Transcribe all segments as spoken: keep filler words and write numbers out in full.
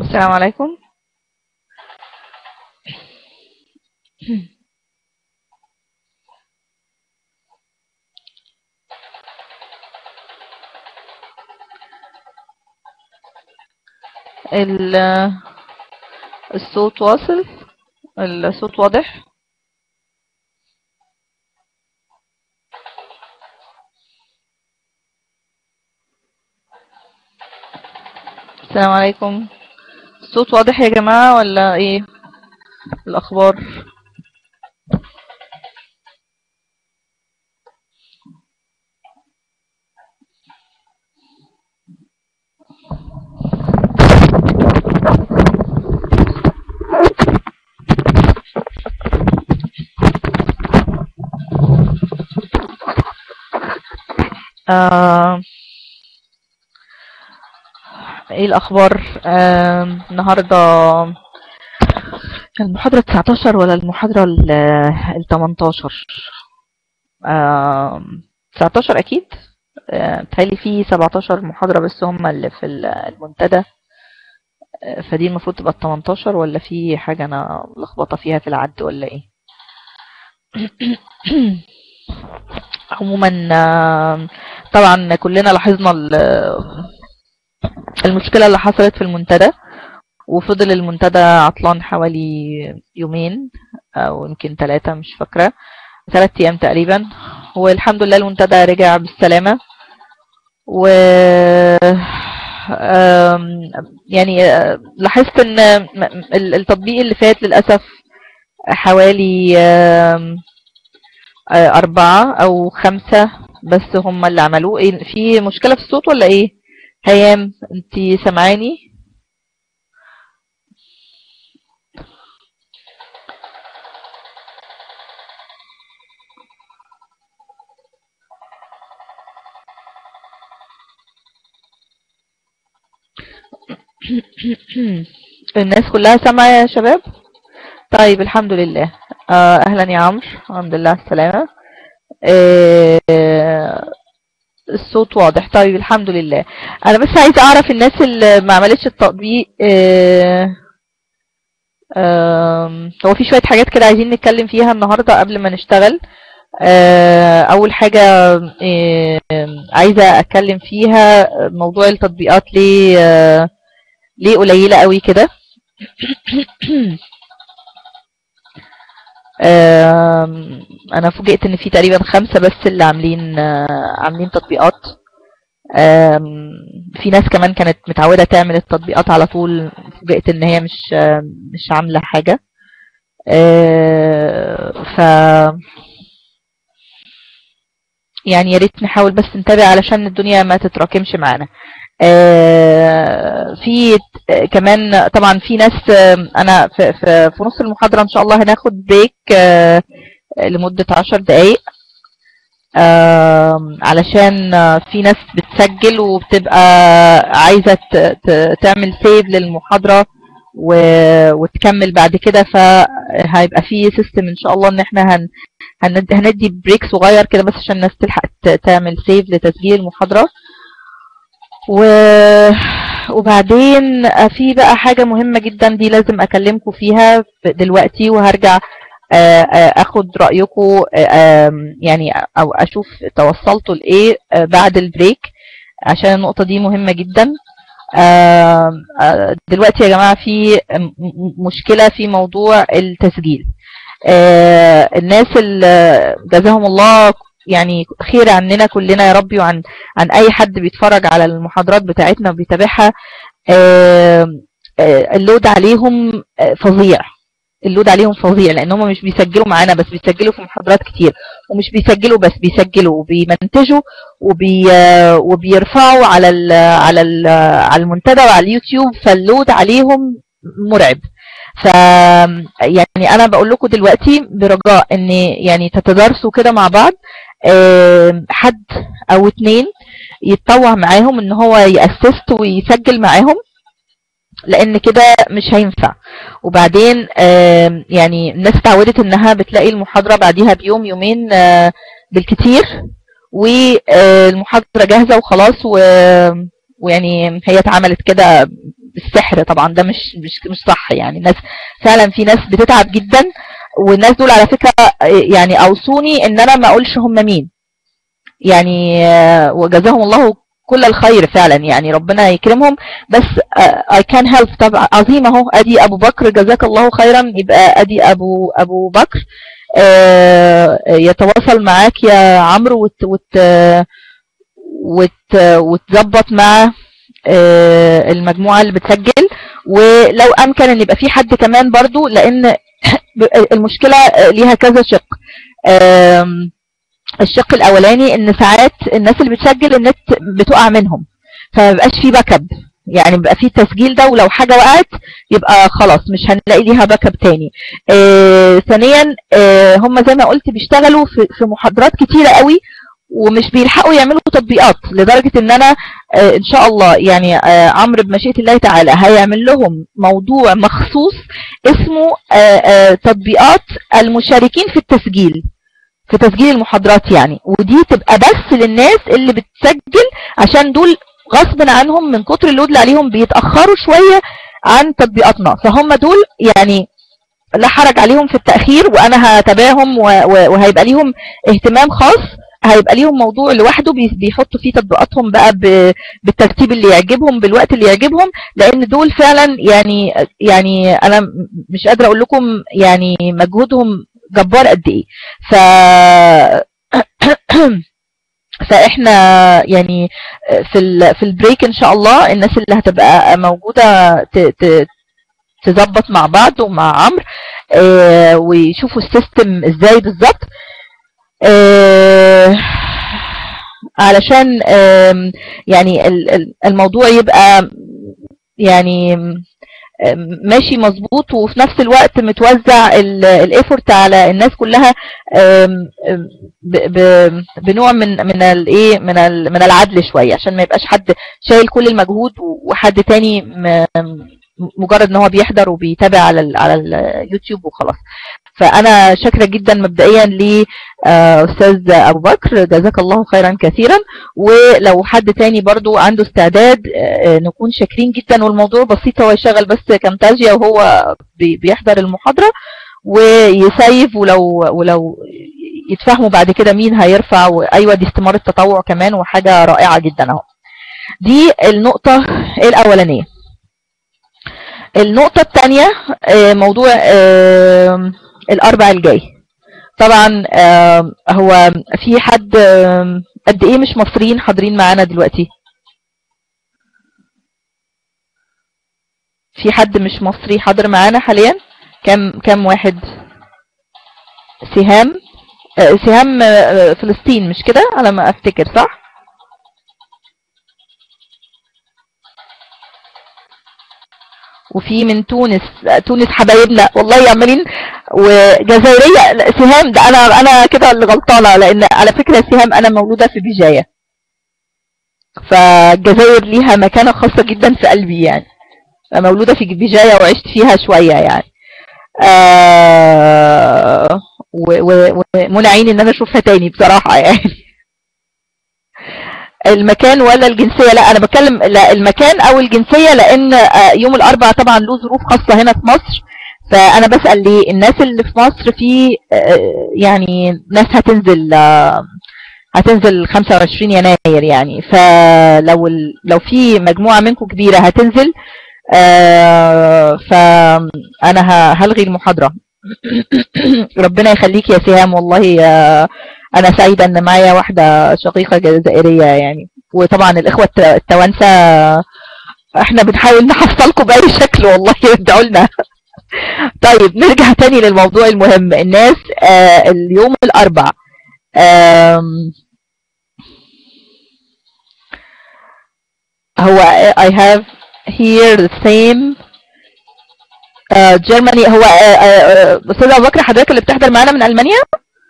السلام عليكم. ال- الصوت واصل، الصوت واضح. السلام عليكم. الصوت واضح يا جماعة ولا ايه الأخبار؟ آه ايه الأخبار؟ آه النهاردة المحاضرة تسعتاشر ولا المحاضرة ال ال تمنتاشر؟ آه تسعتاشر أكيد. آه بتهيألي في سبعتاشر محاضرة بس هم اللي في المنتدى، آه فدي المفروض تبقى ال تمنتاشر، ولا في حاجة أنا لخبطة فيها في العد ولا ايه؟ عموما طبعا كلنا لاحظنا المشكلة اللي حصلت في المنتدى، وفضل المنتدى عطلان حوالي يومين او يمكن ثلاثة، مش فاكرة، ثلاث ايام تقريبا. والحمد لله المنتدى رجع بالسلامة. و يعني لاحظت ان التطبيق اللي فات للأسف حوالي أربعة أو خمسة بس هم اللي عملوه. إيه، في مشكلة في الصوت ولا إيه؟ هيام أنتي سمعاني؟ الناس كلها سامعة يا شباب؟ طيب الحمد لله. آه أهلا يا عمرو، الحمد لله على السلامة. آه الصوت واضح. طيب الحمد لله. أنا بس عايزة أعرف الناس اللي ما عملتش التطبيق، آه آه هو في شوية حاجات كده عايزين نتكلم فيها النهاردة قبل ما نشتغل. آه أول حاجة آه عايزة أتكلم فيها موضوع التطبيقات، ليه آه ليه قليلة قوي كده. انا فوجئت ان في تقريبا خمسة بس اللي عاملين عاملين تطبيقات. في ناس كمان كانت متعودة تعمل التطبيقات على طول، فوجئت ان هي مش مش عاملة حاجة. ف يعني يا ريت نحاول بس نتابع علشان الدنيا ما تتراكمش معانا. في كمان طبعا في ناس، انا في, في, في نص المحاضرة ان شاء الله هناخد بريك لمدة عشر دقايق، علشان في ناس بتسجل وبتبقى عايزة تعمل سيف للمحاضرة وتكمل بعد كده، فهيبقى في سيستم ان شاء الله ان احنا هن هندي بريك صغير كده بس عشان الناس تلحق تعمل سيف لتسجيل المحاضرة. و وبعدين في بقى حاجة مهمة جدا دي لازم اكلمكم فيها دلوقتي، وهرجع اخد رأيكم يعني او اشوف توصلتوا لايه بعد البريك، عشان النقطة دي مهمة جدا. دلوقتي يا جماعة في مشكلة في موضوع التسجيل. الناس اللي جزاهم الله يعني خير عننا كلنا يا ربي، وعن عن اي حد بيتفرج على المحاضرات بتاعتنا وبيتابعها، اللود عليهم فظيع. اللود عليهم فظيع لان هم مش بيسجلوا معانا بس، بيسجلوا في محاضرات كتير، ومش بيسجلوا بس، بيسجلوا وبيمنتجوا وبي وبيرفعوا على ال على ال على المنتدى وعلى اليوتيوب، فاللود عليهم مرعب. ف يعني انا بقول لكم دلوقتي برجاء ان يعني تتدارسوا كده مع بعض، حد او اتنين يتطوع معاهم ان هو يأسست ويسجل معاهم، لان كده مش هينفع. وبعدين يعني الناس اتعودت انها بتلاقي المحاضرة بعديها بيوم يومين بالكتير والمحاضرة جاهزة وخلاص، ويعني هي اتعملت كده بالسحر. طبعا ده مش مش مش صح يعني. الناس فعلا في ناس بتتعب جدا، والناس دول على فكرة يعني اوصوني ان انا ما اقولش هم مين يعني، وجزاهم الله كل الخير فعلا يعني، ربنا يكرمهم. بس I can help طبعا. عظيم اهو، ادي ابو بكر جزاك الله خيرا، يبقى ادي ابو ابو بكر يتواصل معاك يا عمرو وت وت وت وتظبط مع المجموعة اللي بتسجل. ولو امكن ان يبقى في حد كمان برضو، لان المشكلة ليها كذا شق. الشق الاولاني ان ساعات الناس اللي بتسجل النت بتقع منهم، فما بيبقاش في باك اب يعني، بيبقى في التسجيل ده ولو حاجه وقعت يبقى خلاص مش هنلاقي ليها باك اب تاني. آه ثانيا آه هم زي ما قلت بيشتغلوا في في محاضرات كتيره قوي، ومش بيلحقوا يعملوا تطبيقات، لدرجه ان انا آه ان شاء الله يعني آه عمرو بمشيئه الله تعالى هيعمل لهم موضوع مخصوص اسمه آه آه تطبيقات المشاركين في التسجيل، في تسجيل المحاضرات يعني. ودي تبقى بس للناس اللي بتسجل، عشان دول غصب عنهم من كتر اللود اللي عليهم بيتأخروا شوية عن تطبيقاتنا، فهم دول يعني لا حرج عليهم في التأخير، وانا هتابعهم وهيبقى ليهم اهتمام خاص، هيبقى ليهم موضوع لوحده بيحطوا فيه تطبيقاتهم بقى بالترتيب اللي يعجبهم بالوقت اللي يعجبهم، لان دول فعلا يعني يعني انا مش قادرة اقول لكم يعني مجهودهم جبار قد ايه. ف فاحنا يعني في ال... في البريك ان شاء الله الناس اللي هتبقى موجوده ت... ت... تظبط مع بعض ومع عمرو آه ويشوفوا السيستم ازاي بالظبط، آه علشان آه يعني الموضوع يبقى يعني ماشي مظبوط، وفي نفس الوقت متوزع الايفورت على الناس كلها بنوع من من الايه من من العدل شويه، عشان ما يبقاش حد شايل كل المجهود وحد تاني مجرد ان هو بيحضر وبيتابع على على اليوتيوب وخلاص. فانا شاكره جدا مبدئيا لاستاذ ابو بكر جزاك الله خيرا كثيرا، ولو حد تاني برضو عنده استعداد نكون شاكرين جدا. والموضوع بسيط، هو يشغل بس كامتاجيا وهو بيحضر المحاضره ويسيف، ولو ولو يتفهموا بعد كده مين هيرفع. وايوه دي استماره تطوع كمان، وحاجه رائعه جدا اهو. دي النقطه الاولانيه. النقطة الثانية موضوع الأربع الجاي. طبعا هو في حد قد ايه مش مصريين حاضرين معانا دلوقتي؟ في حد مش مصري حاضر معانا حاليا؟ كم كم واحد؟ سهام سهام فلسطين مش كده على ما افتكر، صح؟ وفي من تونس، تونس حبايبنا والله عمالين، وجزائريه سهام ده انا انا كده اللي غلطانه، لان على فكره سهام انا مولوده في بجايه، فالجزائر ليها مكانه خاصه جدا في قلبي يعني، مولوده في بجايه وعشت فيها شويه يعني. آه ومنعين ان انا اشوفها تاني بصراحه يعني. المكان ولا الجنسيه؟ لا انا بتكلم لا المكان او الجنسيه، لان يوم الاربعاء طبعا له ظروف خاصه هنا في مصر، فانا بسال ليه الناس اللي في مصر، في يعني ناس هتنزل هتنزل خمسة وعشرين يناير يعني، فلو لو في مجموعه منكم كبيره هتنزل فانا هلغي المحاضره. ربنا يخليك يا سهام، والله انا سعيده ان معايا واحده شقيقه جزائريه يعني، وطبعا الاخوه التوانسه احنا بنحاول نحصلكم باي شكل والله، ادعوا لنا. طيب نرجع تاني للموضوع المهم. الناس آه اليوم الاربع آه هو I have here the same uh, Germany. هو استاذ ابو بكر حضرتك اللي بتحضر معانا من المانيا؟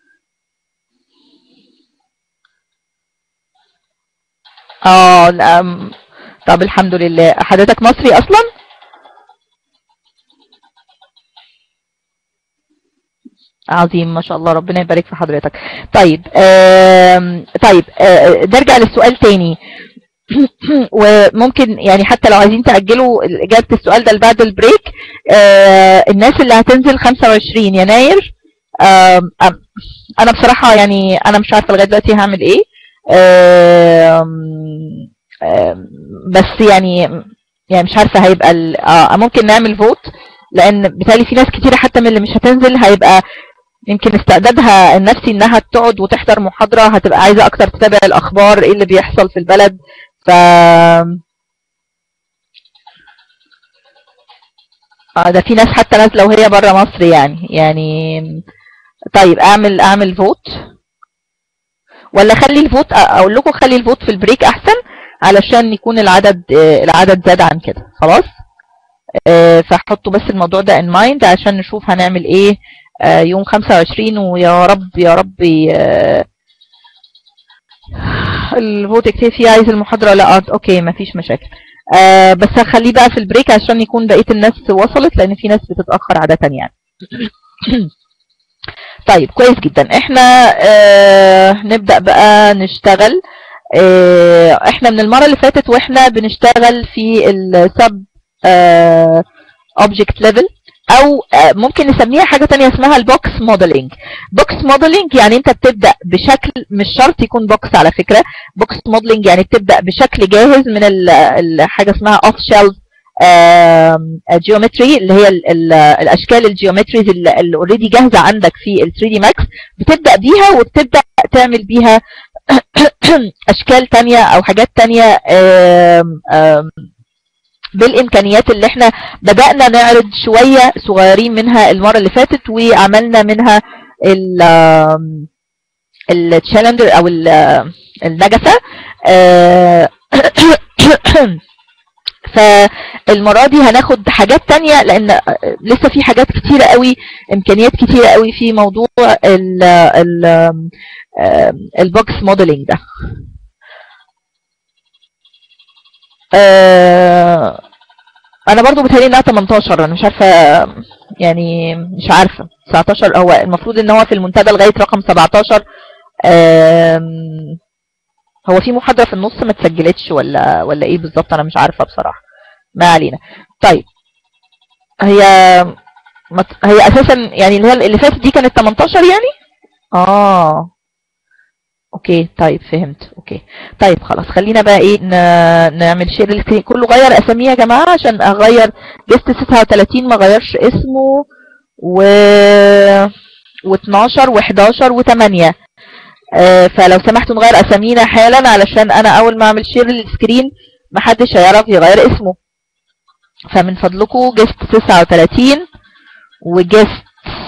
اه طب الحمد لله. حضرتك مصري اصلا؟ عظيم ما شاء الله، ربنا يبارك في حضرتك. طيب آه طيب آه نرجع للسؤال تاني. وممكن يعني حتى لو عايزين تأجلوا إجابة السؤال ده لبعد البريك. آه الناس اللي هتنزل خمسة وعشرين يناير، آه أنا بصراحة يعني أنا مش عارفة لغاية دلوقتي هعمل إيه. آه آه بس يعني يعني مش عارفة هيبقى آه ممكن نعمل فوت، لأن بالتالي في ناس كتيرة حتى من اللي مش هتنزل هيبقى يمكن استعدادها النفسي انها تقعد وتحضر محاضرة، هتبقى عايزة اكتر تتابع الاخبار ايه اللي بيحصل في البلد. ف ده في ناس حتى نازله وهي بره مصر يعني يعني طيب اعمل اعمل فوت ولا خلي الفوت؟ اقول لكم خلي الفوت في البريك احسن علشان يكون العدد العدد زاد عن كده خلاص. فحطوا بس الموضوع ده ان مايند عشان نشوف هنعمل ايه يوم خمسة وعشرين، ويا رب يا رب الفوت اكتفي. عايز المحاضرة؟ لا اوكي مفيش مشاكل. آه بس هخليه بقى في البريك عشان يكون بقية الناس وصلت، لان في ناس بتتأخر عادة يعني. طيب كويس جدا. احنا آه نبدأ بقى نشتغل. آه احنا من المرة اللي فاتت واحنا بنشتغل في السب آه object level، او ممكن نسميها حاجة تانية اسمها البوكس موديلنج. بوكس موديلنج يعني انت بتبدأ بشكل، مش شرط يكون بوكس على فكرة. بوكس موديلنج يعني بتبدأ بشكل جاهز من حاجة اسمها اوف شيلف جيومتري، اللي هي ال ال الاشكال الجيومتريز اللي اوريدي جاهزة عندك في ال ثري دي ماكس، بتبدأ بيها وبتبدأ تعمل بيها اشكال تانية او حاجات تانية آم آم بالامكانيات اللي احنا بدأنا نعرض شوية صغيرين منها المرة اللي فاتت، وعملنا منها التشالنجر او النجفة. فالمرة دي هناخد حاجات تانية، لان لسه في حاجات كتيرة قوي، امكانيات كتيرة قوي في موضوع البوكس موديلنج ده. آه انا برضو بتهيألي انها تمنتاشر، انا مش عارفه يعني مش عارفه تسعتاشر، هو المفروض ان هو في المنتدى لغايه رقم سبعتاشر. هو في محاضره في النص ما اتسجلتش ولا ولا ايه بالظبط؟ انا مش عارفه بصراحه، ما علينا. طيب هي هي اساسا يعني اللي هي اللي فاتت دي كانت تمنتاشر يعني. اه اوكي طيب فهمت. اوكي طيب خلاص خلينا بقى ايه نعمل شير للسكرين. كله غير اساميه يا جماعه عشان اغير جست تسعة وتلاتين ما غيرش اسمه، و و12 و11 و8. آه فلو سمحتوا نغير اسامينا حالا علشان انا اول ما اعمل شير للسكرين محدش هيعرف يغير اسمه. فمن فضلكم جست تسعة وتلاتين وجست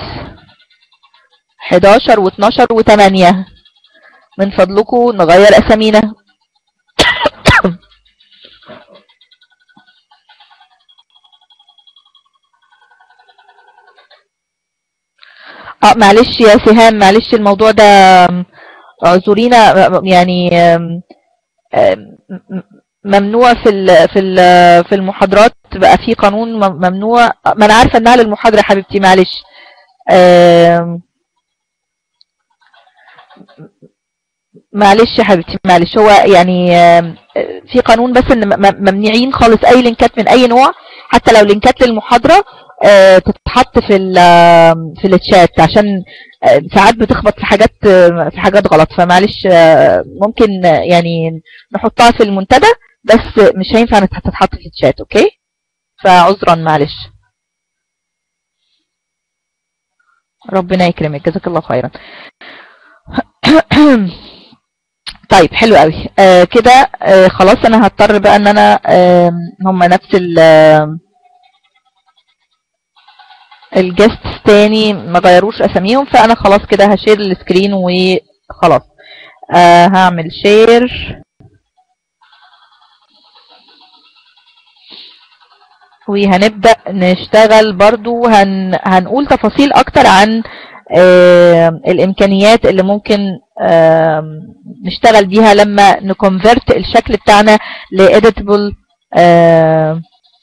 حداشر و12 و8 من فضلكم نغير اسامينا. اه معلش يا سهام، معلش الموضوع ده اعذرينا يعني ممنوع في في في المحاضرات، بقى في قانون ممنوع. ما انا عارفه انها للمحاضره يا حبيبتي معلش. معلش يا حبيبتي معلش، هو يعني في قانون بس ان ممنوعين خالص اي لينكات من اي نوع، حتى لو لينكات للمحاضره تتحط في ال في الشات، عشان ساعات بتخبط في حاجات في حاجات غلط. فمعلش ممكن يعني نحطها في المنتدى بس مش هينفع تتحط في الشات. اوكي فعذرا معلش. ربنا يكرمك جزاك الله خيرا. طيب حلو قوي. آه كده آه خلاص انا هضطر بقى ان انا آه هم نفس ال الجست تاني ما غيروش اساميهم، فانا خلاص كده هشير السكرين وخلاص. آه هعمل شير وهنبدأ نشتغل برضو. هن هنقول تفاصيل اكتر عن آه الامكانيات اللي ممكن آه نشتغل بيها لما نكونفرت الشكل بتاعنا لإيديتبل آه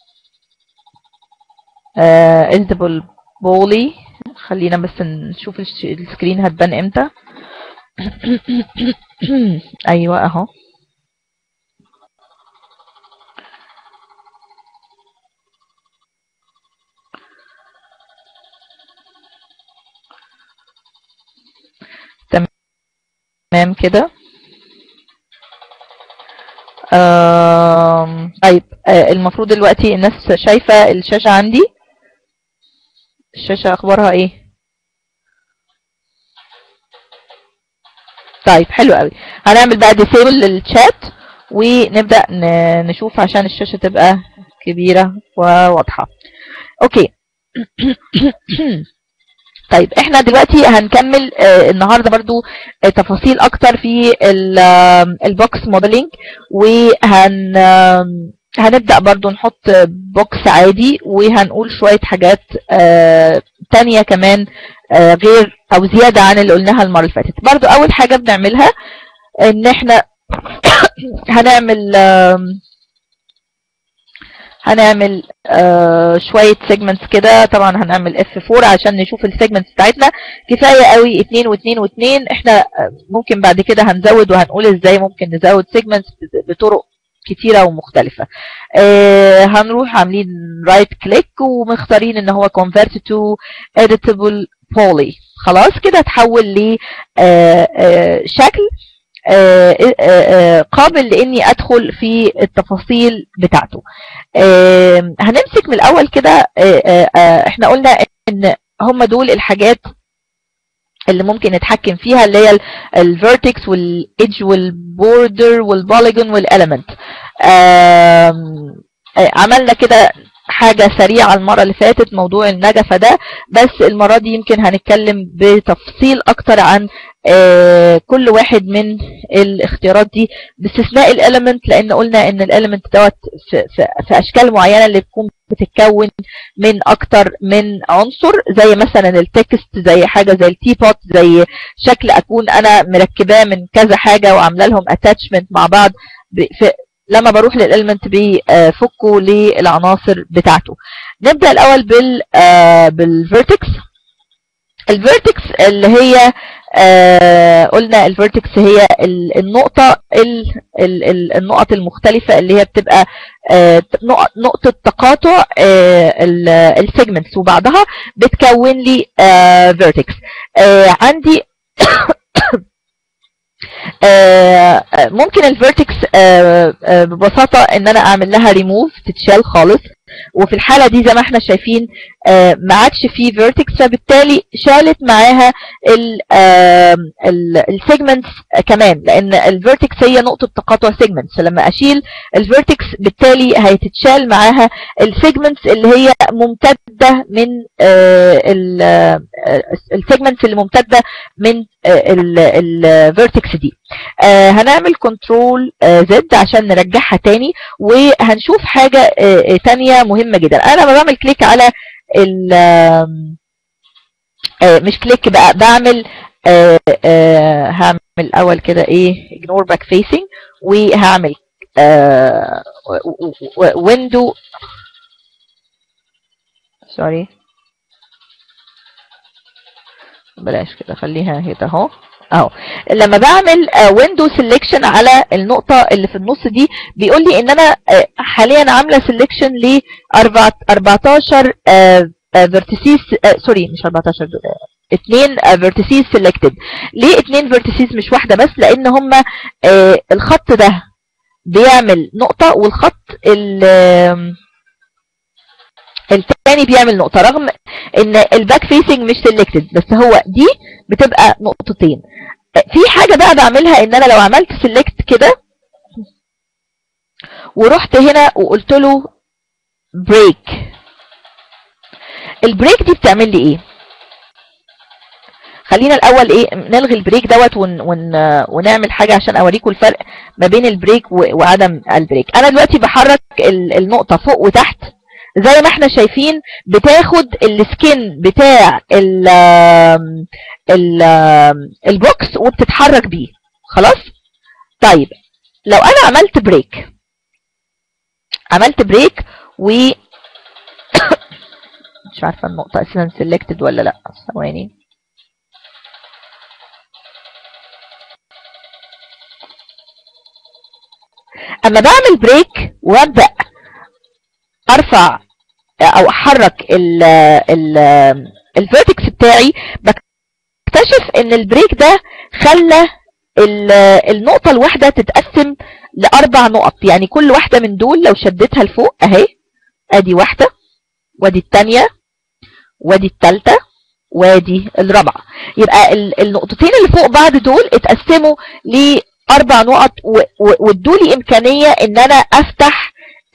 آه editable بولي. خلينا بس نشوف السكرين هتبان امتى. ايوه اهو. تمام كده. آه طيب آه المفروض دلوقتي الناس شايفة الشاشة عندي. الشاشة اخبارها ايه؟ طيب حلو قوي. هنعمل بقى ديسيبل للشات ونبدأ نشوف عشان الشاشة تبقى كبيرة وواضحة. اوكي. طيب احنا دلوقتي هنكمل آه النهارده برضو آه تفاصيل اكتر في البوكس موديلنج، وهن آه هنبدأ برضو نحط بوكس عادي، وهنقول شوية حاجات آه تانية كمان آه غير او زيادة عن اللي قلناها المرة اللي فاتت. برضو اول حاجة بنعملها ان احنا هنعمل آه هنعمل آه شوية سيجمنتس كده. طبعا هنعمل اف أربعة عشان نشوف السيجمنتس بتاعتنا. كفاية قوي اتنين واتنين واتنين. احنا ممكن بعد كده هنزود وهنقول ازاي ممكن نزود سيجمنتس بطرق كتيرة ومختلفة. آه هنروح عاملين رايت كليك ومختارين ان هو convert to editable poly. خلاص كده اتحول ل آه آه شكل آه آه قابل لاني ادخل في التفاصيل بتاعته. آه هنمسك من الاول كده. آه آه احنا قلنا ان هم دول الحاجات اللي ممكن نتحكم فيها، اللي هي الفيرتكس والايدج والبوردر والبوليجون والاليمنت. آه آه عملنا كده حاجة سريعة المرة اللي فاتت موضوع النجفة ده، بس المرة دي يمكن هنتكلم بتفصيل اكتر عن آه كل واحد من الاختيارات دي باستثناء الاليمنت، لان قلنا ان الاليمنت دوت في, في, في اشكال معينة اللي بتكون بتتكون من اكتر من عنصر، زي مثلا التكست، زي حاجة زي التي بوت، زي شكل اكون انا مركباه من كذا حاجة وعامله لهم اتاتشمنت مع بعض. في لما بروح للاليمنت بيفكوا للعناصر بتاعته. نبدأ الاول بال بالفيرتكس. الفيرتكس اللي هي آه قلنا الفيرتكس هي النقطة النقط المختلفة اللي هي بتبقى آه نقطة تقاطع آه السيجمنتس وبعضها بتكون لي آه فيرتكس. آه عندي آه ممكن الفيرتكس آه آه ببساطة ان انا اعمل لها ريموف، تتشال خالص، وفي الحالة دي زي ما احنا شايفين آه ما عادش فيه فيرتكس، فبالتالي شالت معاها السيجمنتس كمان، لان الفيرتكس هي نقطة تقاطع سيجمنتس. لما اشيل الفيرتكس بالتالي هيتشال معاها السيجمنتس اللي هي ممتدة من السيجمنتس اللي ممتدة من الفيرتكس دي. آه هنعمل كنترول زد عشان نرجعها تاني، وهنشوف حاجة آه تانية مهمة جدا. انا لما بعمل كليك على ال آه مش كليك بقى، بعمل آه آه هعمل الاول كده ايه ignore back facing، وهعمل آه window سوري بلاش كده، خليها هنا اهو اهو. لما بعمل ويندو سيلكشن على النقطه اللي في النص دي، بيقول لي ان انا حاليا عامله سيلكشن ل أربعتاشر فيرتيسيز، سوري مش أربعتاشر، اتنين فيرتيسيز سيلكتد. ليه اتنين فيرتيسيز مش واحده بس؟ لان هم الخط ده بيعمل نقطه والخط الثاني بيعمل نقطة، رغم ان الباك فيسنج مش سيلكتد، بس هو دي بتبقى نقطتين. في حاجة بقى بعملها ان انا لو عملت سيلكت كده ورحت هنا وقلت له بريك، البريك دي بتعمل لي ايه؟ خلينا الاول ايه نلغي البريك دوت ون ون ونعمل حاجة عشان اوريكم الفرق ما بين البريك وعدم البريك. انا دلوقتي بحرك النقطة فوق وتحت زي ما احنا شايفين، بتاخد السكين بتاع ال ال البوكس وبتتحرك بيه. خلاص. طيب لو انا عملت بريك عملت بريك و مش عارفه النقطه اساسا سيلكتد ولا لا، ثواني. اما بعمل بريك وابدا ارفع او احرك ال ال الفيرتكس بتاعي، بكتشف ان البريك ده خلى النقطة الواحدة تتقسم لأربع نقط، يعني كل واحدة من دول لو شدتها لفوق اهي، ادي واحدة وادي التانية وادي التالتة وادي الرابعة، يبقى النقطتين اللي فوق بعض دول اتقسموا لأربع نقط وادولي إمكانية إن أنا أفتح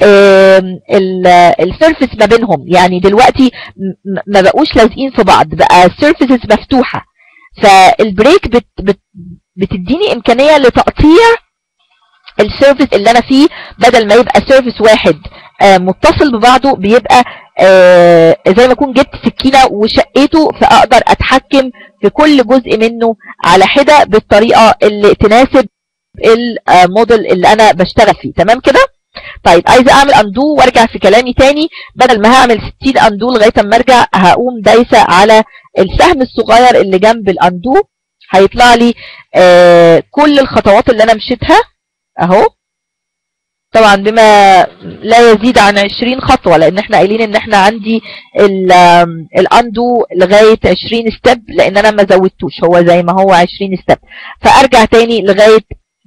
السيرفيس ما بينهم. يعني دلوقتي ما بقوش لازقين في بعض، بقى السيرفيسز مفتوحة، فالبريك بت بت بتديني إمكانية لتقطيع السيرفيس اللي أنا فيه، بدل ما يبقى سيرفيس واحد متصل ببعضه بيبقى زي ما اكون جبت سكينة وشقيته، فاقدر اتحكم في كل جزء منه على حدة بالطريقة اللي تناسب الموديل اللي انا بشتغل فيه. تمام كده؟ طيب عايزة اعمل اندو وارجع في كلامي تاني، بدل ما هعمل ستين اندو لغاية اما ارجع هقوم دايسة على السهم الصغير اللي جنب الاندو، هيطلع لي كل الخطوات اللي انا مشيتها اهو، طبعا بما لا يزيد عن عشرين خطوة، لان احنا قايلين ان احنا عندي الاندو لغاية عشرين ستيب، لان انا ما زودتوش، هو زي ما هو عشرين ستيب. فارجع تاني لغاية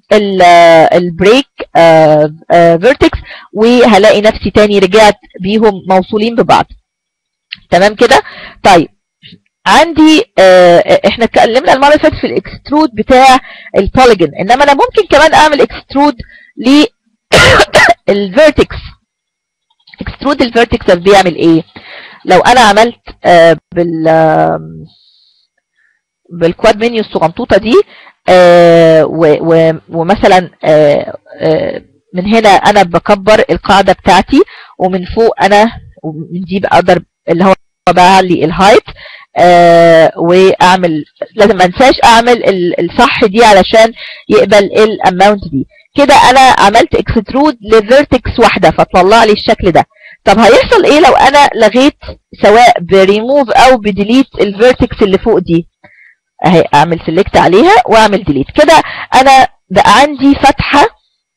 البريك فيرتكس وهلاقي نفسي تاني رجعت بيهم موصولين ببعض. تمام كده؟ طيب عندي اه احنا اتكلمنا المرة اللي فاتت في الاكسترود بتاع البوليجون، انما انا ممكن كمان اعمل اكسترود ل الفيرتكس. اكسترود الفيرتكس بيعمل ايه؟ لو انا عملت آه بال آه بالكواد منيو الصغنطوطه دي آه ومثلا آه آه من هنا انا بكبر القاعده بتاعتي، ومن فوق انا من دي بقدر اللي هو بعلي الهايت آه واعمل، لازم ما انساش اعمل الصح دي علشان يقبل الاماونت دي. كده انا عملت اكسترود لفيرتكس واحده فطلع لي الشكل ده. طب هيحصل ايه لو انا لغيت سواء بريموف او بديليت الفيرتكس اللي فوق دي؟ اهي اعمل سيلكت عليها واعمل ديليت، كده انا بقى عندي فتحه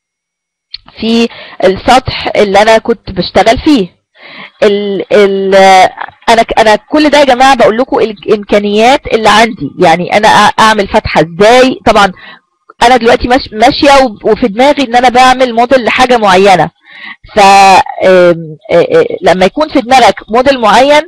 في السطح اللي انا كنت بشتغل فيه. ال ال انا انا كل ده يا جماعه بقول لكم الامكانيات اللي عندي، يعني انا اعمل فتحه ازاي. طبعا انا دلوقتي ماشيه وفي دماغي ان انا بعمل موديل لحاجه معينه، ف لما يكون في دماغك موديل معين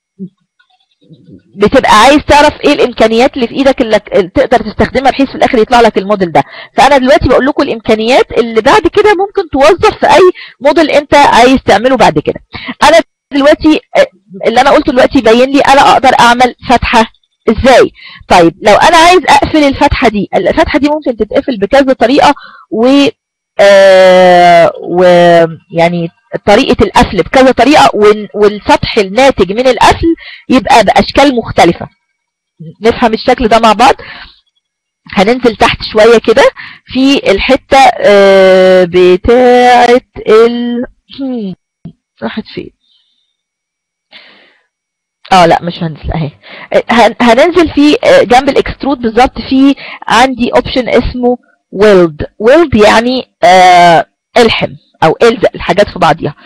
بتبقى عايز تعرف ايه الامكانيات اللي في ايدك اللي تقدر تستخدمها بحيث في الاخر يطلع لك الموديل ده. فانا دلوقتي بقول لكم الامكانيات اللي بعد كده ممكن توظف في اي موديل انت عايز تعمله بعد كده. انا دلوقتي اللي انا قلته دلوقتي يبين لي انا اقدر اعمل فتحه ازاي. طيب لو انا عايز اقفل الفتحه دي، الفتحه دي ممكن تتقفل بكذا طريقه، و آه ويعني طريقه القفل بكذا طريقه، والسطح الناتج من القفل يبقى باشكال مختلفه. نفهم الشكل ده مع بعض. هننزل تحت شويه كده في الحته آه بتاعه ال راحت فين؟ اه لا مش هنزل اهي، هننزل في جنب الاكسترود بالظبط، في عندي اوبشن اسمه ويلد. ويلد يعني آه الحم او الزق الحاجات في بعضيها.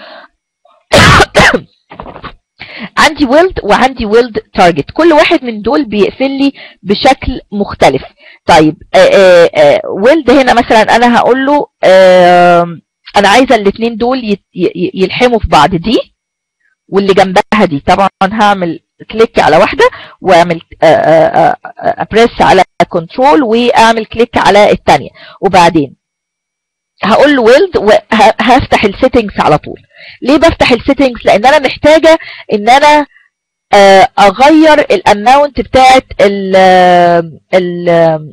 عندي ويلد وعندي ويلد تارجت، كل واحد من دول بيقفل لي بشكل مختلف. طيب ويلد هنا مثلا انا هقول له آه انا عايزه الاثنين دول يلحموا في بعض، دي واللي جنبها دي. طبعا هعمل كليك على واحده واعمل ابريس على كنترول واعمل كليك على الثانيه، وبعدين هقول له ويلد وهفتح السيتنجز على طول. ليه بفتح السيتنجز؟ لان انا محتاجه ان انا اغير الاماونت بتاعت ال ال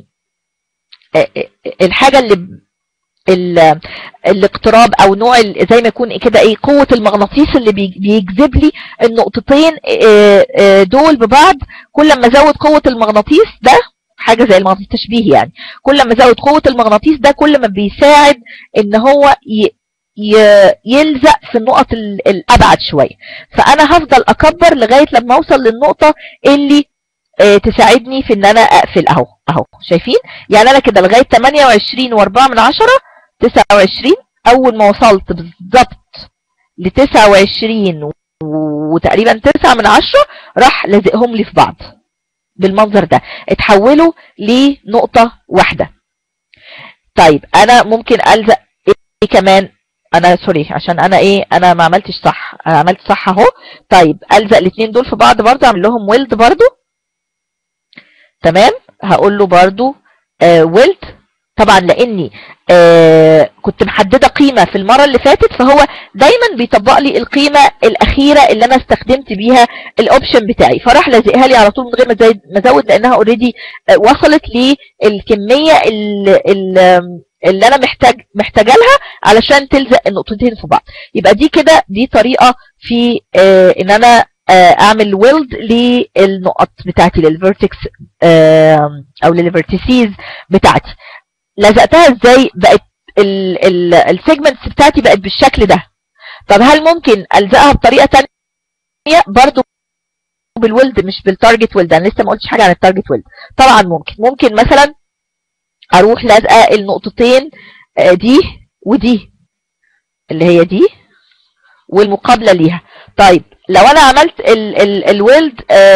الحاجه اللي الاقتراب او نوع زي ما يكون كده ايه قوه المغناطيس اللي بيجذب لي النقطتين دول ببعض. كل ما ازود قوه المغناطيس ده، حاجه زي المغناطيس تشبيه يعني، كل ما ازود قوه المغناطيس ده كل ما بيساعد ان هو يلزق في النقط الابعد شويه. فانا هفضل اكبر لغايه لما اوصل للنقطه اللي تساعدني في ان انا اقفل. اهو اهو شايفين؟ يعني انا كده لغايه ثمانية وعشرين وأربعة من عشرة، تسعة وعشرين، اول ما وصلت بالظبط ل تسعة وعشرين وتقريبا تسعة من عشرة راح لازقهم لي في بعض بالمنظر ده، اتحولوا لنقطه واحده. طيب انا ممكن الزق ايه كمان؟ انا سوري عشان انا ايه انا ما عملتش صح، انا عملت صح اهو. طيب الزق الاثنين دول في بعض برضو، اعمل لهم ويلد برضو. تمام، هقول له برضو آه ويلد طبعا، لاني آه كنت محدده قيمه في المره اللي فاتت، فهو دايما بيطبق لي القيمه الاخيره اللي انا استخدمت بيها الاوبشن بتاعي، فراح لازقها لي على طول من غير ما ازود، لانها اوريدي آه وصلت للكميه اللي, اللي انا محتاج محتاجه لها علشان تلزق النقطتين في بعض. يبقى دي كده دي طريقه في آه ان انا اعمل ويلد للنقط بتاعتي، للفيرتكس او للفيرتيسيز بتاعتي. لزقتها ازاي؟ بقت السيجمنتس بتاعتي بقت بالشكل ده. طب هل ممكن الزقها بطريقه ثانيه برضو بالويلد مش بالتارجت ويلد؟ انا لسه ما قلتش حاجه عن التارجت ويلد. طبعا ممكن ممكن مثلا اروح لازقه النقطتين دي ودي اللي هي دي والمقابله ليها. طيب لو انا عملت الويلد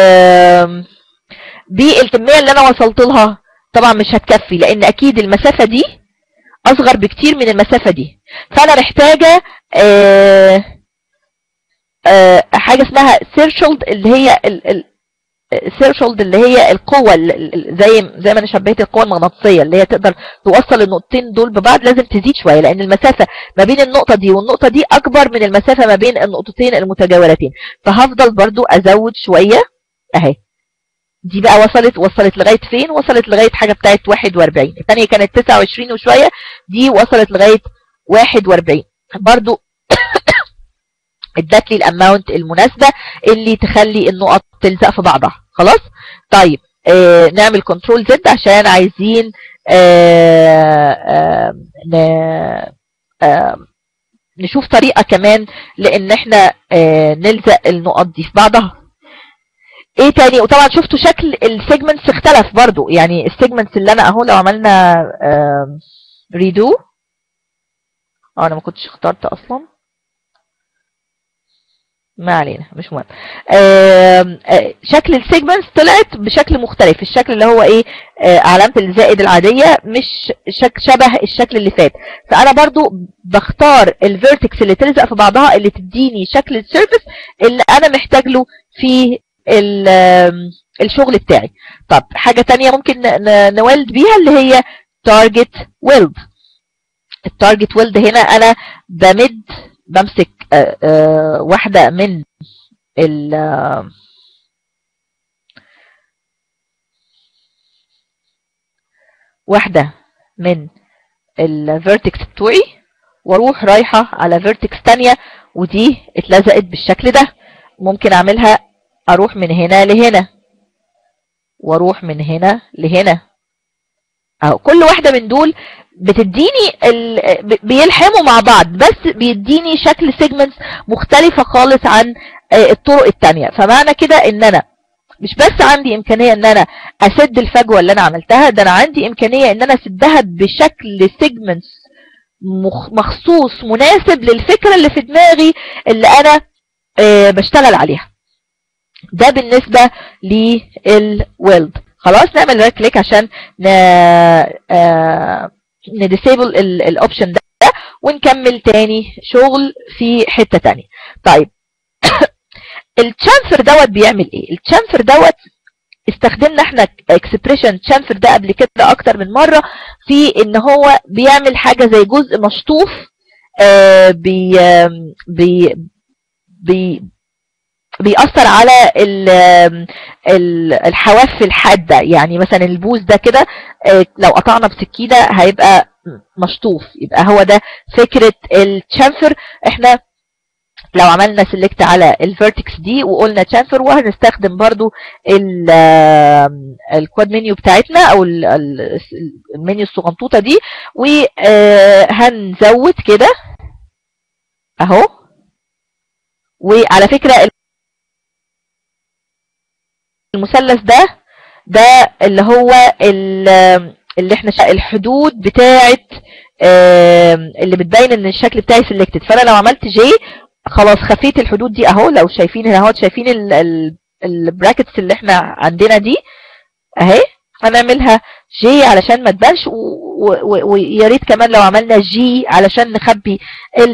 بالكميه اللي انا وصلت لها طبعا مش هتكفي، لان اكيد المسافه دي اصغر بكتير من المسافه دي، فانا محتاجه آآ آآ حاجه اسمها ثيرشولد، اللي هي الثيرشولد اللي هي القوه زي زي ما انا شبهت القوه المغناطيسيه اللي هي تقدر توصل النقطتين دول ببعض، لازم تزيد شويه، لان المسافه ما بين النقطه دي والنقطه دي اكبر من المسافه ما بين النقطتين المتجاورتين، فهفضل برضو ازود شويه اهي. دي بقى وصلت وصلت لغايه فين؟ وصلت لغايه حاجه بتاعت واحد واربعين، الثانيه كانت تسعة وعشرين وشويه، دي وصلت لغايه واحد واربعين برضو. ادت لي الاماونت المناسبه اللي تخلي النقط تلزق في بعضها. خلاص. طيب آه نعمل كنترول زد عشان عايزين آه آه آه نشوف طريقه كمان لان احنا آه نلزق النقط دي في بعضها. ايه تاني؟ وطبعا شفتوا شكل السيجمنتس اختلف برضو، يعني السيجمنتس اللي انا اهو لو عملنا آه ريدو اه انا ما كنتش اخترت اصلا، ما علينا مش مهم. آآ آآ شكل السيجمنتس طلعت بشكل مختلف، الشكل اللي هو ايه علامه الزائد العاديه مش شك شبه الشكل اللي فات، فانا برضو بختار الفيرتكس اللي تلزق في بعضها اللي تديني شكل السيرفيس اللي انا محتاج له في الشغل بتاعي. طب حاجه ثانيه ممكن نولد بيها اللي هي تارجت ويلد. التارجت ويلد هنا انا بمد بمسك آآ آآ واحدة من ال واحدة من الفيرتكس بتوعي واروح رايحة على فيرتكس تانية ودي اتلزقت بالشكل ده. ممكن اعملها اروح من هنا لهنا واروح من هنا لهنا اهو. كل واحدة من دول بتديني بيلحموا مع بعض بس بيديني شكل سيجمنتس مختلفة خالص عن الطرق التانية. فمعنى كده ان انا مش بس عندي امكانية ان انا اسد الفجوة اللي انا عملتها، ده انا عندي امكانية ان انا اسدها بشكل سيجمنتس مخصوص مناسب للفكرة اللي في دماغي اللي انا بشتغل عليها. ده بالنسبة للويلد. خلاص نعمل رايت كليك عشان ن نديسيبل الاوبشن ده ونكمل تاني شغل في حته تانية. طيب التشامفر دوت بيعمل ايه؟ التشامفر دوت استخدمنا احنا اكسبريشن تشامفر ده قبل كده اكتر من مره في ان هو بيعمل حاجه زي جزء مشطوف آه بي بي بي بيأثر على الحواف الحادة. يعني مثلا البوز ده كده لو قطعنا بسكينة هيبقى مشطوف، يبقى هو ده فكرة التشامفر. احنا لو عملنا سيلكت على الفيرتكس دي وقلنا تشامفر وهنستخدم برضو الكواد منيو بتاعتنا او المنيو الصغنطوطة دي وهنزود كده اهو. وعلى فكرة المثلث ده ده اللي هو اللي احنا الحدود بتاعه اللي بتبين ان الشكل بتاعي سيلكتد. فانا لو عملت جي خلاص خفيت الحدود دي اهو. لو شايفين هنا اهو شايفين البراكتس اللي احنا عندنا دي اهي، هنعملها جي علشان ما تبانش، ويا ريت كمان لو عملنا جي علشان نخبي ال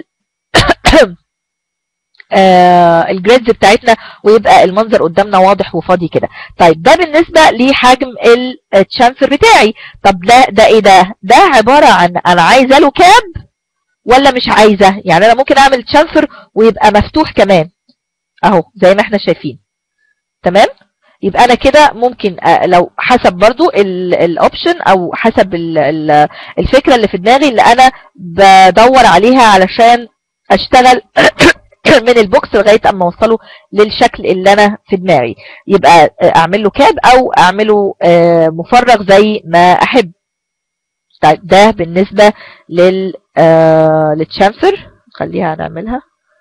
آه الجريدز بتاعتنا، ويبقى المنظر قدامنا واضح وفاضي كده. طيب ده بالنسبه لحجم الشامفر بتاعي. طب ده ده ايه ده؟ ده عباره عن انا عايزه له كاب ولا مش عايزه؟ يعني انا ممكن اعمل شامفر ويبقى مفتوح كمان اهو زي ما احنا شايفين. تمام؟ يبقى انا كده ممكن لو حسب برضو الاوبشن او حسب الفكره اللي في دماغي اللي انا بدور عليها علشان اشتغل من البوكس لغايه اما اوصله للشكل اللي انا في دماغي، يبقى اعمل له كاب او اعمله مفرغ زي ما احب. طيب ده بالنسبه لل للشامفر. خليها نعملها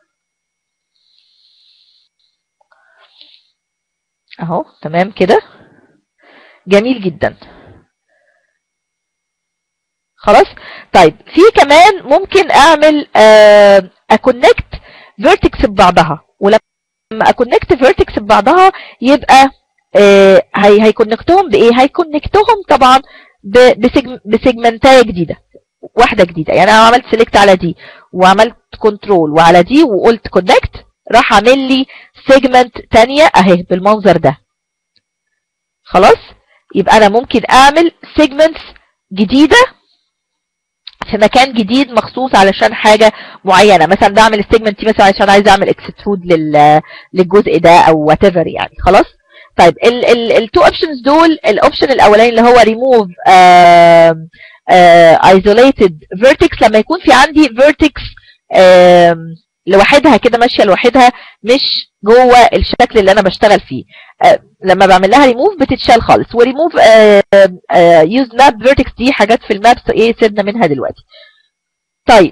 اهو. تمام كده، جميل جدا. خلاص. طيب في كمان ممكن اعمل اكونكت فيرتكس ببعضها، ولما اكونكت فيرتكس ببعضها يبقى آه هي هيكونكتهم بايه؟ هيكونكتهم طبعا بسيجمنتايه جديده، واحده جديده. يعني انا عملت سيلكت على دي وعملت كنترول وعلى دي وقلت كونكت، راح عامل لي سيجمنت ثانيه اهي بالمنظر ده. خلاص. يبقى انا ممكن اعمل سيجمنتس جديده في مكان جديد مخصوص علشان حاجه معينه. مثلا بعمل السيجمنت دي مثلا عشان عايز اعمل اكسترود للجزء ده او وات ايفر يعني. خلاص. طيب التو اوبشنز دول، الاوبشن الاولاني اللي هو ريموف ايزوليتد فيرتكس، لما يكون في عندي فيرتكس لوحدها كده ماشيه لوحدها مش جوه الشكل اللي انا بشتغل فيه، آه لما بعمل لها ريموف بتتشال خالص. وريموف يوز ماب فيرتكس دي حاجات في المابس ايه سيبنا منها دلوقتي. طيب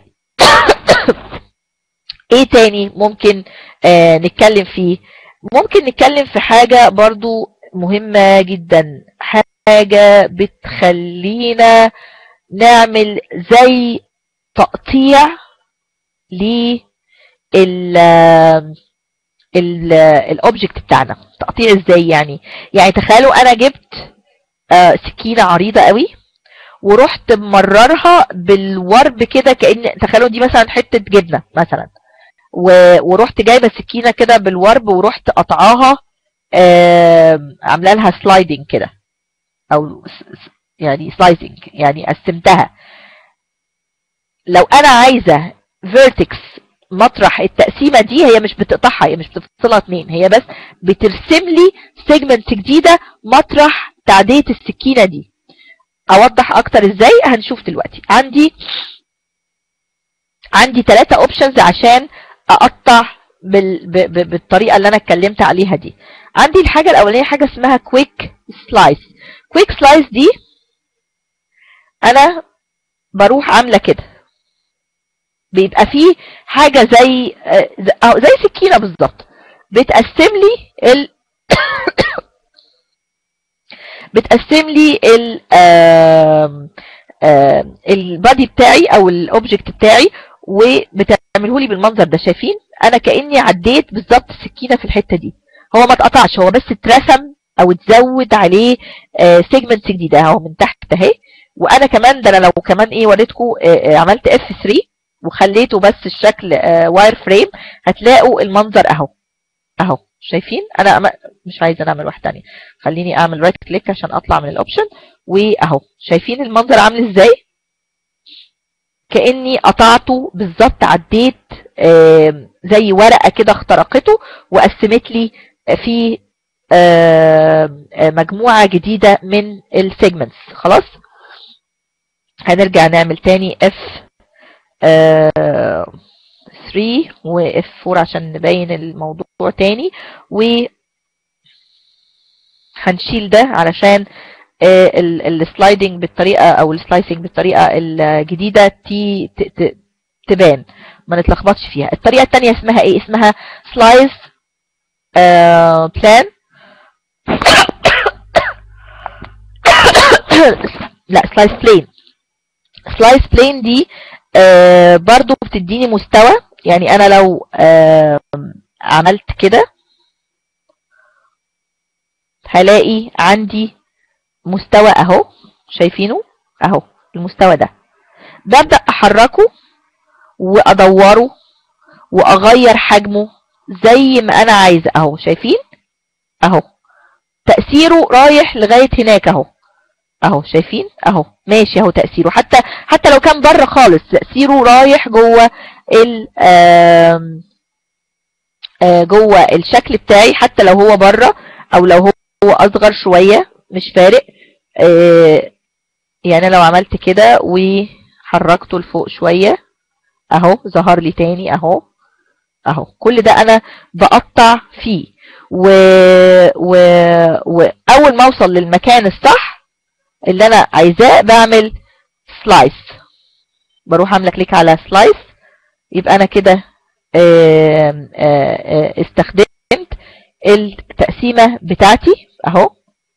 ايه تاني ممكن آه نتكلم فيه؟ ممكن نتكلم في حاجه برضو مهمه جدا، حاجه بتخلينا نعمل زي تقطيع ل الاوبجكت بتاعنا. تقطيع ازاي يعني؟ يعني تخيلوا انا جبت آه سكينه عريضه قوي ورحت ممررها بالورب كده، كأن تخيلوا دي مثلا حته جبنه مثلا، ورحت جايبه سكينه كده بالورب ورحت قطعاها آه عامله لها سلايدنج كده، او يعني سلايسنج يعني قسمتها. لو انا عايزه فيرتكس مطرح التقسيمه دي، هي مش بتقطعها، هي مش بتفصلها اتنين، هي بس بترسم لي سيجمنت جديده مطرح تعديه السكينه دي. اوضح اكتر ازاي هنشوف دلوقتي. عندي عندي ثلاثة اوبشنز عشان اقطع بال... ب... ب... بالطريقه اللي انا اتكلمت عليها دي. عندي الحاجه الاولانيه حاجه اسمها كويك سلايس. كويك سلايس دي انا بروح عامله كده، بيبقى فيه حاجه زي زي سكينه بالظبط بتقسم لي ال بتقسم لي ال البادي بتاعي او الاوبجكت بتاعي، وبتعمله لي بالمنظر ده. شايفين انا كاني عديت بالظبط السكينه في الحته دي. هو ما اتقطعش، هو بس اترسم او اتزود عليه سيجمنت جديده اهو من تحت اهي. وانا كمان ده انا لو كمان ايه وريتكم عملت اف ثلاثة وخليته بس الشكل واير فريم، هتلاقوا المنظر اهو اهو. شايفين انا مش عايزه نعمل واحده ثانيه، خليني اعمل رايت كليك عشان اطلع من الاوبشن، واهو شايفين المنظر عامل ازاي؟ كاني قطعته بالظبط، عديت زي ورقه كده اخترقته وقسمت لي في مجموعه جديده من السيجمنتس. خلاص. هنرجع نعمل تاني اف ثلاثة و اف أربعة عشان نبين الموضوع تاني، و هنشيل ده علشان السلايدنج بالطريقه او السلايسنج بالطريقه الجديده تي تبان ما نتلخبطش فيها. الطريقه الثانيه اسمها ايه؟ اسمها سلايس بلان. لا سلايس بلين. سلايس بلين دي آه برضو بتديني مستوى. يعني انا لو آه عملت كده هلاقي عندي مستوى اهو. شايفينه اهو المستوى ده. ببدأ احركه وادوره واغير حجمه زي ما انا عايزه اهو. شايفين اهو تأثيره رايح لغاية هناك اهو اهو. شايفين اهو ماشي اهو تأثيره، حتى حتى لو كان بره خالص تأثيره رايح جوه ال جوه الشكل بتاعي، حتى لو هو بره او لو هو اصغر شوية مش فارق. يعني لو عملت كده وحركته لفوق شوية اهو ظهر لي تاني اهو اهو. كل ده انا بقطع فيه و... و... واول ما اوصل للمكان الصح اللي انا عايزاه بعمل سلايس، بروح اعمل كليك على سلايس. يبقى انا كده استخدمت التقسيمة بتاعتي اهو،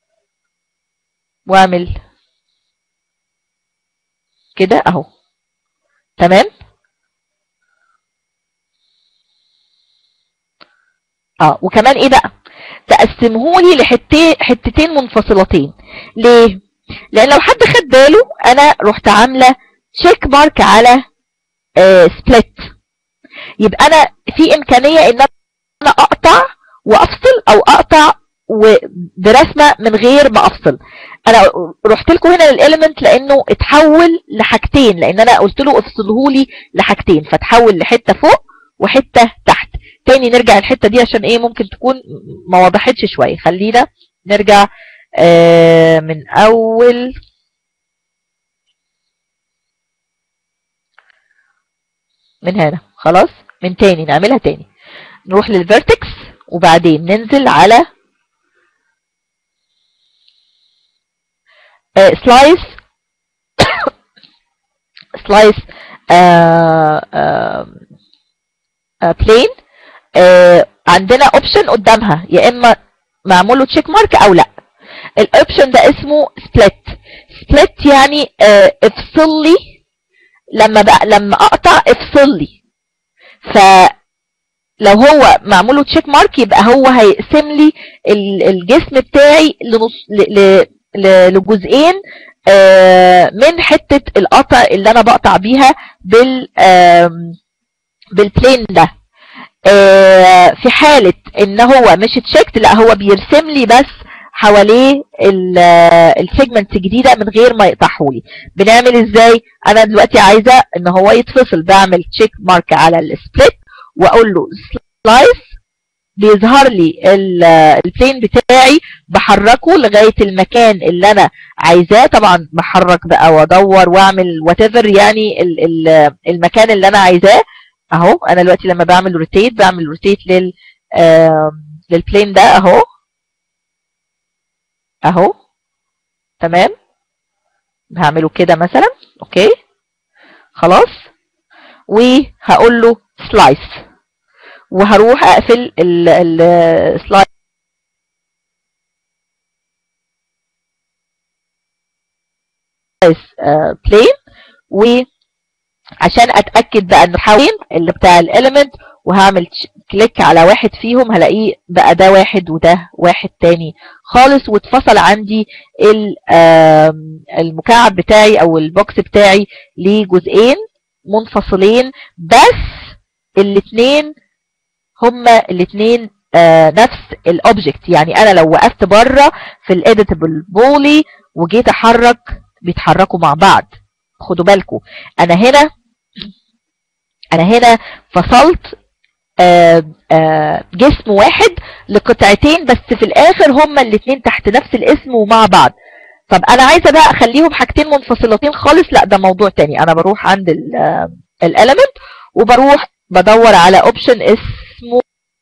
واعمل كده اهو تمام. اه وكمان ايه بقى، تقسمهولي لحتتين حتتين منفصلتين. ليه؟ لان لو حد خد باله انا رحت عامله تشيك مارك على آه سبليت، يبقى انا في امكانيه ان انا اقطع وافصل او اقطع برسمه من غير ما افصل. انا رحت لكم هنا للاليمنت لانه اتحول لحاجتين، لان انا قلت له افصلهولي لحاجتين فتحول لحته فوق وحته تحت. تاني نرجع الحته دي عشان ايه ممكن تكون ما وضحتش شويه. خلينا نرجع آه من اول من هنا خلاص، من تاني نعملها تاني. نروح للفيرتكس وبعدين ننزل على سلايس سلايس بلين. عندنا اوبشن قدامها يا اما معمول له تشيك مارك او لا. الاوبشن ده اسمه سبليت. سبليت يعني آه افصل لي، لما بقى لما اقطع افصل لي. فلو هو معمول له تشيك مارك يبقى هو هيقسم لي الجسم بتاعي لنص لجزئين آه من حته القطع اللي انا بقطع بيها بال آه بالبلين ده. آه في حاله ان هو مش تشيكت لا هو بيرسم لي بس حواليه السيجمنت الجديده من غير ما يقطعهولي. بنعمل ازاي؟ انا دلوقتي عايزه ان هو يتفصل، بعمل تشيك مارك على السبليت واقول له سلايس، بيظهر لي البلين بتاعي بحركه لغايه المكان اللي انا عايزاه. طبعا بحرك بقى وادور واعمل وات ايفر يعني المكان اللي انا عايزاه اهو. انا دلوقتي لما بعمل روتيت بعمل روتيت لل للبلين ده اهو اهو تمام. هعمله كده مثلا اوكي خلاص، وهقول له سلايس وهروح اقفل السلايس بلين. وعشان اتاكد بقى انه حوالين اللي بتاع الاليمنت وهعمل كليك على واحد فيهم هلاقيه بقى ده واحد وده واحد تاني خالص، واتفصل عندي المكعب بتاعي او البوكس بتاعي لجزئين منفصلين، بس الاثنين هما الاثنين آه نفس الاوبجكت. يعني انا لو وقفت بره في الاديتابل بولي وجيت احرك بيتحركوا مع بعض. خدوا بالكم انا هنا انا هنا فصلت آه آه جسم واحد لقطعتين، بس في الاخر هما الاثنين تحت نفس الاسم ومع بعض. طب انا عايزه بقى اخليهم حاجتين منفصلتين خالص، لا ده موضوع تاني. انا بروح عند الاليمنت وبروح بدور على اوبشن اسمه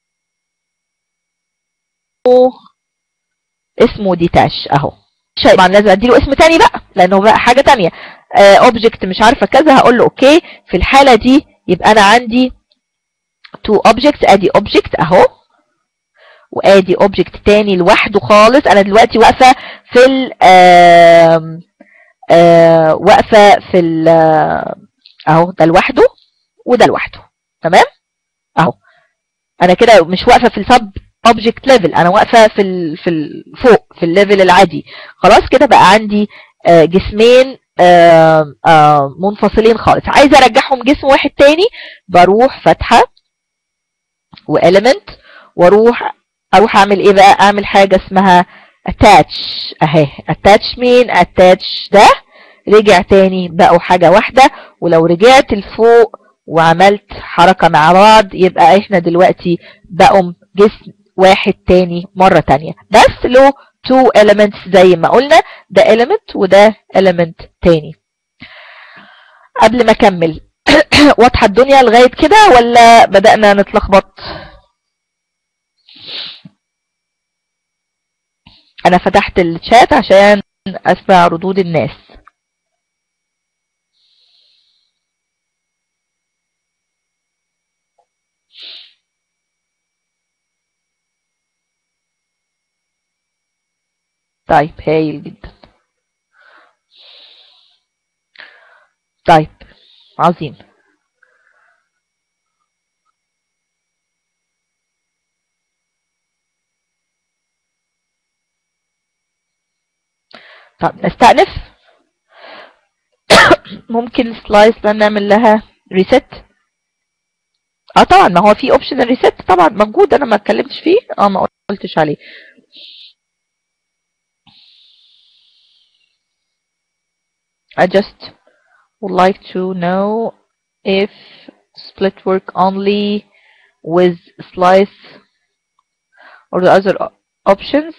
اسمه ديتاش اهو. طبعا لازم اديله اسم تاني بقى لانه بقى حاجه تانيه. اوبجكت آه مش عارفه كذا، هقول له اوكي. في الحاله دي يبقى انا عندي تو اوبجكتس، ادي اوبجكت اهو وادي اوبجكت تاني لوحده خالص. انا دلوقتي واقفه في ال آه آه واقفه في ال اهو ده لوحده وده لوحده تمام اهو. انا كده مش واقفه في السب اوبجكت ليفل، انا واقفه في ال في ال فوق في الليفل العادي خلاص. كده بقى عندي جسمين منفصلين خالص، عايزه ارجعهم جسم واحد تاني، بروح فاتحه واليمنت واروح اروح اعمل ايه بقى؟ اعمل حاجه اسمها اتاتش اهي، اتاتش مين؟ اتاتش ده رجع تاني بقوا حاجه واحده، ولو رجعت لفوق وعملت حركه مع بعض يبقى احنا دلوقتي بقوا جسم واحد تاني مره تانيه، بس له two elements زي ما قلنا، ده element وده element تاني. قبل ما اكمل واضحه الدنيا لغايه كده ولا بدأنا نتلخبط؟ انا فتحت الشات عشان اسمع ردود الناس. طيب هايل جدا. طيب عظيم. طب نستأنف. ممكن سلايس نعمل لها ريست. اه طبعا، ما هو في اوبشن الريست طبعا موجود، انا ما اتكلمتش فيه، اه ما قلتش عليه. I just would like to know if split work only with slice or the other options.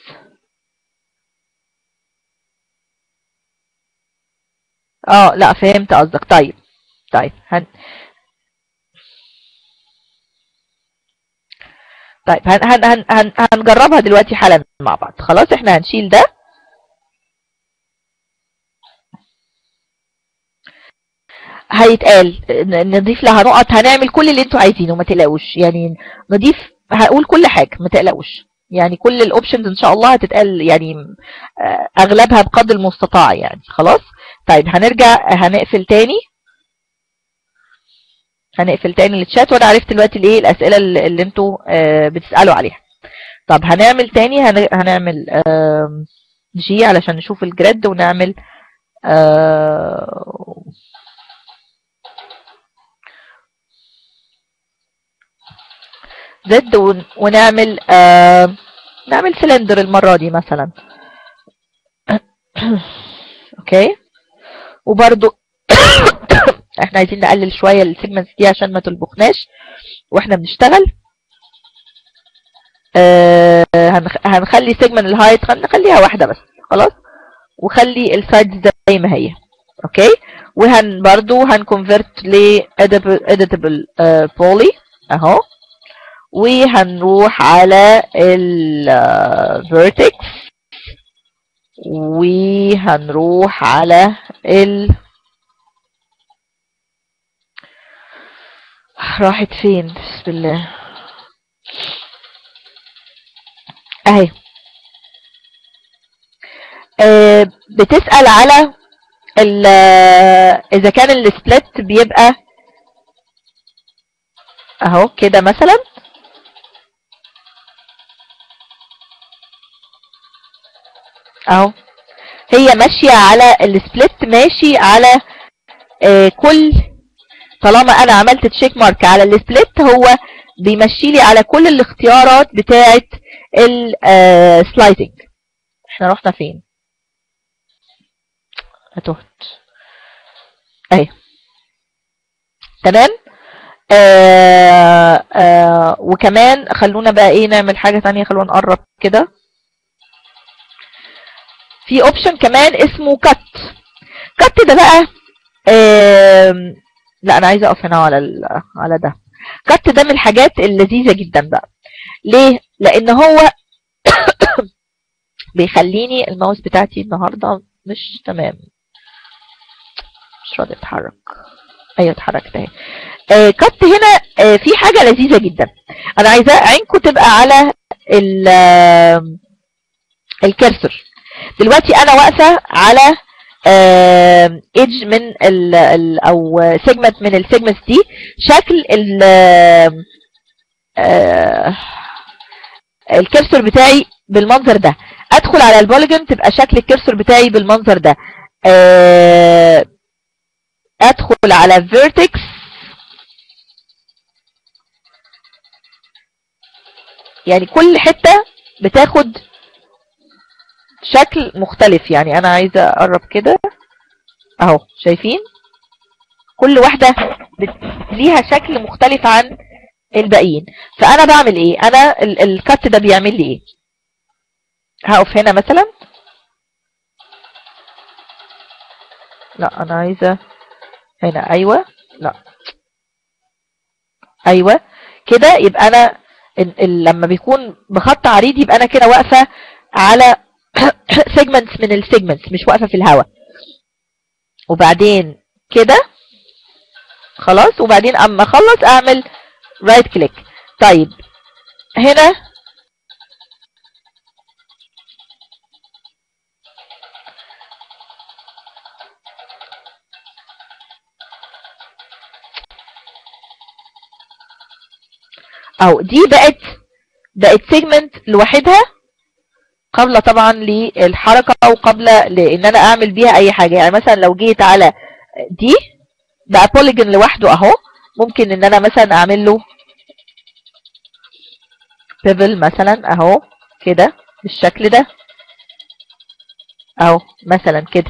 اه لا فهمت قصدك. طيب طيب هن طيب هن هن هن هن هنجربها دلوقتي حالا مع بعض. خلاص احنا هنشيل ده، هيتقال نضيف لها نقط، هنعمل كل اللي انتوا عايزينه ما تقلقوش، يعني نضيف، هقول كل حاجه ما تقلقوش، يعني كل الاوبشنز ان شاء الله هتتقال، يعني اغلبها بقدر المستطاع يعني. خلاص طيب هنرجع هنقفل تاني هنقفل تاني الشات، وانا عرفت دلوقتي الايه الاسئله اللي انتوا بتسالوا عليها. طب هنعمل تاني هنعمل جي علشان نشوف الجريد، ونعمل زد، ونعمل نعمل سلندر المره دي مثلا. اوكي، وبرده احنا عايزين نقلل شويه السيجمنتس دي عشان ما تلبخناش واحنا بنشتغل. آه هنخلي سيجمنت الهايت نخليها واحده بس خلاص، وخلي السايدز زي ما هي. اوكي، وهن برضو هنكونفرت ل editable بولي اهو، وهنروح على الفيرتكس وهنروح على ال راحت فين بسم الله اهي. آه بتسأل على اذا كان السبلت بيبقى اهو كده مثلا، اهو هي ماشيه على السبلت، ماشي على آه كل، طالما انا عملت تشيك مارك على السبلت هو بيمشي لي على كل الاختيارات بتاعه السلايدنج. احنا رحنا فين؟ اتهت اهي تمام. آه آه وكمان خلونا بقى ايه نعمل حاجه ثانيه، خلونا نقرب كده. في اوبشن كمان اسمه كات. كات ده بقى آه لا انا عايزه اقف هنا على على ده. كات ده من الحاجات اللذيذه جدا بقى. ليه؟ لان هو بيخليني الماوس بتاعتي النهارده مش تمام، مش راضي اتحرك. ايوه اتحركت اهي. آه كات هنا آه في حاجه لذيذه جدا، انا عايزاه عينكم تبقى على الكرسر. دلوقتي انا واقفه على ايدج من ال ال او سيجمنت من السيجمنتس دي، شكل ال الكرسر بتاعي بالمنظر ده. ادخل على البوليجون تبقى شكل الكرسر بتاعي بالمنظر ده. آه ادخل على فيرتكس يعني كل حتة بتاخد شكل مختلف. يعني انا عايزة اقرب كده اهو، شايفين كل واحدة ليها شكل مختلف عن الباقيين. فانا بعمل ايه؟ انا الكات ده بيعمل لي ايه؟ هقف هنا مثلا، لا انا عايزة هنا، ايوه لا ايوه كده. يبقى انا ال ال لما بيكون بخط عريض يبقى انا كده واقفة على سيجمنتس من السيجمنتس، مش واقفة في الهواء. وبعدين كده خلاص، وبعدين اما اخلص اعمل رايت كليك. طيب هنا اهو دي بقت بقت سيجمنت لوحدها قبل طبعا للحركة وقبل لان انا اعمل بيها اي حاجة. يعني مثلا لو جيت على دي بقى بوليجون لوحده اهو، ممكن ان انا مثلا اعمل له بيفل مثلا اهو كده بالشكل ده اهو مثلا كده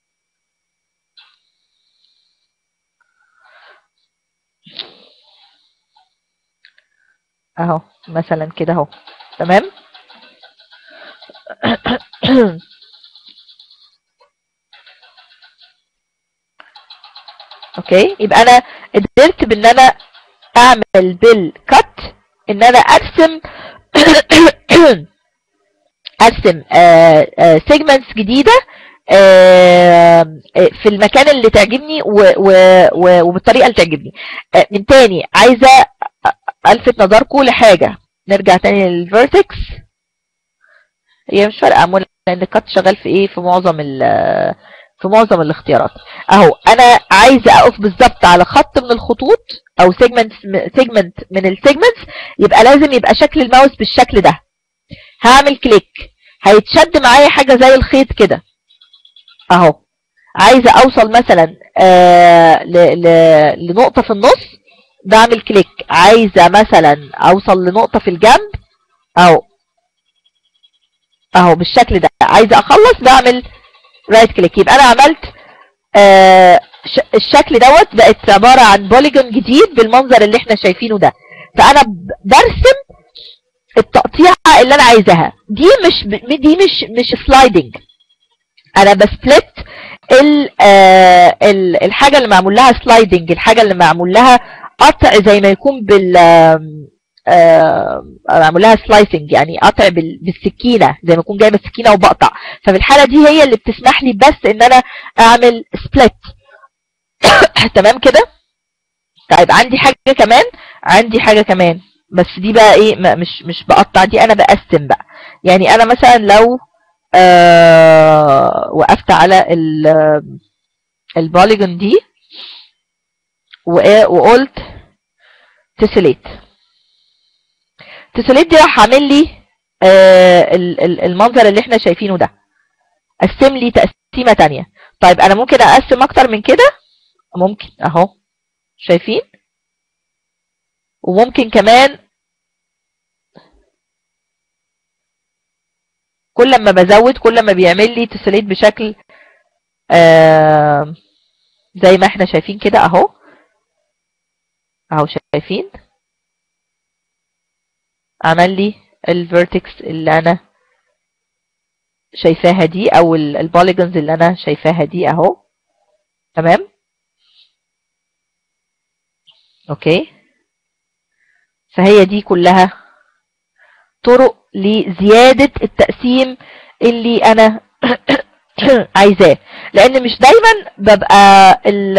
اهو مثلا كده اهو. تمام. اوكي، يبقى انا قدرت بان انا اعمل بالكات ان انا ارسم ارسم سيجمنتس جديده آه في المكان اللي تعجبني وبالطريقه اللي تعجبني. آه من تاني عايزه الفت نظركم لحاجه، نرجع تاني للفيرتكس. هي مش فارقه عموما لان الكات شغال في ايه، في معظم في معظم الاختيارات. اهو انا عايزه اقف بالظبط على خط من الخطوط او سيجمنت سيجمنت من السيجمنتس، يبقى لازم يبقى شكل الماوس بالشكل ده. هعمل كليك هيتشد معايا حاجه زي الخيط كده اهو. عايزه اوصل مثلا آه ل... ل... لنقطه في النص، بعمل كليك. عايزه مثلا اوصل لنقطه في الجنب اهو اهو بالشكل ده. عايزه اخلص بعمل رايت كليك. يبقى انا عملت آه الشكل دوت، بقت عباره عن بوليجون جديد بالمنظر اللي احنا شايفينه ده. فانا برسم التقطيعه اللي انا عايزاها. دي مش دي مش مش سلايدنج، انا بسبلت ال آه ال الحاجه اللي معمول لها سلايدنج، الحاجه اللي معمول لها قطع زي ما يكون بال آه معمول لها سلايسنج، يعني قطع بالسكينه زي ما اكون جايبه السكينه وبقطع. ففي الحاله دي هي اللي بتسمح لي بس ان انا اعمل سبلت. تمام كده. طيب عندي حاجه كمان، عندي حاجه كمان بس دي بقى ايه، مش مش بقطع، دي انا بقسم بقى. يعني انا مثلا لو آه وقفت على البوليجون دي وقلت تسليت تسليت دي راح عامل لي آه المنظر اللي احنا شايفينه ده، قسم لي تقسيمه تانية. طيب انا ممكن اقسم اكتر من كده، ممكن اهو شايفين، وممكن كمان كل ما بزود كل ما بيعمل لي تسليت بشكل آه زي ما احنا شايفين كده اهو اهو شايفين عمل لي الفيرتكس اللي انا شايفاها دي او البوليجونز اللي انا شايفاها دي اهو. تمام اوكي. فهي دي كلها طرق لزيادة التقسيم اللي انا عايزاه، لان مش دايما ببقى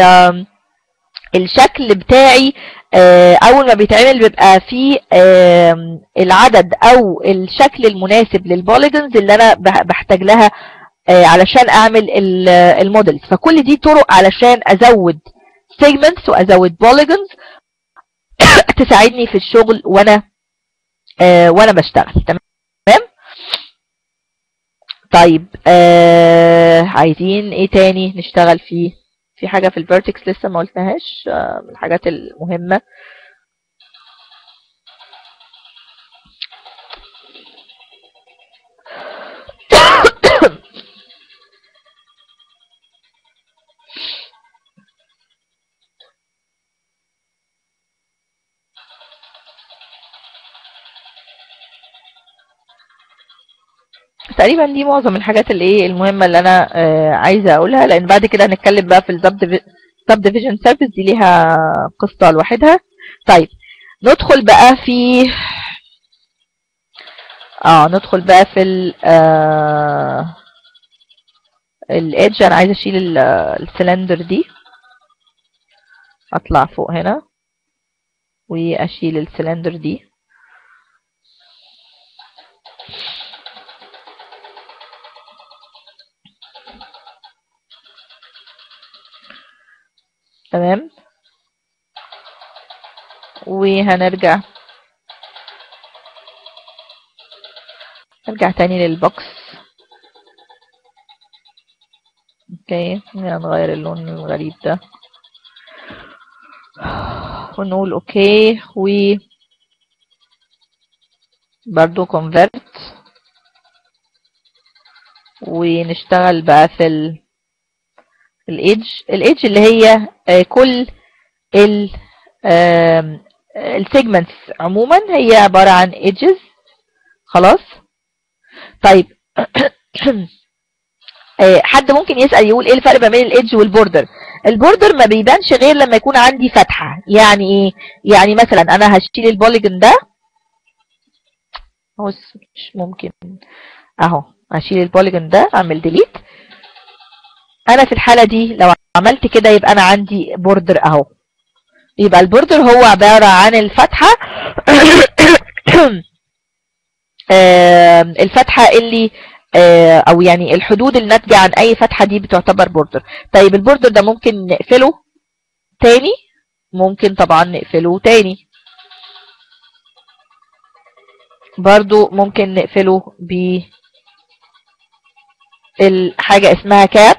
الشكل بتاعي اول ما بيتعمل بيبقى فيه العدد او الشكل المناسب للبوليجونز اللي انا بحتاج لها علشان اعمل المودلز. فكل دي طرق علشان ازود سيجمنتس وازود بوليجونز تساعدني في الشغل وانا وانا بشتغل. تمام. طيب آه عايزين ايه تاني نشتغل فيه؟ في حاجة في الفيرتكس لسه ما قلتهاش، آه من الحاجات المهمة. تقريبا دي معظم الحاجات اللي ايه المهمة اللي انا آه عايزة اقولها، لان بعد كده هنتكلم بقى في السب ديفيجن سيرفيس، دي ليها قصة لوحدها. طيب ندخل بقى في اه ندخل بقى في ال آه الايدج. انا عايزة اشيل السلندر دي، اطلع فوق هنا واشيل السلندر دي. تمام، وهنرجع نرجع تاني للبوكس. اوكي، هنغير اللون الغريب ده ونقول اوكي، و برضو convert، ونشتغل بقى في ال الايدج. الايدج اللي هي آه، كل ال السيجمنتس عموما هي عبارة عن edges. خلاص. طيب آه، حد ممكن يسأل يقول ايه الفرق ما بين الايدج والبوردر؟ البوردر ما بيبانش غير لما يكون عندي فتحة. يعني ايه؟ يعني مثلا انا هشيل البوليجون ده، هو مش ممكن اهو، هشيل البوليجون ده، اعمل ديليت. انا في الحالة دي لو عملت كده يبقى انا عندي بوردر اهو. يبقى البوردر هو عبارة عن الفتحة الفتحة اللي او يعني الحدود الناتجة عن اي فتحة دي بتعتبر بوردر. طيب البوردر ده ممكن نقفله تاني؟ ممكن طبعا نقفله تاني، برضو ممكن نقفله ب الحاجة اسمها كاب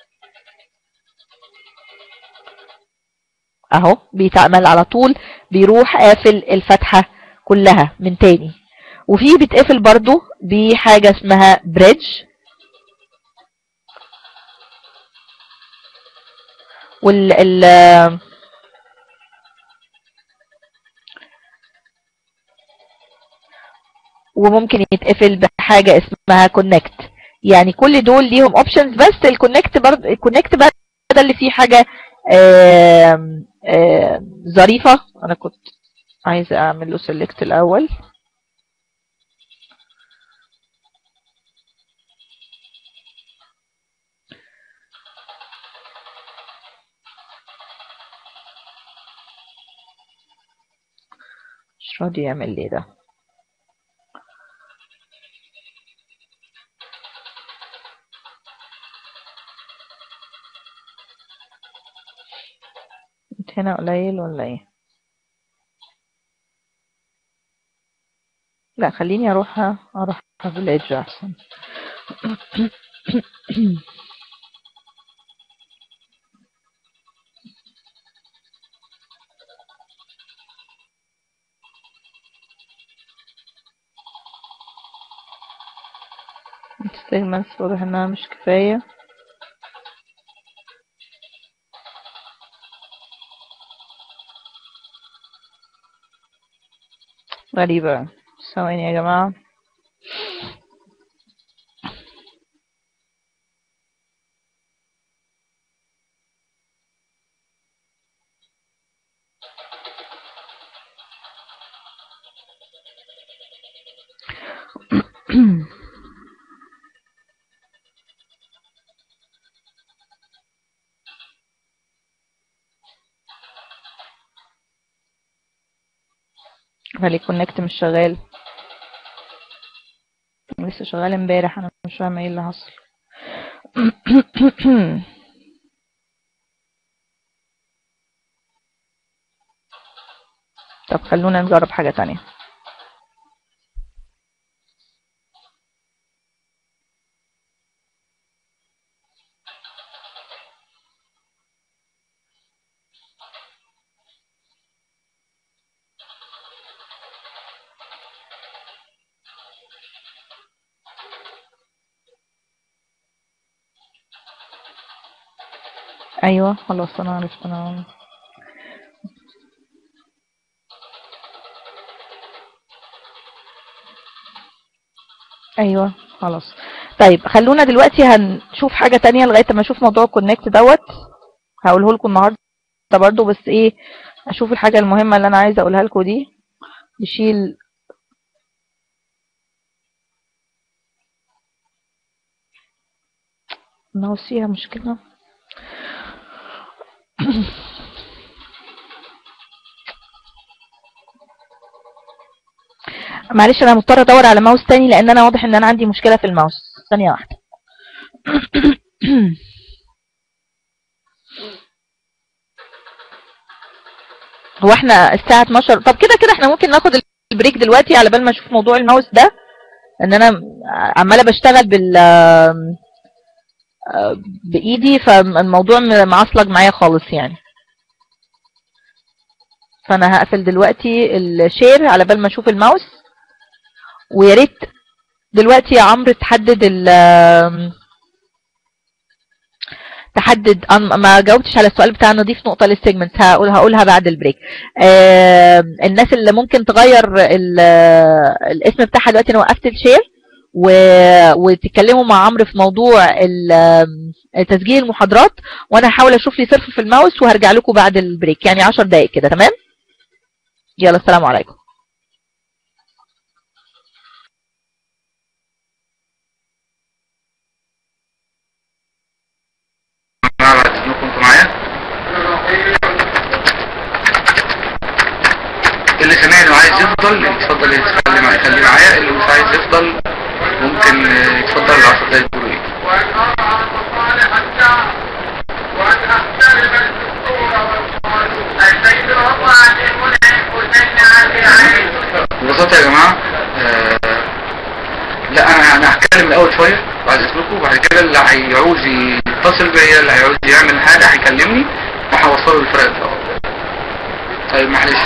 اهو، بيتعمل على طول، بيروح قافل الفتحة كلها من تاني. وفي بتقفل برضو بحاجة اسمها بريدج، وال ال وممكن يتقفل بحاجة اسمها كونكت. يعني كل دول ليهم اوبشنز، بس الكونكت برضو الكونكت بقى ده اللي فيه حاجة آم آم ظريفة. انا كنت عايزة اعمل له سيلكت الاول. مش راضي يعمل ليه ده؟ انت هنا قليل ولا ايه؟ لا خليني اروح اروح بالإيدج احسن. السيجمنتس واضح انها مش كفاية. غريبة، ثواني يا جماعة. خلي كونكت مش شغال، لسه شغال امبارح، انا مش فاهمة ايه اللي حصل. طب خلونا نجرب حاجة تانية. ايوه خلاص انا عرفت انا. ايوه خلاص. طيب خلونا دلوقتي هنشوف حاجة تانية لغاية ما اشوف موضوع الكونكت دوت، هقوله لكم النهارده برضو، بس ايه اشوف الحاجة المهمة اللي انا عايزة اقولها لكم دي. نشيل الماوس فيها مشكلة. معلش انا مضطرة ادور على ماوس تاني لان انا واضح ان انا عندي مشكلة في الماوس. ثانية واحدة. هو احنا الساعة اتناشر. طب كده كده احنا ممكن ناخد البريك دلوقتي على بال ما اشوف موضوع الماوس ده، ان انا عمالة بشتغل بال بايدي فالموضوع معصلج معايا خالص يعني. فانا هقفل دلوقتي الشير على بال ما اشوف الماوس. ويا ريت دلوقتي يا عمرو تحدد ال تحدد ما جاوبتش على السؤال بتاع نضيف نقطة للسيجمنت، هقول هقولها بعد البريك. آه الناس اللي ممكن تغير الاسم بتاعها دلوقتي، انا وقفت الشير و... وتتكلموا مع عمرو في موضوع تسجيل المحاضرات، وانا هحاول اشوف لي صرف في الماوس وهرجع لكم بعد البريك يعني عشر دقايق كده. تمام؟ يلا السلام عليكم. اللي سمعني وعايز يفضل يتفضل يتكلم معايا، يخليه معايا. اللي مش عايز يفضل ممكن يتفضل العشر دقايق يقولوا ايه. ببساطة يا جماعة آه لا انا انا هتكلم الاول شوية بعد اذنكم، وبعد كده اللي هيعوز يتصل بيا، اللي هيعوز يعمل حاجة هيكلمني وهوصله للفرق الاول. طيب معلش.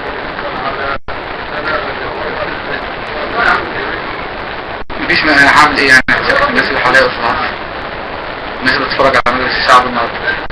مفيش، ما انا هعمل ايه يعني؟ هسكت الناس اللي حواليا وصراحة الناس اللي بتتفرج على مجلس الشعب النهارده.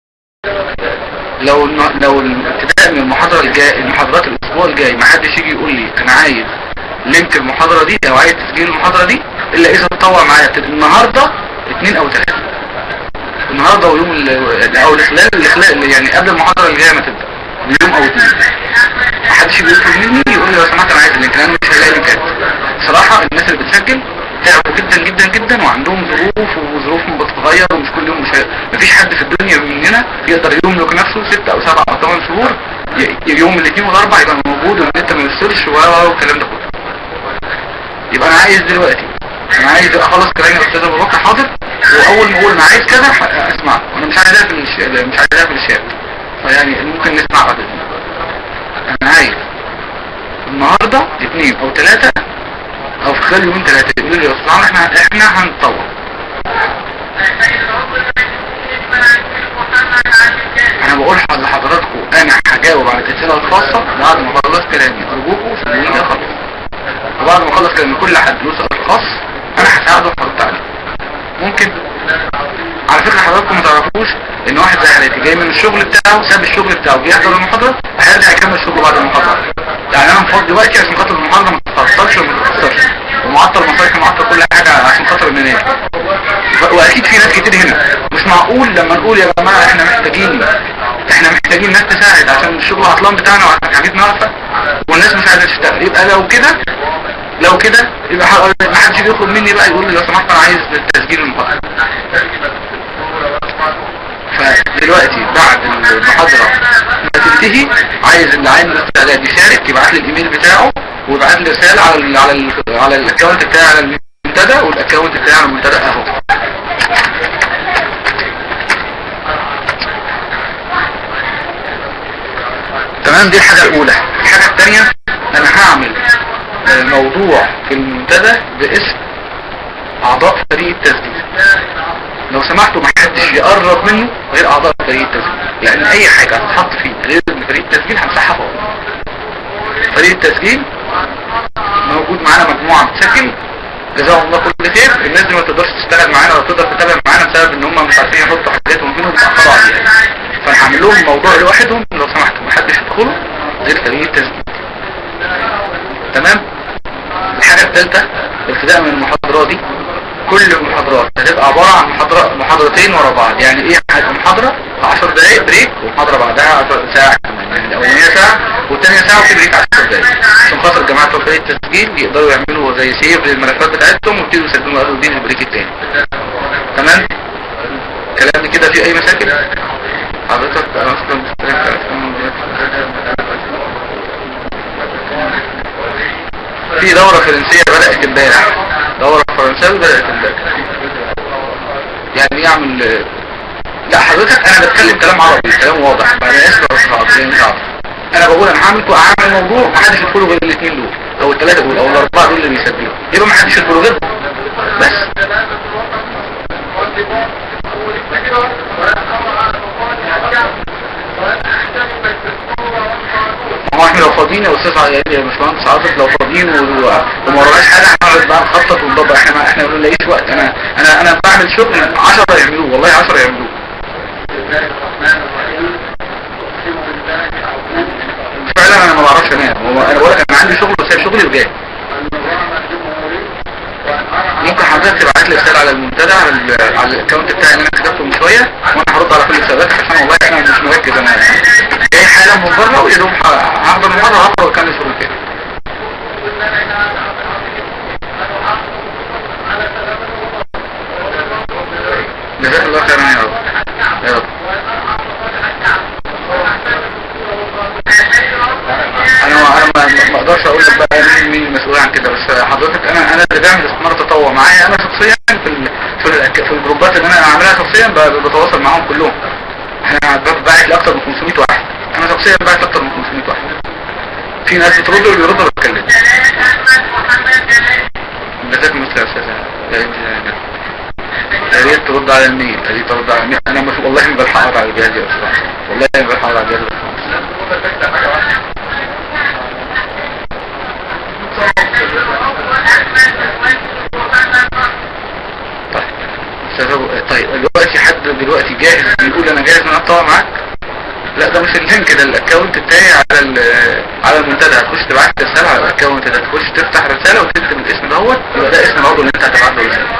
لو لو الابتداء من المحاضرة الجاية، المحاضرات الاسبوع الجاي، ما حدش يجي يقول لي انا عايز لينك المحاضرة دي او عايز تسجيل المحاضرة دي الا اذا تطوع معايا النهارده اثنين او ثلاثة. النهارده ويوم او الخلال الخلال يعني قبل المحاضرة الجاية ما تبدأ بيوم او اثنين. ما حدش يطلب مني يقول لي لو سمحت انا عايز اللينك، انا مش هلاقي لينكات. صراحة الناس اللي بتسجل تعبوا جدا جدا جدا وعندهم ظروف وظروفهم بتتغير ومش كل يوم. مش مفيش حد في الدنيا مننا يقدر يملك نفسه ستة او سبعة او ثمان شهور يوم الاثنين والاربع يبقى موجود والنت ما يفصلش والكلام ده كله. يبقى انا عايز دلوقتي، انا عايز اخلص كلامي يا استاذ ابو بكر حاضر، واول ما اقول انا عايز كذا اسمع. انا مش عايز اقفل مش عايز اقفل الشات، فيعني ممكن نسمع بعد. انا عايز النهارده اثنين او ثلاثة او في خلال يومين ثلاثة يقولوا لي يا استاذ عمرو احنا احنا هنتطور. انا بقول لحضراتكم انا هجاوب على الاسئله الخاصه بعد ما اخلص كلامي، ارجوكم سيبوني اخلص. وبعد ما اخلص كلامي كل حد له سؤال خاص انا هساعده وهرد عليه. ممكن على فكره حضراتكم ما تعرفوش ان واحد زي حالتي جاي من الشغل بتاعه، ساب الشغل بتاعه جه يحضر المحاضره، هيرجع يكمل شغله بعد المحاضره. يعني انا مفضي وقتي عشان خاطر المحاضره ما تتاثرش وما تتاثرش، ومعطل مصاريفي ومعطل كل حاجه عشان خاطر الناس. واكيد في ناس كتير هنا. مش معقول لما نقول يا جماعه احنا محتاجين احنا محتاجين ناس تساعد عشان الشغل عطلان بتاعنا وعشان حاجتنا واقفه والناس مش عايزه تشتغل. يبقى لو كده لو كده يبقى ما حدش يجي يطلب مني بقى يقول لي لو سمحت انا عايز تسجيل المحاضره. فدلوقتي بعد المحاضره ما تنتهي عايز اللي عنده استعداد يشارك يبعت لي الايميل بتاعه ويبعت لي رساله على ال على ال على الاكونت بتاعي على المنتدى، والاكونت بتاعي على المنتدى اهو. تمام؟ دي الحاجه الاولى. الحاجه الثانيه انا هعمل موضوع في المنتدى باسم اعضاء فريق التسجيل. لو سمحتوا ما حدش يقرب منه غير اعضاء فريق التسجيل، لان اي حاجه هتتحط فيه غير فريق التسجيل همسحها فوق. فريق التسجيل موجود معانا مجموعه بتسجل جزاهم الله كل خير. الناس دي ما تقدرش تشتغل معانا ولا تقدر تتابع معانا بسبب ان هم مش عارفين يحطوا حاجاتهم فيهم وبيتاخروا عليها، فنعمل لهم موضوع لوحدهم لو سمحتوا محدش يدخله غير فريق التسجيل. تمام. الحاجه الثالثه ابتداء من المحاضرات دي كل المحاضرات هتبقى عباره عن محاضره محاضرتين ورا بعض، يعني ايه محاضره عشر دقائق بريك ومحاضره بعدها ساعه كمان، يعني الاولانيه ساعه والثانيه ساعه وفي بريك عشر دقائق عشان خاطر الجماعه بتوع فريق التسجيل يقدروا يعملوا زي سيف للملفات بتاعتهم ويبتدوا يسجلوا قالوا دي البريك الثاني. تمام. كلامي كده في اي مشاكل حضرتك؟ انا اصلا مستريح. في دورة فرنسية بدأت امبارح، دورة فرنساوي بدأت امبارح. يعني يعمل لا حضرتك انا بتكلم كلام عربي كلام واضح، انا اسف يا استاذ مش عارف. انا بقول انا هعمل هعمل موضوع محدش يدخله غير الاثنين دول او الثلاثة دول او الاربعة دول اللي بيسجلوا، يبقى محدش يدخله غيرهم بس. هو احنا لو فاضيين يا استاذ يا باشمهندس عاطف لو فاضيين وما وراناش حاجه هنقعد بقى نخطط ونضبط، احنا ما احنا ما بنلاقيش وقت. انا انا انا بعمل شغل عشرة يعملوه والله عشرة يعملوه. فعلا انا ما بعرفش انام، انا بقول لك انا عندي شغل وسايب شغلي وجاي. ممكن حضرتك تبعت لي رساله على المنتدى على على الاكونت بتاعي اللي انا كتبته من شويه وانا هرد على كل الرسالات عشان والله انا مش مركز، انا جاي حالا من بره ويا دوب هحضر المحاضره هحضر واكمل شغل تاني. جزاك الله خيرا يا رب يا رب. انا انا ما اقدرش اقول لك بقى مين مين المسؤول عن كده، بس حضرتك انا انا اللي بعمل استثمار تطوع معايا انا شخصيا في ال في, في الجروبات اللي انا عاملها شخصيا بتواصل معاهم كلهم. احنا بعت لاكثر من خمسمية واحد، انا شخصيا بعت اكثر من خمسمية واحد. في ناس بترد واللي بيرد بتكلم. جزاك الله خير يا استاذ. يا ريت ترد على الميل، يا ريت ترد على الميل. انا مش والله ما بلحق على الجهاز يا استاذ، والله ما بلحق على الجهاز. طيب دلوقتي حد دلوقتي جاهز بيقول انا جاهز ان انا اتطوع معاك؟ لا ده مش اللينك، ده الاكونت بتاعي على على المنتدى. هتخش تبعت رساله على الاكونت ده، تخش تفتح رساله وتكتب الاسم دوت يبقى ده اسم العضو اللي انت هتبعت له رساله.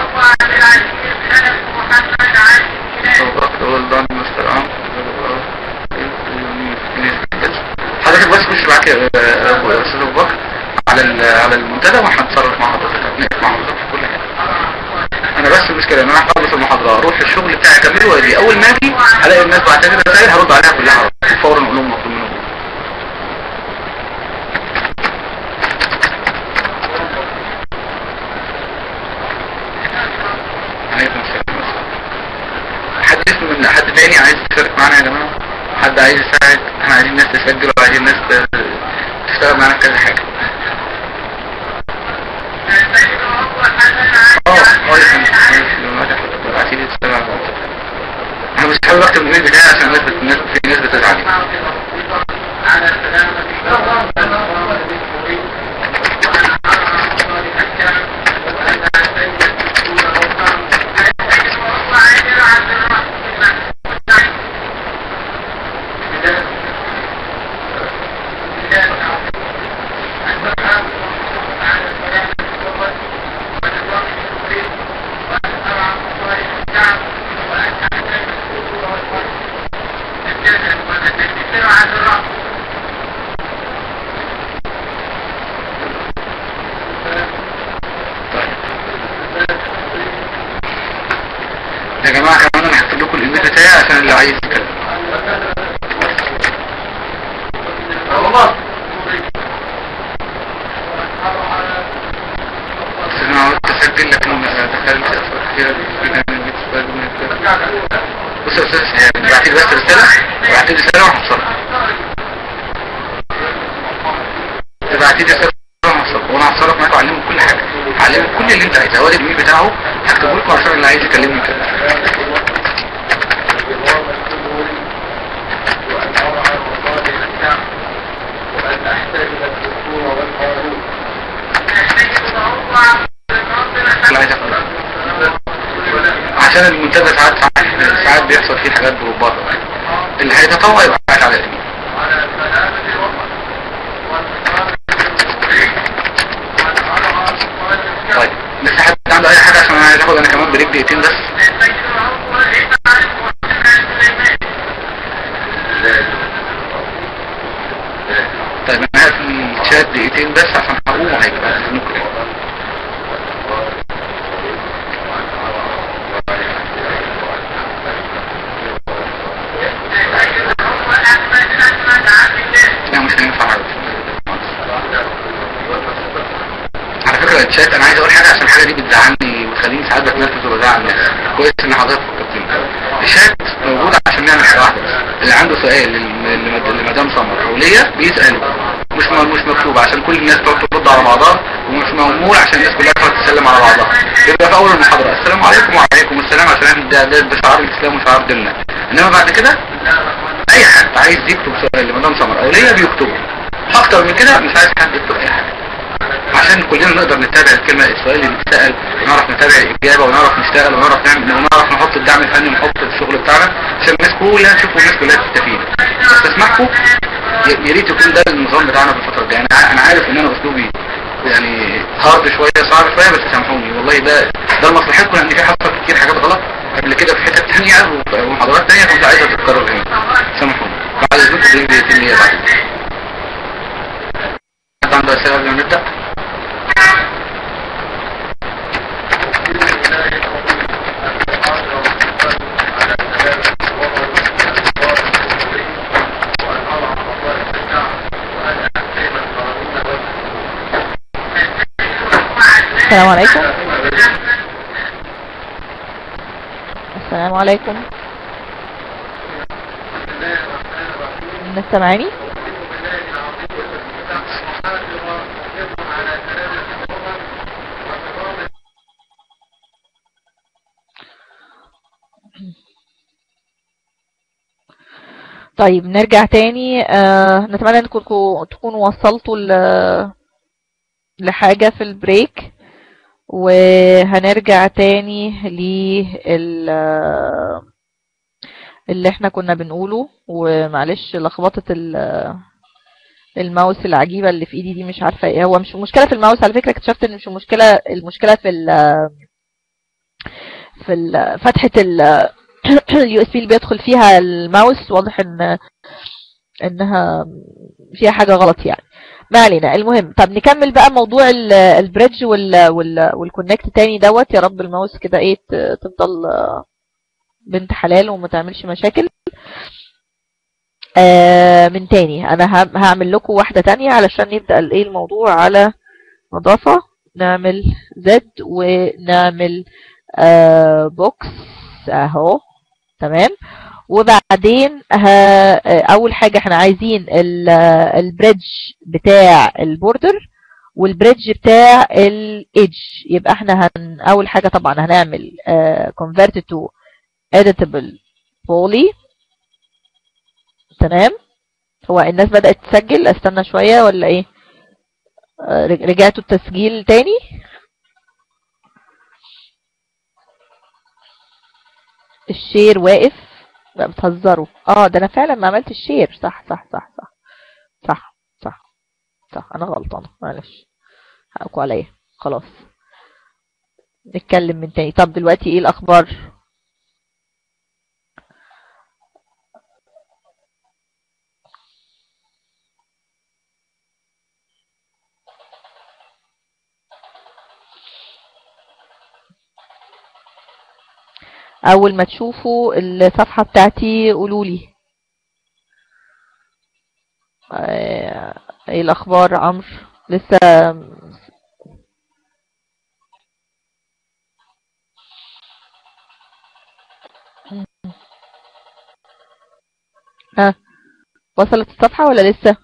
حضرتك بس خش معاك يا استاذ ابو بكر على على المنتدى واحنا هنتصرف مع حضرتك، هنقف مع حضرتك في كل حاجه. انا بس المشكله ان انا هخلص المحاضره اروح الشغل بتاعي اكمله واجي، اول ما اجي الاقي الناس بعت لي رسائل هرد عليها كلها فورا اقول لهم مطلوب منهم. عليكم السلام. حد اسمه من حد تاني عايز يشارك معانا يا جماعه؟ حد عايز يساعد؟ احنا عايزين ناس تسجل وعايزين ناس تشتغل معانا في كذا حاجه. اه اه يا فندم ابعتي لي رساله على الواتساب. انا مش حابب اكتب الايميل بتاعي عشان الناس الناس في ناس بتزعل. يا جماعة كمان انا هكتب لكم الايميل بتاعي عشان اللي عايز يتكلم. بس انا عاوزت اسجل لك ان دخلت افكار كتيرة بص يا استاذ ابعتي لي بس رسالة ابعتي لي رسالة وهتصرف. ابعتي لي رسالة وهتصرف وانا هتصرف معاك واعلمك كل حاجة، هعلمك كل اللي انت عايزه. هو الايميل بتاعه هكتبه لكم عشان اللي عايز يكلمني كده. عشان المنتدى ساعات ساعات بيحصل فيه حاجات جروبات. اللي هيتطوع يبقى قاعد على اسمي. طيب لسه حد عنده اي حاجه؟ عشان انا عايز اخد انا كمان بريك دقيقتين بس. طيب انا هقفل الشات دقيقتين بس عشان هقوم وهيبقى ممكن. لا مش هينفع على فكرة الشات. انا عايز اقول حاجة عشان الحاجة دي بتزعلني وتخليني ساعات بتنرفز وبزعل الناس. كويس ان حضرتك فكرتني. الشات موجود عشان نعمل حاجة واحدة بس. اللي عنده سؤال لمدام سمر او ليا بيسأله، مش مش مكتوب عشان كل الناس تقعد ترد على بعضها، ومش معمول عشان الناس كلها تقعد تسلم على بعضها. يبقى في اول المحاضرة السلام عليكم وعليكم السلام عشان ده ده, ده شعار الاسلام وشعار ديننا. انما بعد كده اي حد عايز يكتب سؤال لمدام سمر او ليا بيكتبه. اكتر من كده مش عايز حد يكتب اي حاجة، عشان كلنا نقدر نتابع الكلمة السؤال اللي بيتسأل، ونعرف نتابع الإجابة، ونعرف نشتغل، ونعرف نعمل، ونعرف نحط الدعم الفني ونحط الشغل بتاعنا عشان الناس كلها تشوف والناس كلها تستفيد. بس اسمحكم يا ريت يكون ده النظام بتاعنا بالفترة الجاية. انا عارف ان انا اسلوبي يعني هارد شوية صعب شوية، بس سامحوني والله ده ده لمصلحتكم، لان في حصل كتير حاجات غلط قبل كده في حتت ثانية ومحاضرات ثانية كنت عايزها تتكرر هنا. سامحوني بعد اذنكم دقيقتين ليا بعد. حد عنده اسئلة قبل ما نبدأ؟ السلام عليكم. السلام عليكم. الناس سامعاني؟ طيب نرجع تاني. آه نتمنى انكم تكونوا وصلتوا لحاجة في البريك، وهنرجع تاني لل اللي احنا كنا بنقوله. ومعلش لخبطة الماوس العجيبة اللي في ايدي دي، مش عارفة ايه هو. مش مشكلة في الماوس على فكرة، اكتشفت ان مش مشكلة، المشكلة في ال في ال فتحة اليو اس بي اللي بيدخل فيها الماوس. واضح ان انها فيها حاجة غلط يعني. ما علينا. المهم طب نكمل بقى موضوع البريدج والكونكت تاني دوت. يا رب الماوس كده ايه تفضل بنت حلال وما تعملش مشاكل. آه من تاني انا هعمل لكم واحدة تانية علشان نبدأ الايه الموضوع على نظافة. نعمل زد ونعمل آه بوكس اهو تمام. وبعدين اول حاجة احنا عايزين البريدج بتاع البوردر والبريدج بتاع الايدج. يبقى احنا هن اول حاجة طبعا هنعمل convert to editable poly. تمام. هو الناس بدأت تسجل، استنى شوية ولا ايه؟ رجعتوا التسجيل تاني؟ الشير واقف؟ لا بتهزروا. اه ده انا فعلا ما عملت الشير. صح صح صح صح صح صح صح انا غلطانه، معلش حقكوا عليا. خلاص نتكلم من تاني. طب دلوقتي ايه الاخبار؟ اول ما تشوفوا الصفحه بتاعتي قولوا لي ايه الاخبار. عمرو لسه ها وصلت الصفحه ولا لسه؟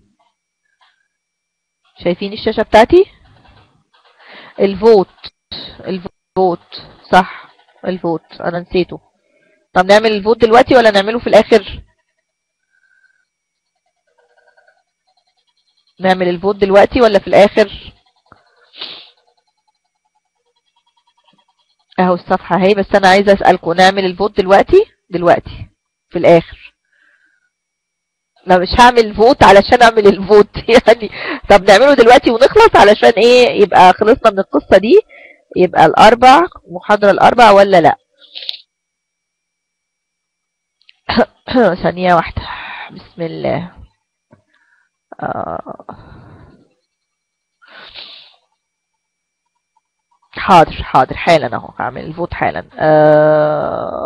شايفين الشاشه بتاعتي؟ الفوت الفوت صح، الفوت انا نسيته. طب نعمل الفوت دلوقتي ولا نعمله في الاخر؟ نعمل الفوت دلوقتي ولا في الاخر؟ اهو اهو الصفحة اهي، بس انا عايزة اسألكم نعمل الفوت دلوقتي دلوقتي في الاخر؟ لا مش هعمل فوت علشان اعمل الفوت يعني. طب نعمله دلوقتي ونخلص علشان ايه يبقى خلصنا من القصة دي. يبقى الاربع محاضرة الاربع ولا لا؟ ثانية واحدة. بسم الله. آه. حاضر حاضر حالا اهو هعمل الفوت حالا. آه.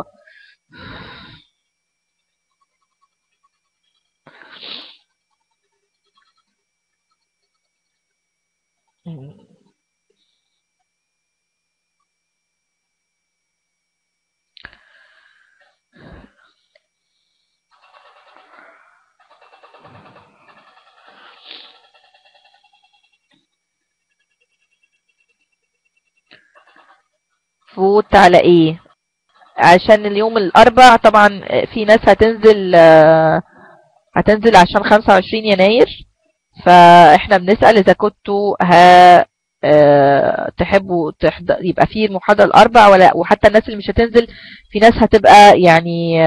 فوت على ايه؟ عشان اليوم الاربع طبعا في ناس هتنزل هتنزل عشان خمسة وعشرين يناير، فاحنا بنسأل اذا كنتوا ها تحبوا تحضر يبقى في المحاضرة الاربع ولا. وحتى الناس اللي مش هتنزل في ناس هتبقى يعني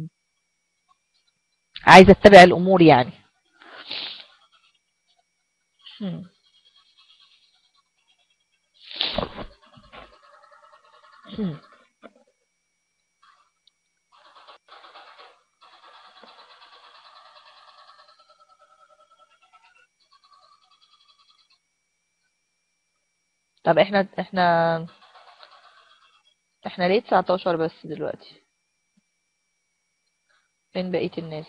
عايزة تتابع الامور يعني. طب احنا احنا احنا ليه تسعتاشر بس دلوقتي؟ فين بقية الناس؟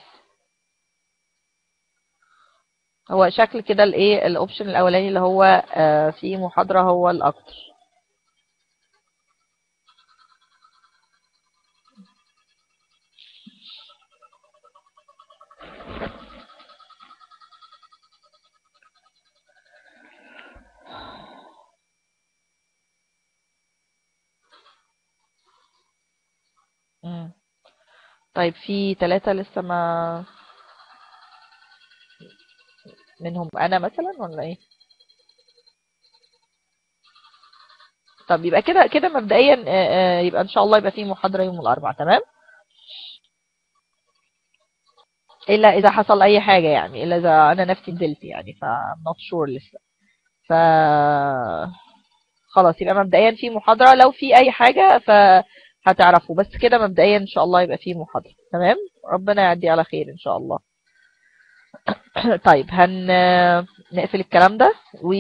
هو شكل كده الايه الاوبشن الاولاني اللي هو آه في محاضرة هو الاكتر. مم. طيب في ثلاثة لسه ما منهم انا مثلا ولا ايه؟ طب يبقى كده كده مبدئيا يبقى ان شاء الله يبقى في محاضرة يوم الاربعاء. تمام، الا اذا حصل اي حاجة يعني، الا اذا انا نفسي نزلت يعني، ف not sure لسه. ف خلاص يبقى مبدئيا في محاضرة، لو في اي حاجة فهتعرفوا، بس كده مبدئيا ان شاء الله يبقى في محاضرة. تمام، ربنا يعدي على خير ان شاء الله. طيب هن نقفل الكلام ده و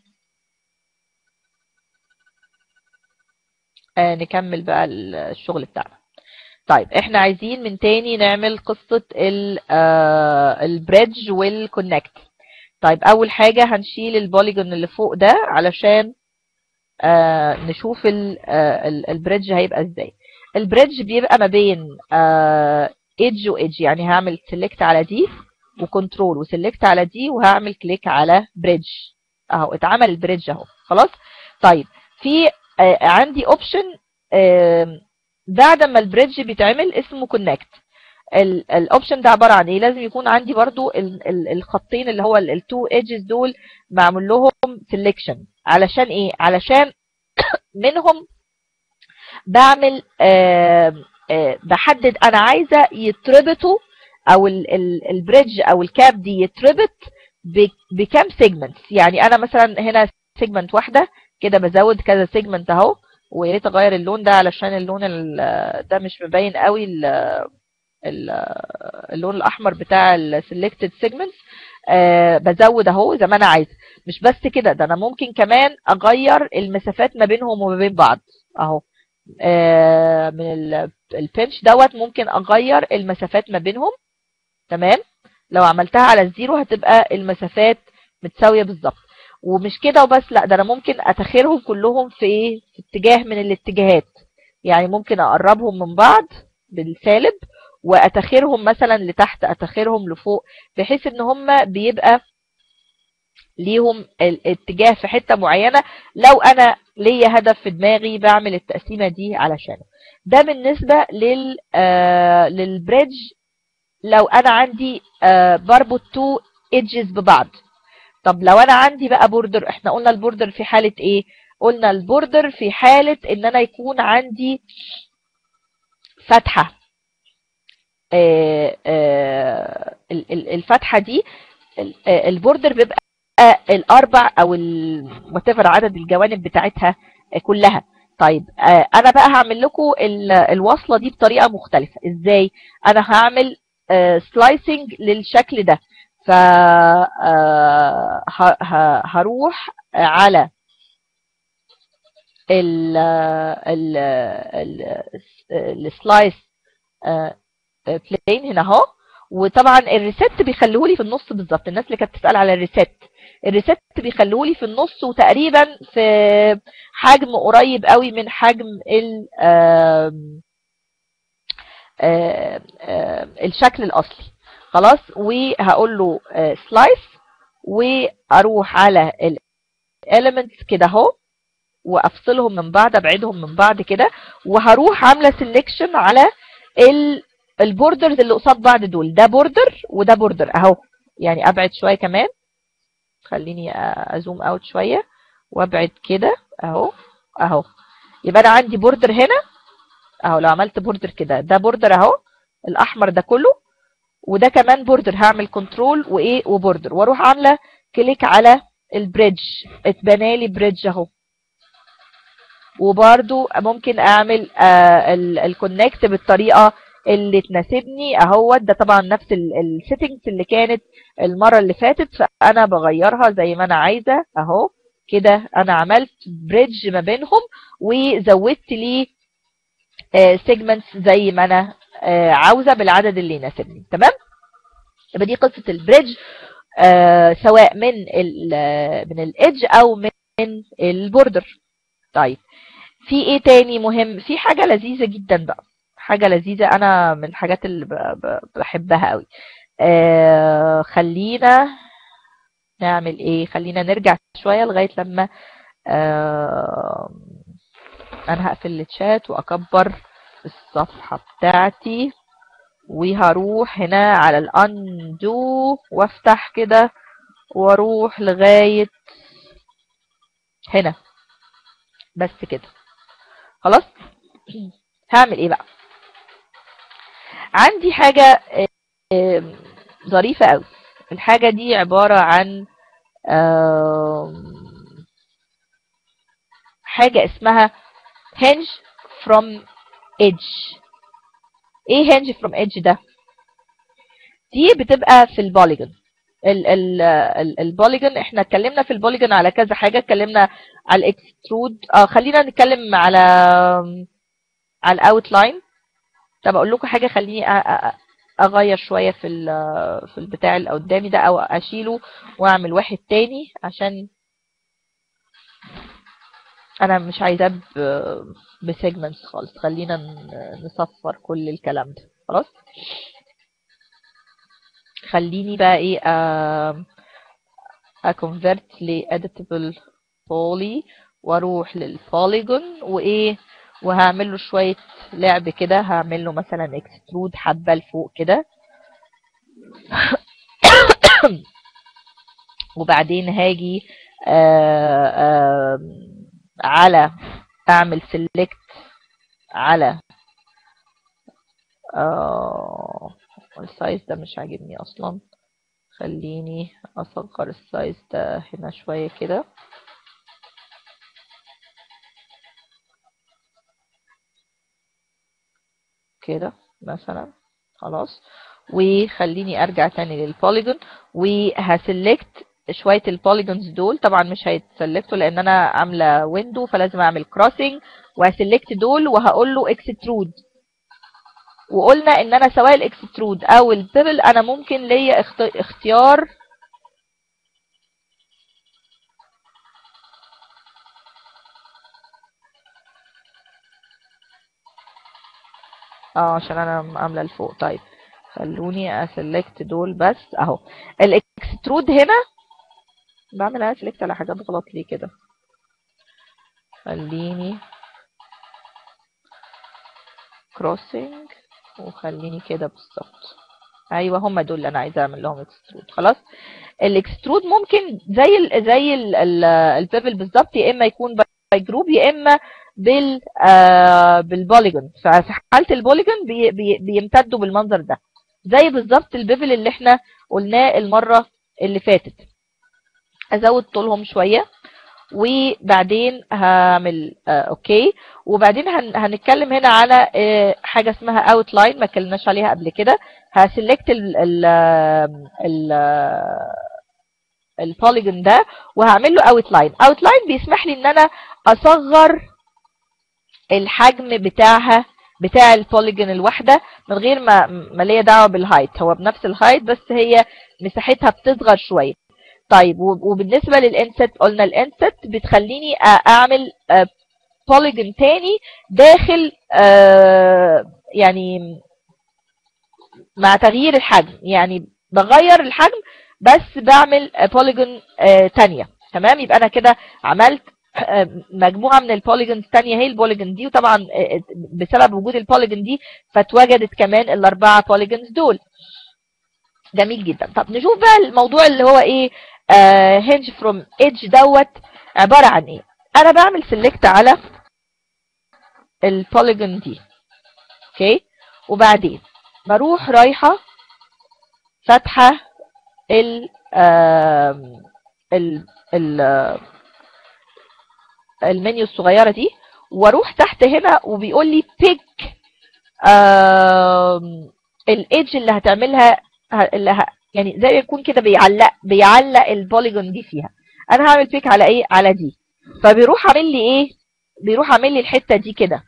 نكمل بقى الشغل بتاعنا. طيب احنا عايزين من تاني نعمل قصة البريدج والكونكت. طيب اول حاجة هنشيل البوليجون اللي فوق ده علشان آه نشوف البريدج هيبقى ازاي. البريدج بيبقى ما بين ايدج وايدج، يعني هعمل سيلكت على دي وكنترول وسيلكت على دي وهعمل كليك على بريدج اهو اتعمل البريدج اهو خلاص. طيب في آه عندي اوبشن آه بعد ما البريدج بيتعمل اسمه كونكت. الاوبشن ده عباره عن ايه؟ لازم يكون عندي برضو ال ال الخطين اللي هو التو ايدجز دول معمول لهم سيلكشن. علشان ايه؟ علشان منهم بعمل آآ آآ بحدد انا عايزه يتربطوا او البريدج او الكاب دي يتربط بكام سيجمنت. يعني انا مثلا هنا سيجمنت واحده كده بزود كذا سيجمنت اهو. ويا ريت اغير اللون ده علشان اللون ده مش مبين قوي اللون الاحمر بتاع السيلكتد سيجمنتس. آه بزود اهو زي ما انا عايزه. مش بس كده، ده انا ممكن كمان اغير المسافات ما بينهم وما بين بعض اهو. آه من البنش دوت ممكن اغير المسافات ما بينهم. تمام، لو عملتها على الزيرو هتبقى المسافات متساويه بالظبط. ومش كده وبس، لا ده انا ممكن اتخرهم كلهم في ايه؟ في اتجاه من الاتجاهات. يعني ممكن اقربهم من بعض بالسالب واتخرهم مثلا لتحت، اتخرهم لفوق، بحيث ان هم بيبقى ليهم الاتجاه في حتة معينة لو انا ليا هدف في دماغي بعمل التقسيمة دي علشانه. ده بالنسبة لل آه للبريدج. لو انا عندي آه بربط تو ايدجز ببعض. طب لو انا عندي بقى بوردر، احنا قلنا البوردر في حالة ايه؟ قلنا البوردر في حالة ان انا يكون عندي فتحة، آه آه الفتحة دي البوردر بيبقى الاربع او whatever عدد الجوانب بتاعتها كلها. طيب انا بقى هعمل لكم الوصلة دي بطريقة مختلفة. ازاي؟ انا هعمل سلايسنج للشكل ده، ف هروح على ال ال السلايس بلين هنا اهو. وطبعا الريست بيخلوه لي في النص بالظبط. الناس اللي كانت بتسال على الريست، الريست بيخلوه لي في النص وتقريبا في حجم قريب قوي من حجم ال الشكل الاصلي. خلاص، وهقول له سلايس واروح على الاليمنتس كده اهو وافصلهم من بعض، ابعدهم من بعض كده، وهروح عامله سيلكشن على البوردرز اللي قصاد بعض دول. ده بوردر وده بوردر اهو. يعني ابعد شويه كمان، خليني ازوم اوت شويه وابعد كده اهو اهو. يبقى انا عندي بوردر هنا اهو. لو عملت بوردر كده، ده بوردر اهو الاحمر ده كله، وده كمان بوردر. هعمل كنترول وايه وبوردر، واروح عامله كليك على البريدج، اتبنى لي بريدج اهو. وبرده ممكن اعمل الكونكت بالطريقه اللي تناسبني اهو. ده طبعا نفس السيتنجز اللي كانت المره اللي فاتت، فانا بغيرها زي ما انا عايزه اهو كده. انا عملت بريدج ما بينهم وزودت لي سيجمنتس زي ما انا عاوزه بالعدد اللي يناسبني. تمام؟ يبقى دي قصه البريدج، سواء من ال من الايدج او من البوردر. طيب في ايه تاني مهم؟ في حاجه لذيذه جدا بقى، حاجه لذيذه انا من الحاجات اللي بحبها قوي. آه خلينا نعمل ايه؟ خلينا نرجع شويه لغايه لما آه انا هقفل الشات واكبر الصفحه بتاعتي، وهروح هنا على الاندو وافتح كده واروح لغايه هنا بس كده. خلاص، هعمل ايه بقى؟ عندي حاجة ظريفة قوي. الحاجة دي عبارة عن حاجة اسمها hinge from edge. ايه hinge from edge ده؟ دي بتبقى في البوليجون. البوليجون احنا اتكلمنا في البوليجون على كذا حاجة. اتكلمنا على الاكسترود. اه خلينا نتكلم على على الاوتلاين. طب اقول لكم حاجة، خليني اغير شوية في في البتاع اللي قدامي ده، او اشيله واعمل واحد تاني عشان انا مش عايزاه بسيجمنتس خالص. خلينا نصفر كل الكلام ده. خلاص، خليني بقى ايه اكونفرت ل editable poly واروح للبوليجون وايه، وهعمل له شويه لعب كده. هعمل له مثلا اكسترود حبه لفوق كده وبعدين هاجي آآ آآ على اعمل سيلكت على السايز ده مش عاجبني اصلا. خليني اصغر السايز ده هنا شويه كده. كده مثلا. خلاص، وخليني ارجع تاني للبوليجون وهسلكت شويه البوليجونز دول. طبعا مش هيتسلكتوا لان انا عامله ويندو، فلازم اعمل كروسنج. وهسلكت دول وهقول له اكسترود. وقلنا ان انا سواء الاكسترود او البيبل انا ممكن ليا اختيار اه عشان انا عامله لفوق. طيب خلوني اسلكت دول بس اهو. الاكسترود هنا بعمل انا سلكت على حاجات غلط ليه كده. خليني كروسنج وخليني كده بالظبط. ايوه هم دول اللي انا عايزه اعمل لهم اكسترود. خلاص، الاكسترود ممكن زي ال زي البيبل بالظبط، يا اما يكون جروب يا اما بال آه بالبوليجون. ففي حاله البوليجون بي بي بيمتدوا بالمنظر ده زي بالظبط البيفل اللي احنا قلناه المره اللي فاتت. ازود طولهم شويه وبعدين هعمل آه اوكي. وبعدين هن هنتكلم هنا على آه حاجه اسمها اوت لاين ما اتكلمناش عليها قبل كده. هسلكت ال ال ال البوليجون ده وهعمل له اوت لاين. اوت لاين بيسمح لي ان انا اصغر الحجم بتاعها بتاع البوليجون الواحده من غير ما ما ليا دعوه بالهايت. هو بنفس الهايت بس هي مساحتها بتصغر شويه. طيب وبالنسبه للانست قلنا الانست بتخليني اعمل بوليجون تاني داخل يعني مع تغيير الحجم، يعني بغير الحجم بس بعمل بوليجون تانية. تمام، يبقى انا كده عملت مجموعه من البوليجونز تانية هي البوليجون دي، وطبعا بسبب وجود البوليجون دي فاتوجدت كمان الاربعه بوليجونز دول. جميل جدا. طب نشوف بقى الموضوع اللي هو ايه هنج فروم ايدج دوت عباره عن ايه. انا بعمل سيلكت على البوليجون دي اوكي، وبعدين بروح رايحه فاتحه ال ال ال المنيو الصغيره دي، واروح تحت هنا وبيقول لي بيك الايدج اللي هتعملها اللي ه... يعني زي ما يكون كده بيعلق بيعلق البوليجون دي فيها. انا هعمل بيك على ايه؟ على دي. فبيروح عامل لي ايه؟ بيروح عامل لي الحته دي كده.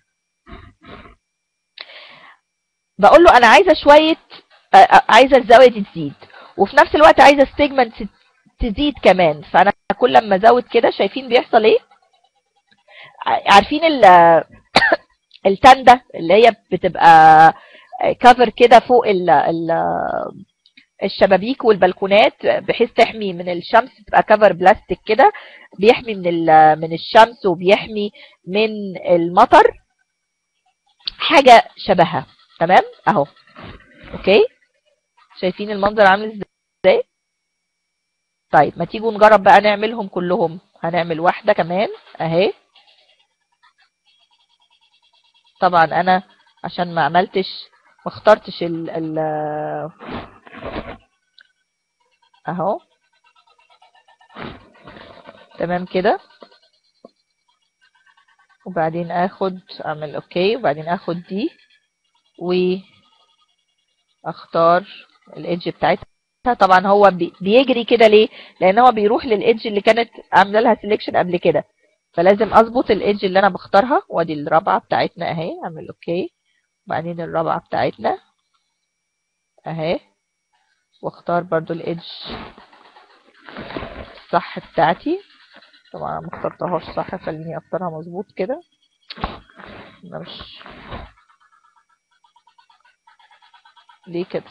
بقول له انا عايزه شويه، عايزه الزاويه دي تزيد وفي نفس الوقت عايزه السيجمنت تزيد كمان. فانا كل لما ازود كده شايفين بيحصل ايه؟ عارفين التندة اللي هي بتبقى كفر كده فوق ال ال الشبابيك والبلكونات بحيث تحمي من الشمس، تبقى كفر بلاستيك كده بيحمي من من الشمس وبيحمي من المطر، حاجه شبهها. تمام اهو. اوكي، شايفين المنظر عامل ازاي؟ طيب ما تيجوا نجرب بقى نعملهم كلهم. هنعمل واحده كمان اهي. طبعا انا عشان ما عملتش ما اخترتش ال ال اهو. تمام كده. وبعدين اخد اعمل اوكي، وبعدين اخد دي واختار الايدج بتاعتها. طبعا هو بيجري كده ليه؟ لان هو بيروح للايدج اللي كانت عامله لها سيلكشن قبل كده، فلازم اظبط الايدج اللي انا بختارها. وادي الرابعه بتاعتنا اهي، اعمل اوكي. وبعدين الرابعه بتاعتنا اهي، واختار برضو الايدج الصح بتاعتي. طبعا ما اخترتهاش صح، خليني اختارها مظبوط كده. مش ليه كده؟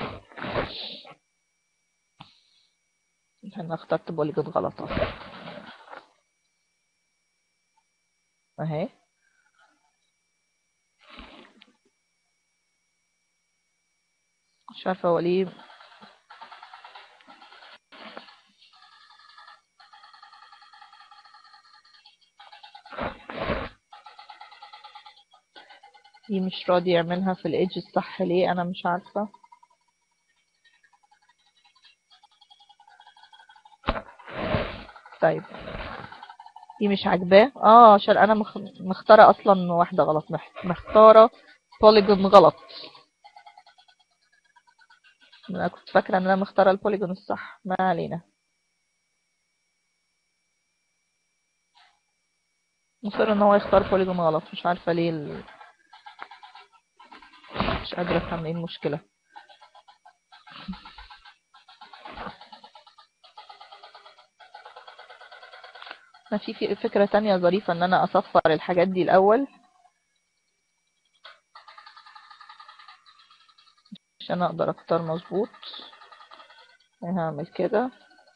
انا اخترت بوليجون غلط اهي. مش عارفه هو ليه دي مش راضي يعملها في الايدج الصح. ليه؟ انا مش عارفه. طيب دي مش عاجباه اه عشان انا مخ... مختاره اصلا واحده غلط، مختاره بوليجون غلط. انا كنت فاكره ان انا مختاره البوليجون الصح. ما علينا. مصر ان هو يختار بوليجون غلط، مش عارفه ليه ال... مش قادره افهم ايه المشكله. ما في فكره تانية ظريفه ان انا اصفر الحاجات دي الاول عشان اقدر اختار مظبوط. هعمل كده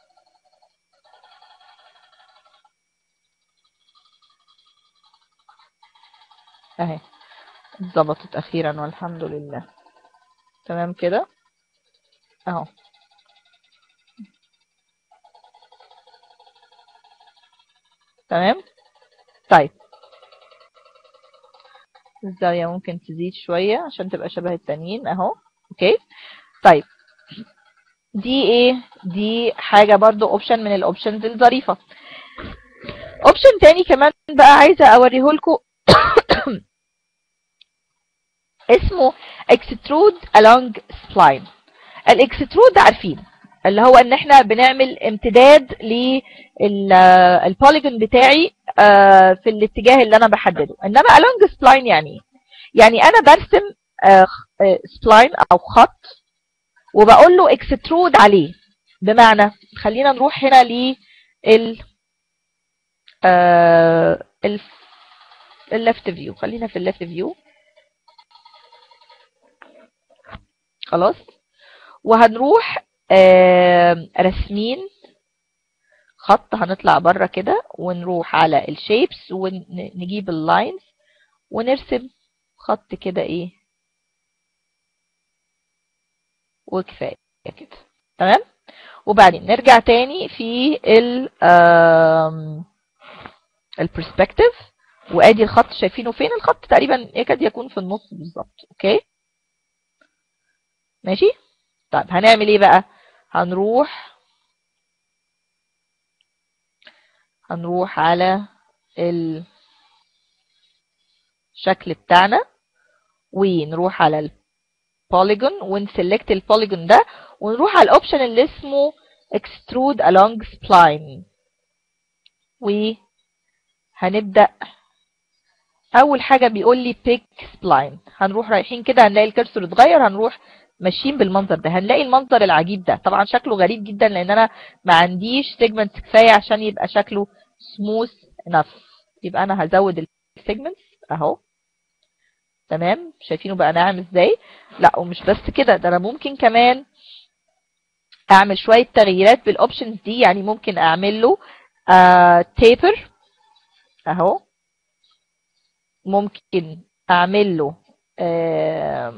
اهي، اتظبطت اخيرا والحمد لله. تمام كده اهو. تمام. طيب الزاوية ممكن تزيد شوية عشان تبقى شبه التانيين اهو. اوكي طيب دي ايه؟ دي حاجة برضو اوبشن من الاوبشنز الظريفة. اوبشن تاني كمان بقى عايزة اوريه لكم اسمه extrude along spline. الاكسترود عارفين اللي هو ان احنا بنعمل امتداد للبوليجون بتاعي في الاتجاه اللي انا بحدده. انما along spline يعني ايه؟ يعني انا برسم سبلاين او خط وبقول له اكسترود عليه. بمعنى خلينا نروح هنا ل ال الليفت فيو. خلينا في الليفت فيو خلاص. وهنروح رسمين خط. هنطلع بره كده ونروح على الشيبس ونجيب اللاينز ونرسم خط كده ايه وكفايه كده. تمام. وبعدين نرجع تاني في ال البرسبكتيف وادي الخط. شايفينه فين؟ الخط تقريبا يكاد يكون في النص بالظبط. اوكي ماشي. طيب هنعمل ايه بقى؟ هنروح هنروح على الشكل بتاعنا ونروح على البوليجون ونسلكت البوليجون ده ونروح على الاوبشن اللي اسمه extrude along spline. وهنبدأ اول حاجة بيقول لي pick spline. هنروح رايحين كده هنلاقي الكرسور اتغير. هنروح ماشيين بالمنظر ده. هنلاقي المنظر العجيب ده. طبعا شكله غريب جدا لان انا ما عنديش سيجمنت كفايه عشان يبقى شكله سموث انف. يبقى انا هزود السيجمنتس اهو. تمام. شايفينه بقى ناعم ازاي؟ لا ومش بس كده، ده انا ممكن كمان اعمل شويه تغييرات بالاوبشنز دي. يعني ممكن اعمل له تيبر اهو. ممكن اعمل له آه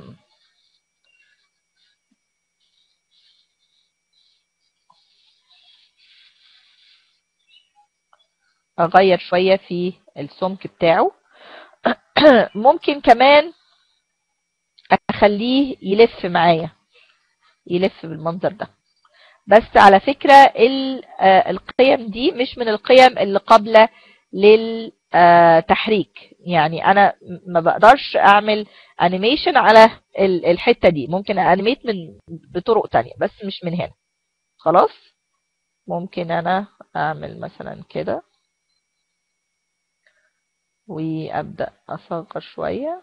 اغير شوية في السمك بتاعه. ممكن كمان اخليه يلف معايا، يلف بالمنظر ده. بس على فكرة القيم دي مش من القيم اللي قابلة للتحريك. يعني انا ما بقدرش اعمل انيميشن على الحتة دي. ممكن انيميت من بطرق تانية بس مش من هنا. خلاص. ممكن انا اعمل مثلا كده وابدأ اصغر شوية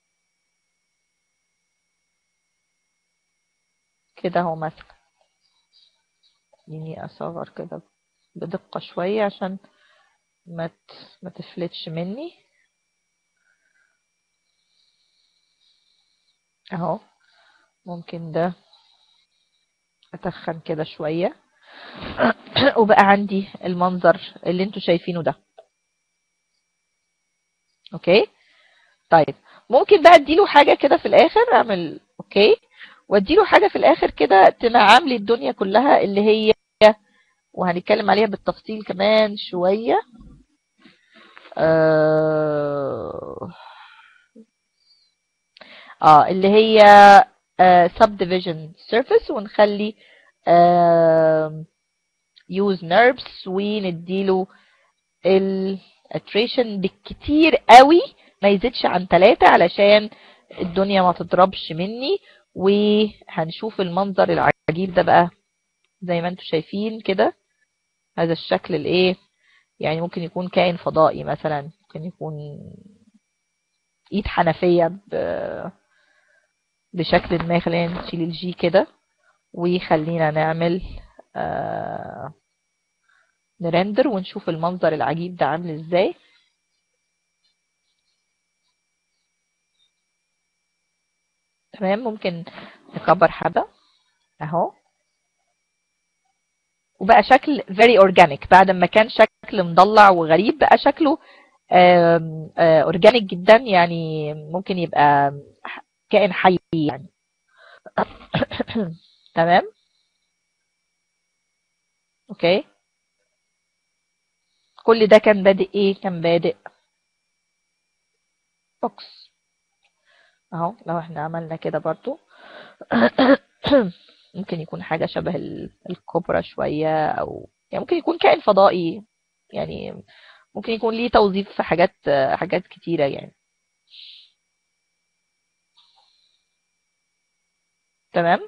كده اهو مثلا. يعني اصغر كده بدقة شوية عشان ما ما تفلتش مني اهو. ممكن ده اتخن كده شوية وبقى عندي المنظر اللي انتوا شايفينه ده. اوكي طيب ممكن بقى اديله حاجة كده في الاخر. اعمل اوكي واديله حاجة في الاخر كده تنعم لي الدنيا كلها اللي هي، وهنتكلم عليها بالتفصيل كمان شوية. اه, آه اللي هي آه subdivision surface. ونخلي آه use NURBS ونديله الاتريشن بالكتير قوي ما يزيدش عن ثلاثة علشان الدنيا ما تضربش مني. وهنشوف المنظر العجيب ده بقى زي ما انتم شايفين كده. هذا الشكل الايه يعني ممكن يكون كائن فضائي مثلا، ممكن يكون ايد حنفية بشكل ما. خلينا نشيل الجي كده وخلينا نعمل آه نرندر ونشوف المنظر العجيب ده عامل ازاي. تمام. ممكن نكبر حبة اهو. وبقى شكل very organic. بعد ما كان شكل مضلع وغريب بقى شكله اورجانيك جدا. يعني ممكن يبقى كائن حي يعني. تمام. اوكي كل ده كان بادئ ايه؟ كان بادئ بوكس اهو. لو احنا عملنا كده برضو ممكن يكون حاجة شبه ال- الكوبرا شوية، او يعني ممكن يكون كائن فضائي، يعني ممكن يكون ليه توظيف في حاجات حاجات كتيرة يعني. تمام.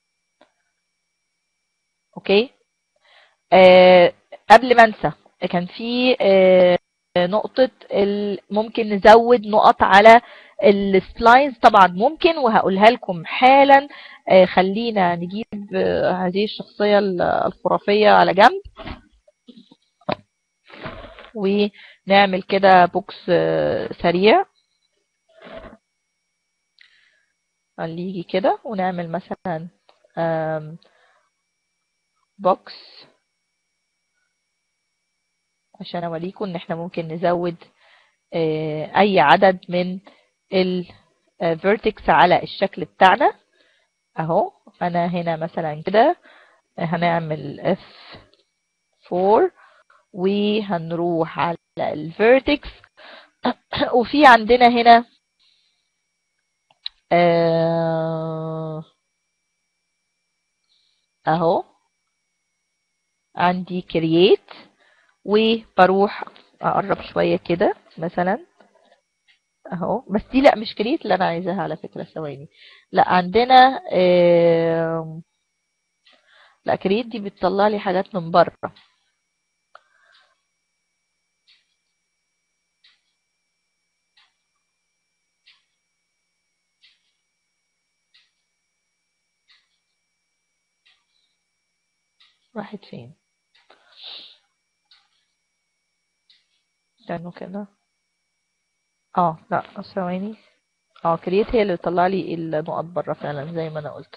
اوكي. آه قبل ما انسى، كان في آه نقطة ال- ممكن نزود نقط على السلايدز طبعا ممكن، وهقولها لكم حالا. آه خلينا نجيب آه هذه الشخصية ال- الخرافية على جنب، ونعمل كده بوكس آه سريع. هنيجي كده ونعمل مثلا آم، بوكس عشان اوريكم ان احنا ممكن نزود آه، اي عدد من الفيرتكس على الشكل بتاعنا اهو. انا هنا مثلا كده هنعمل اف أربعة وهنروح على الفيرتكس وفي عندنا هنا آه، اهو عندي كرييت، وبروح اقرب شوية كده مثلا اهو. بس دي لا مش كرييت اللي انا عايزاها على فكرة، ثواني. لا عندنا آه، لا كرييت دي بتطلع لي حاجات من بره. راحت فين؟ استنوا كده. اه لا ثواني. اه كرييت هي اللي بتطلع لي النقط بره فعلا زي ما انا قلت.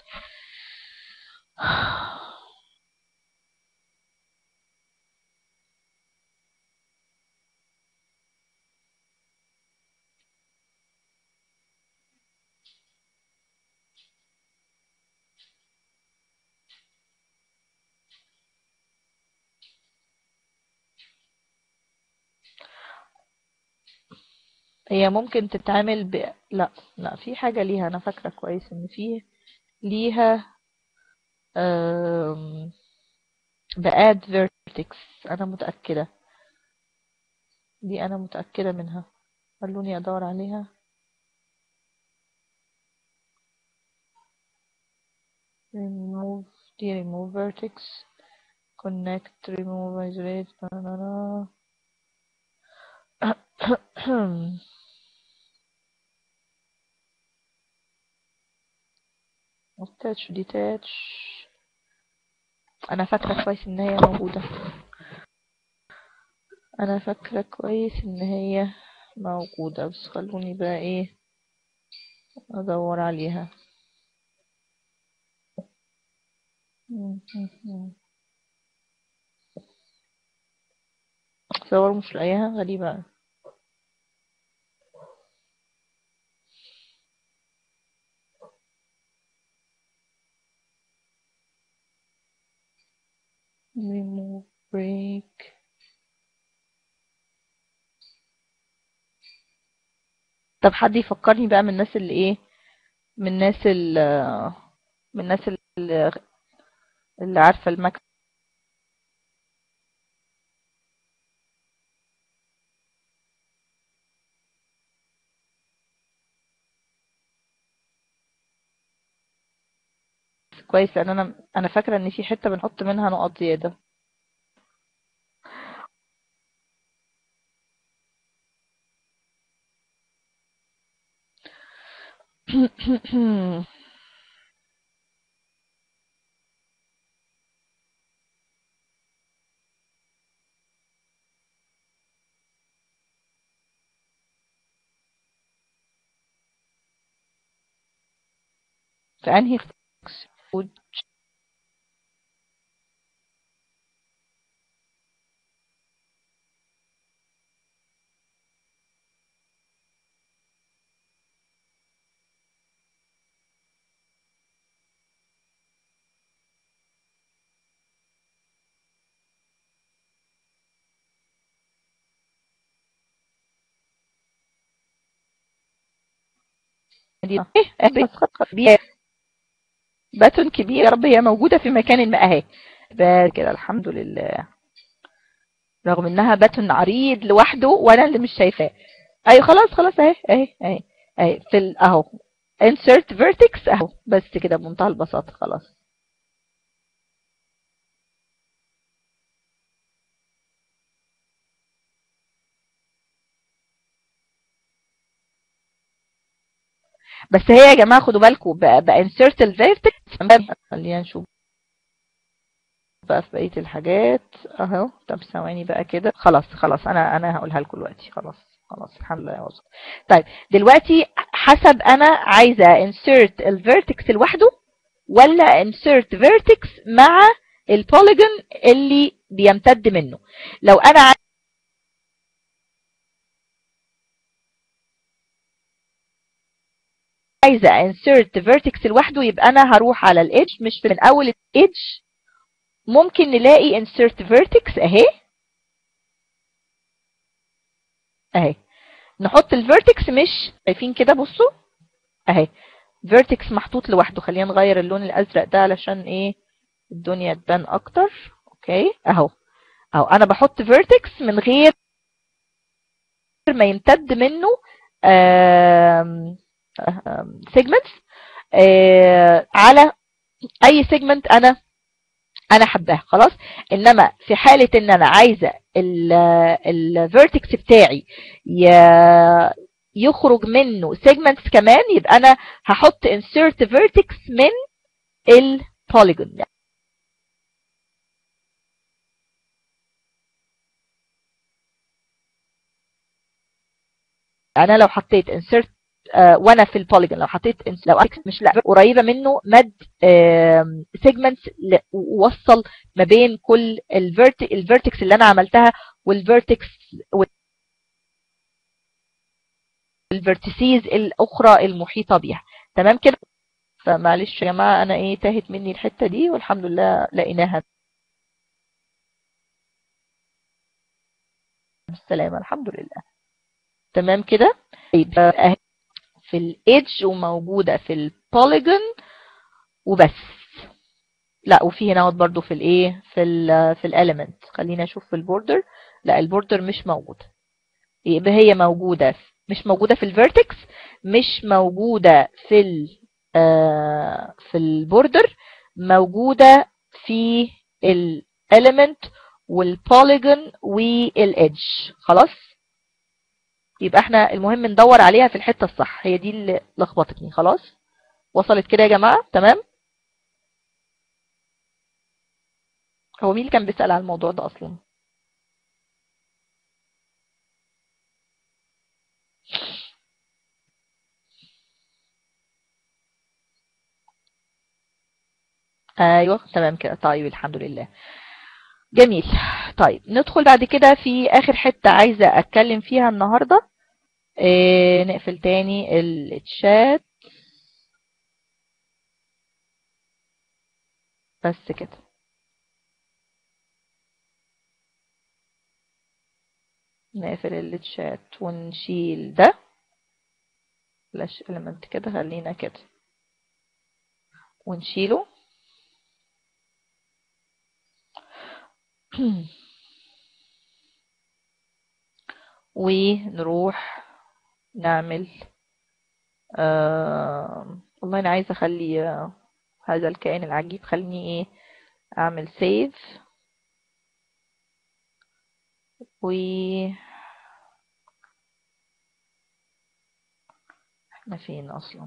هي ممكن تتعمل ب... لا لا في حاجة ليها، انا فاكرة كويس ان في ليها أم... باد فيرتكس، انا متأكدة. دي انا متأكدة منها، خلوني ادور عليها. remove دي remove vertex connect remove isolate banana attach detach. انا فاكرة كويس ان هي موجودة، انا فاكرة كويس ان هي موجودة، بس خلوني بقى ايه ادور عليها. صور مش لاقيها، غريبة. remove break. طب حد يفكرني بقى من الناس اللي ايه، من الناس اللي من الناس اللي, اللي عارفة المكتب كويس، لان انا انا فاكرة ان في حتة بنحط منها نقط زيادة. في انهي food؟ دي ايه باتون كبير يا رب، هي موجودة في مكان ما اهي كده الحمد لله، رغم انها باتون عريض لوحده وانا اللي مش شايفاه. اي خلاص خلاص اهي اهي اهي اهي في ال- اهو insert vertex اهو، بس كده بمنتهى البساطة خلاص. بس هي يا جماعة خدوا بالكم بقى insert الفيرتكس. خلينا نشوف بقى في بقية الحاجات اهو. طب ثواني بقى كده، خلاص خلاص انا انا هقولها لكم دلوقتي. خلاص خلاص الحمد لله وصلت. طيب دلوقتي حسب انا عايزة insert الفيرتكس لوحده ولا insert vertex مع البوليجون اللي بيمتد منه. لو انا عايزه insert vertex لوحده يبقى انا هروح على الايدج، مش من اول الايدج ممكن نلاقي insert vertex اهي اهي، نحط الفيرتكس مش شايفين كده، بصوا اهي vertex محطوط لوحده. خلينا نغير اللون الازرق ده علشان ايه الدنيا تبان اكتر. اوكي اهو اهو انا بحط vertex من غير ما يمتد منه سيجمنتس على اي سيجمنت انا انا حباها خلاص. انما في حالة ان انا عايزة الفيرتكس بتاعي يخرج منه سيجمنتس كمان، يبقى انا هحط insert vertex من البوليجون. انا لو حطيت insert آه وانا في البوليجون، لو حطيت لو مش لا قريبه منه مد سيجمنتس ووصل ما بين كل الفيرتكس اللي انا عملتها والفيرتكس والفيرتيسيز الاخرى المحيطه بيها. تمام كده. فمعلش يا جماعه انا ايه تاهت مني الحته دي والحمد لله لقيناها بالسلامه الحمد لله. تمام كده. يبقى في الايدج وموجوده في البوليجون وبس. لا وفي هنا برضو في الايه في ال في الاليمنت. خلينا اشوف في البوردر. لا البوردر مش موجوده، يبقى هي موجوده مش موجوده في الفيرتكس، مش موجوده في ال آه في البوردر، موجوده في الاليمنت والبوليجون والايدج. خلاص يبقى احنا المهم ندور عليها في الحته الصح، هي دي اللي لخبطتني. خلاص وصلت كده يا جماعه؟ تمام. هو مين اللي كان بيسأل على الموضوع ده اصلا؟ ايوه تمام كده. طيب الحمد لله جميل. طيب ندخل بعد كده في اخر حتة عايزة اتكلم فيها النهاردة. إيه نقفل تاني الشات بس كده. نقفل الشات ونشيل ده فلاش element كده، خلينا كده ونشيله. ونروح نعمل آه والله انا عايزه اخلي آه هذا الكائن العجيب، خليني ايه اعمل سيف و احنا فين اصلا؟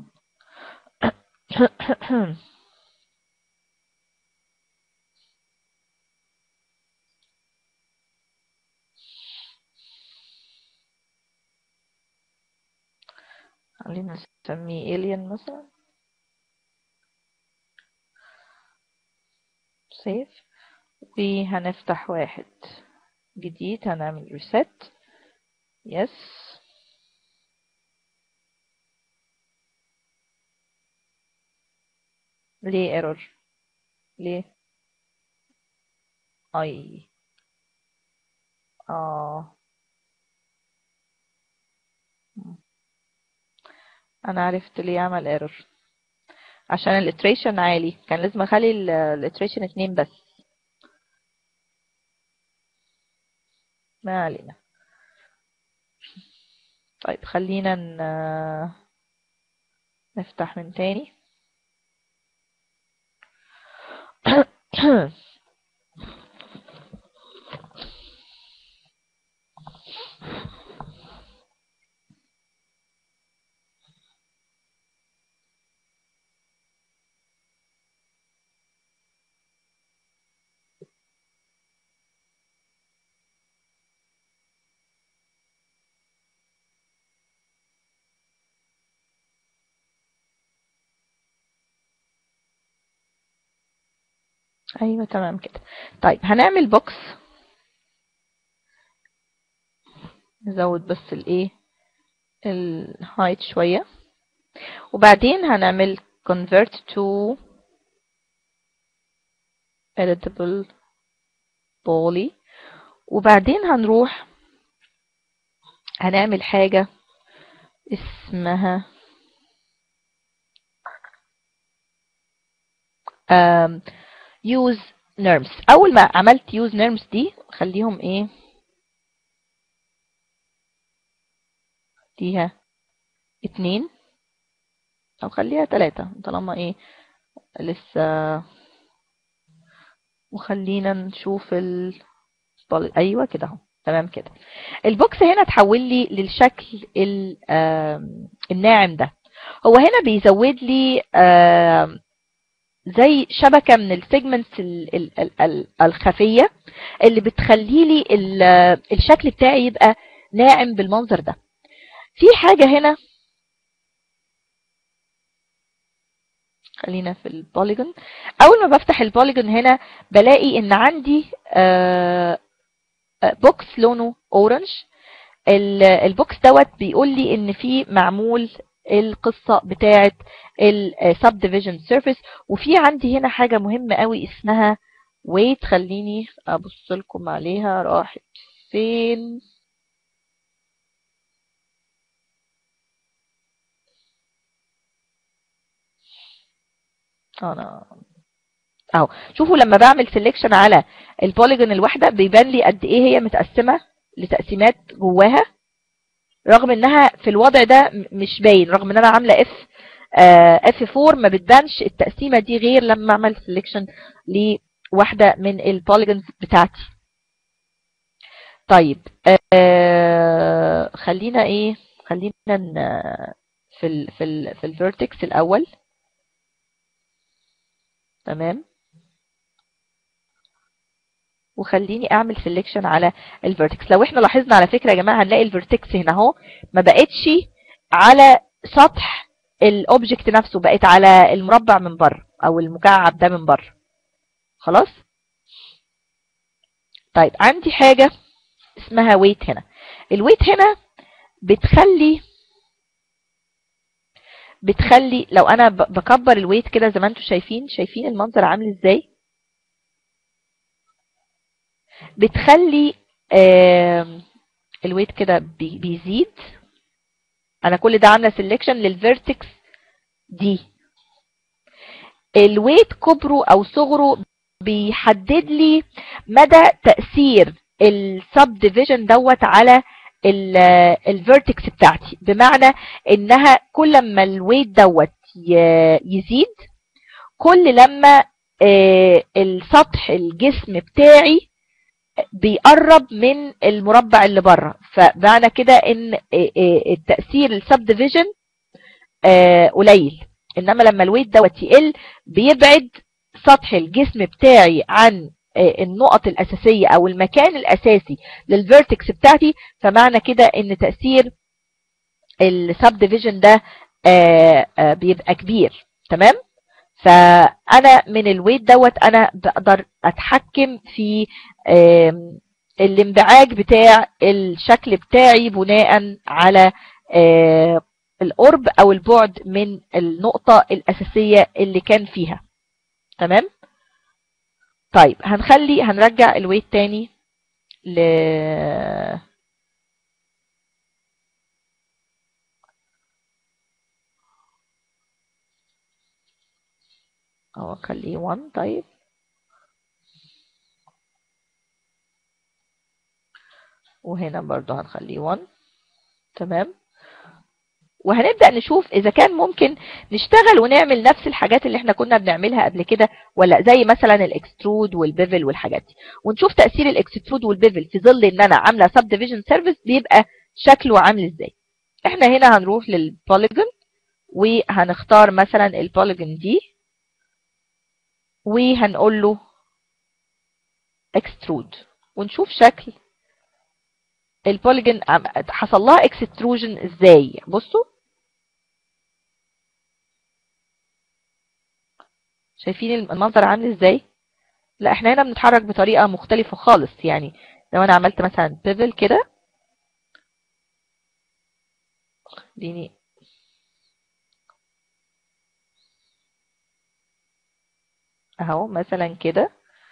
خلينا نسميه alien مثلا. سيف وهنفتح واحد جديد هنعمل reset. يس ليه ايرور؟ ليه؟ اي اه انا عرفت ليه عمل ايرور، عشان الاتريشن عالي، كان لازم اخلي الاتريشن اتنين بس. ما علينا. طيب خلينا نفتح من تاني. ايوه تمام كده. طيب هنعمل بوكس، نزود بس الايه الهايت شويه، وبعدين هنعمل convert to editable poly، وبعدين هنروح هنعمل حاجه اسمها um, use norms. اول ما عملت use norms دي خليهم ايه، ديها اتنين او خليها تلاتة طالما ايه لسه، وخلينا نشوف ال ايوه كده اهو تمام كده. البوكس هنا اتحول لي للشكل الناعم ده. هو هنا بيزود لي زي شبكه من السيجمنتس الخفيه اللي بتخلي لي الشكل بتاعي يبقى ناعم بالمنظر ده. في حاجه هنا، خلينا في البوليجون. اول ما بفتح البوليجون هنا بلاقي ان عندي بوكس لونه اورنج. البوكس دوت بيقول لي ان في معمول القصه بتاعه السب ديفيجن سيرفيس، وفي عندي هنا حاجه مهمه قوي اسمها ويت. خليني ابص لكم عليها، راحت فين؟ انا اهو شوفوا لما بعمل سيلكشن على البوليجون الواحده بيبان لي قد ايه هي متقسمه لتقسيمات جواها، رغم انها في الوضع ده مش باين، رغم ان انا عامله اف اف أربعة ما بتبانش التقسيمه دي غير لما اعمل سيلكشن لواحده من البوليجونز بتاعتي. طيب آه خلينا ايه، خلينا في ال في ال في الفيرتكس الاول. تمام، وخليني اعمل سيلكشن على الفيرتكس. لو احنا لاحظنا على فكره يا جماعه هنلاقي الفيرتكس هنا اهو ما بقتش على سطح الاوبجكت نفسه، بقت على المربع من بره او المكعب ده من بره. خلاص. طيب عندي حاجه اسمها ويت هنا. الويت هنا بتخلي بتخلي لو انا بكبر الويت كده زي ما انتم شايفين، شايفين المنظر عامل ازاي؟ بتخلي آه الويت كده بي بيزيد. انا كل ده عامله سيلكشن للفيرتكس دي. الويت كبره او صغره بيحدد لي مدى تأثير السب ديفيجن دوت على الفيرتكس بتاعتي، بمعنى انها كل ما الويت دوت يزيد كل لما السطح الجسم بتاعي بيقرب من المربع اللي بره، فمعنى كده ان التأثير السب ديفيجن قليل. انما لما الويت دوت يقل بيبعد سطح الجسم بتاعي عن النقط الاساسيه او المكان الاساسي للفيرتكس بتاعتي، فمعنى كده ان تاثير السب ديفيجن ده بيبقى كبير. تمام. فانا من الويت دوت انا بقدر اتحكم في الانبعاج بتاع الشكل بتاعي بناء على القرب او البعد من النقطة الاساسية اللي كان فيها. تمام. طيب هنخلي هنرجع الويت تاني ل اهو خليه واحد. طيب وهنا برضو هنخليه واحد. تمام. وهنبدأ نشوف إذا كان ممكن نشتغل ونعمل نفس الحاجات اللي احنا كنا بنعملها قبل كده ولا، زي مثلا الاكسترود والبيفل والحاجات دي، ونشوف تأثير الاكسترود والبيفل في ظل ان انا عاملة سب ديفيجن سيرفيس بيبقى شكله عامل ازاي. احنا هنا هنروح للبوليجون وهنختار مثلا البوليجون دي وهنقول له اكسترود ونشوف شكل البوليجون حصل لها اكستروجن ازاي. بصوا شايفين المنظر عامل ازاي؟ لا احنا هنا بنتحرك بطريقة مختلفة خالص. يعني لو انا عملت مثلا بيفل كده، ديني اهو مثلا كده،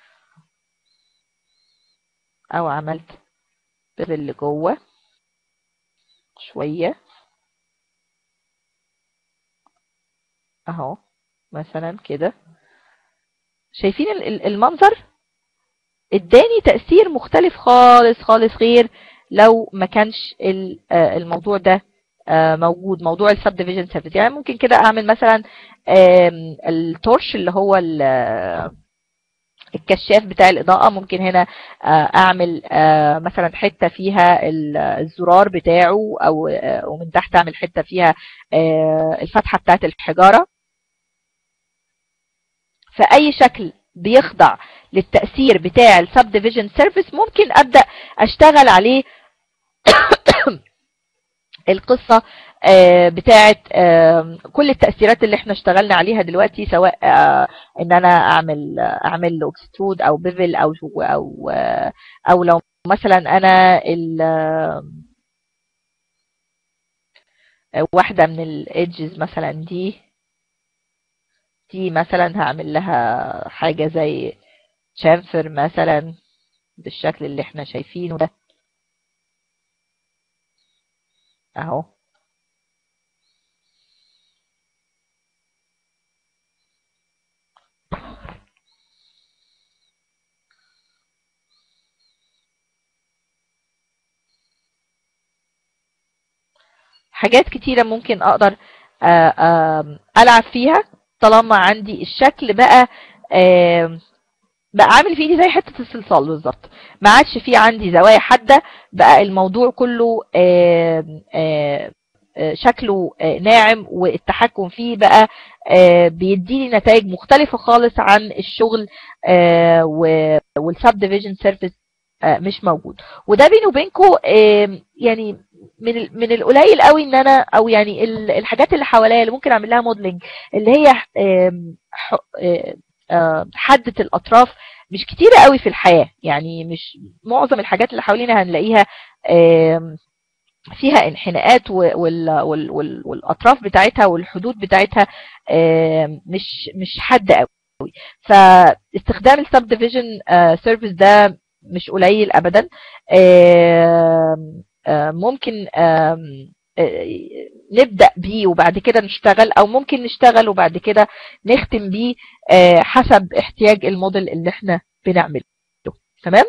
او عملت بيفل لجوه شوية اهو مثلا كده، شايفين المنظر اداني تأثير مختلف خالص خالص، غير لو ما كانش الموضوع ده موجود، موضوع السب ديفيجن سيرفيس. يعني ممكن كده اعمل مثلا التورش اللي هو الكشاف بتاع الإضاءة، ممكن هنا اعمل مثلا حتة فيها الزرار بتاعه، او ومن تحت اعمل حتة فيها الفتحة بتاعت الحجارة. فأي شكل بيخضع للتأثير بتاع السب ديفيجن سيرفيس ممكن أبدأ أشتغل عليه. القصة بتاعت كل التأثيرات اللي احنا اشتغلنا عليها دلوقتي، سواء ان انا اعمل اعمل له اكسترود او بيفل او او او لو مثلا انا واحدة من الايدجز مثلا دي دي مثلا هعمل لها حاجة زي شامفر مثلا بالشكل اللي احنا شايفينه ده اهو. حاجات كتيرة ممكن اقدر العب فيها طالما عندي الشكل بقى بقى عامل في ايدي زي حتة الصلصال بالظبط، ما عادش في عندي زوايا حادة، بقى الموضوع كله شكله ناعم، والتحكم فيه بقى بيديني نتائج مختلفة خالص عن الشغل والسب ديفيجن سيرفيس مش موجود. وده بيني وبينكم يعني من من القليل قوي ان انا، او يعني الحاجات اللي حواليا اللي ممكن اعمل لها موديلنج اللي هي حدة الاطراف مش كتيرة قوي في الحياة. يعني مش معظم الحاجات اللي حوالينا هنلاقيها فيها انحناءات والاطراف بتاعتها والحدود بتاعتها مش مش حادة قوي. فاستخدام السب ديفيجن سيرفيس ده مش قليل ابدا. ممكن نبدأ بيه وبعد كده نشتغل، او ممكن نشتغل وبعد كده نختم بيه حسب احتياج الموديل اللي احنا بنعمله. تمام.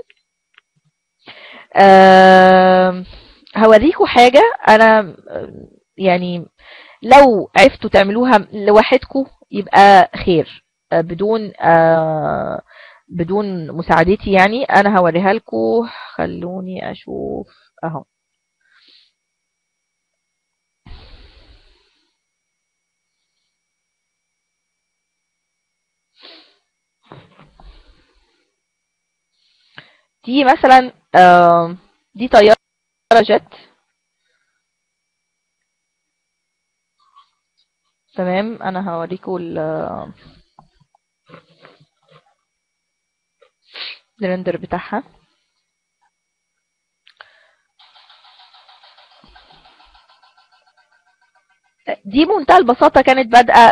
هوريكم حاجة انا يعني لو عرفتوا تعملوها لوحدكم يبقى خير، بدون بدون مساعدتي. يعني انا هوريها لكم، خلوني اشوف اهو. دي مثلا دي طيارة جت. تمام. انا هوريكم الريندر بتاعها. دي بمنتهى البساطة كانت بادئة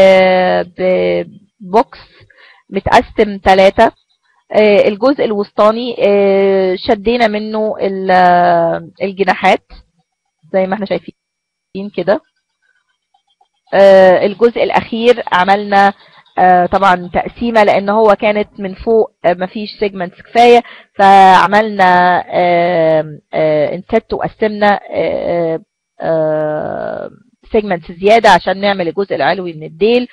ببوكس متقسم ثلاثة. الجزء الوسطاني شدينا منه الجناحات زي ما احنا شايفين كده. الجزء الاخير عملنا آه طبعا تقسيمه لان هو كانت من فوق آه مفيش سيجمنتس كفايه، فعملنا انسيت وقسمنا سيجمنتس زياده عشان نعمل الجزء العلوي من الديل،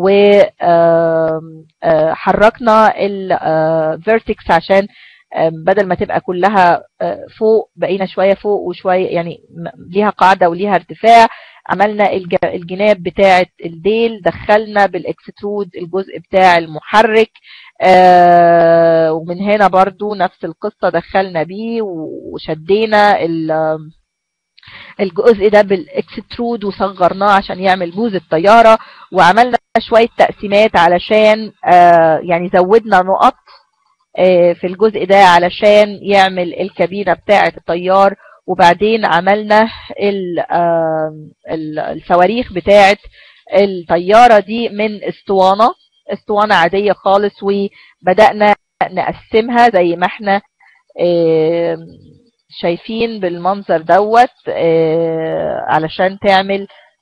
وحركنا الفيرتكس عشان بدل ما تبقى كلها فوق بقينا شويه فوق وشويه، يعني ليها قاعده وليها ارتفاع. عملنا الجناب بتاعه الديل، دخلنا بالاكسترود الجزء بتاع المحرك، ومن هنا برضو نفس القصه دخلنا بيه وشدينا الجزء ده بالاكسترود وصغرناه عشان يعمل بوز الطياره، وعملنا شويه تقسيمات علشان يعني زودنا نقط في الجزء ده علشان يعمل الكابينه بتاعه الطيار. وبعدين عملنا الصواريخ بتاعه الطياره دي من اسطوانه اسطوانه عاديه خالص، وبدانا نقسمها زي ما احنا شايفين بالمنظر دوت علشان تعمل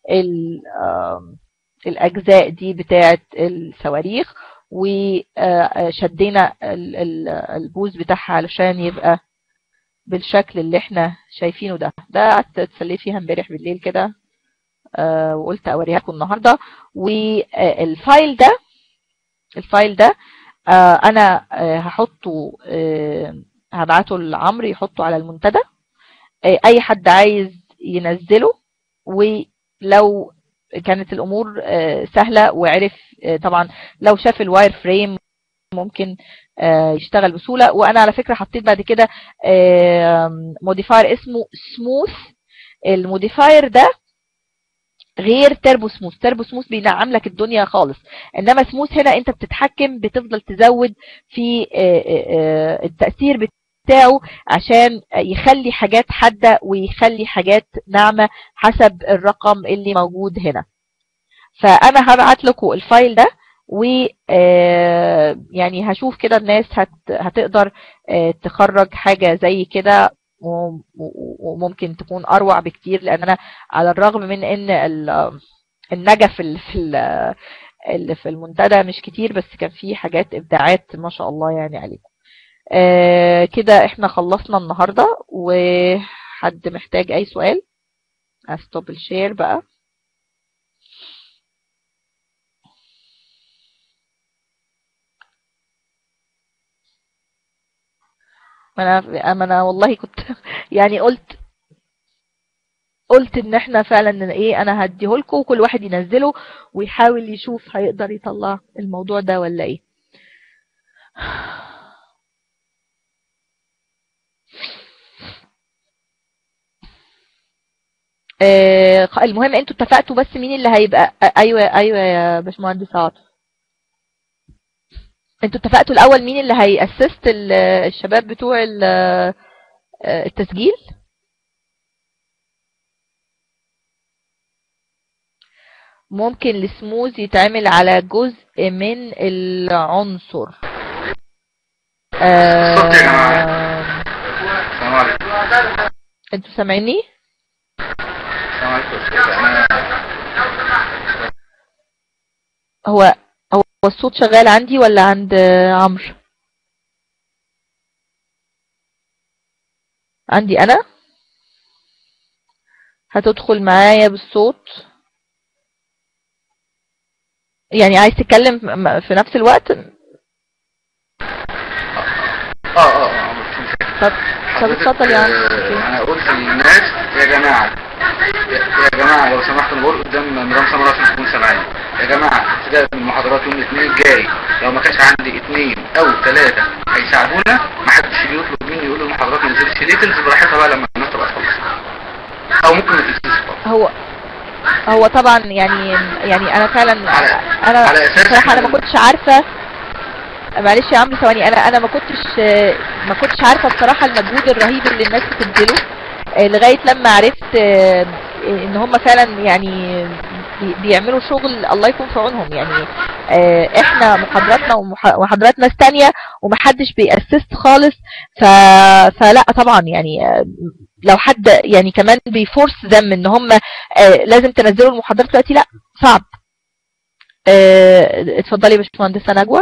الاجزاء دي بتاعه الصواريخ، وشدينا البوز بتاعها علشان يبقى بالشكل اللي احنا شايفينه ده. ده قعدت اتسليت فيها امبارح بالليل كده وقلت اوريها لكم النهارده. والفايل ده الفايل ده انا هحطه هبعته لعمرو يحطه على المنتدى، اي حد عايز ينزله، ولو كانت الامور سهله وعرف طبعا لو شاف الواير فريم ممكن يشتغل بسهوله. وانا على فكره حطيت بعد كده موديفاير اسمه سموث. الموديفاير ده غير تربو سموث. تربو سموث بينعم لك الدنيا خالص، انما سموث هنا انت بتتحكم، بتفضل تزود في التأثير بتاعه عشان يخلي حاجات حادة ويخلي حاجات ناعمة حسب الرقم اللي موجود هنا. فانا هبعت لكم الفايل ده، و يعني هشوف كده الناس هتقدر تخرج حاجة زي كده، وممكن تكون اروع بكتير، لان انا على الرغم من ان النجف اللي في اللي في المنتدى مش كتير، بس كان في حاجات ابداعات ما شاء الله يعني عليكم. آه كده احنا خلصنا النهارده، وحد محتاج اي سؤال استوب الشير بقى. ما انا ما انا والله كنت يعني قلت قلت ان احنا فعلا ايه انا هديه لكم وكل واحد ينزله ويحاول يشوف هيقدر يطلع الموضوع ده ولا ايه. آه المهم انتوا اتفقتوا بس مين اللي هيبقى. ايوه ايوه يا باشمهندس عاطف، انتوا اتفقتوا الاول مين اللي هيأسست الشباب بتوع التسجيل؟ ممكن السموز يتعمل على جزء من العنصر. الصوت يا جماعه السلام عليكم، انتوا سامعيني؟ السلام عليكم. هو هو الصوت شغال عندي ولا عند عمرو؟ عندي انا. هتدخل معايا بالصوت؟ يعني عايز تتكلم في نفس الوقت؟ اه اه اه طب طب اتفضل يا عم. انا قلت للناس يا جماعه يا جماعه لو سمحتوا نقول قدام مدام سمره عشان تكون سامعاني. يا جماعه ابتداء من المحاضرات يوم الاثنين الجاي لو ما كانش عندي اثنين او ثلاثه هيساعدونا، ما حدش يجي يطلب مني يقول له المحاضرات ما نزلتش ليه، تنزل براحتها بقى لما الناس تبقى تخلص، او ممكن ما تنزلش. هو هو طبعا يعني يعني انا فعلا على انا على اساس بصراحه انا ما كنتش عارفه. معلش يا عمرو ثواني، انا انا ما كنتش ما كنتش عارفه بصراحه المجهود الرهيب اللي الناس بتبذله لغايه لما عرفت ان هم فعلا يعني بيعملوا شغل الله يكون في عونهم. يعني احنا محاضراتنا ومحاضرات ناس تانية ومحدش بيأسست خالص، ف... فلا طبعا يعني لو حد يعني كمان بيفورس ذم ان هم لازم تنزلوا المحاضرات دلوقتي، لا صعب. آه، اتفضلي يا باشمهندسه نجوى.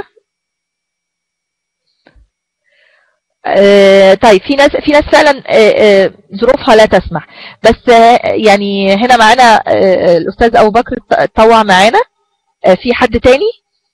آه، طيب في ناس في ناس فعلا آه، آه، ظروفها لا تسمح، بس آه، يعني هنا معانا آه، الاستاذ ابو بكر اتطوع معانا. آه، في حد تاني؟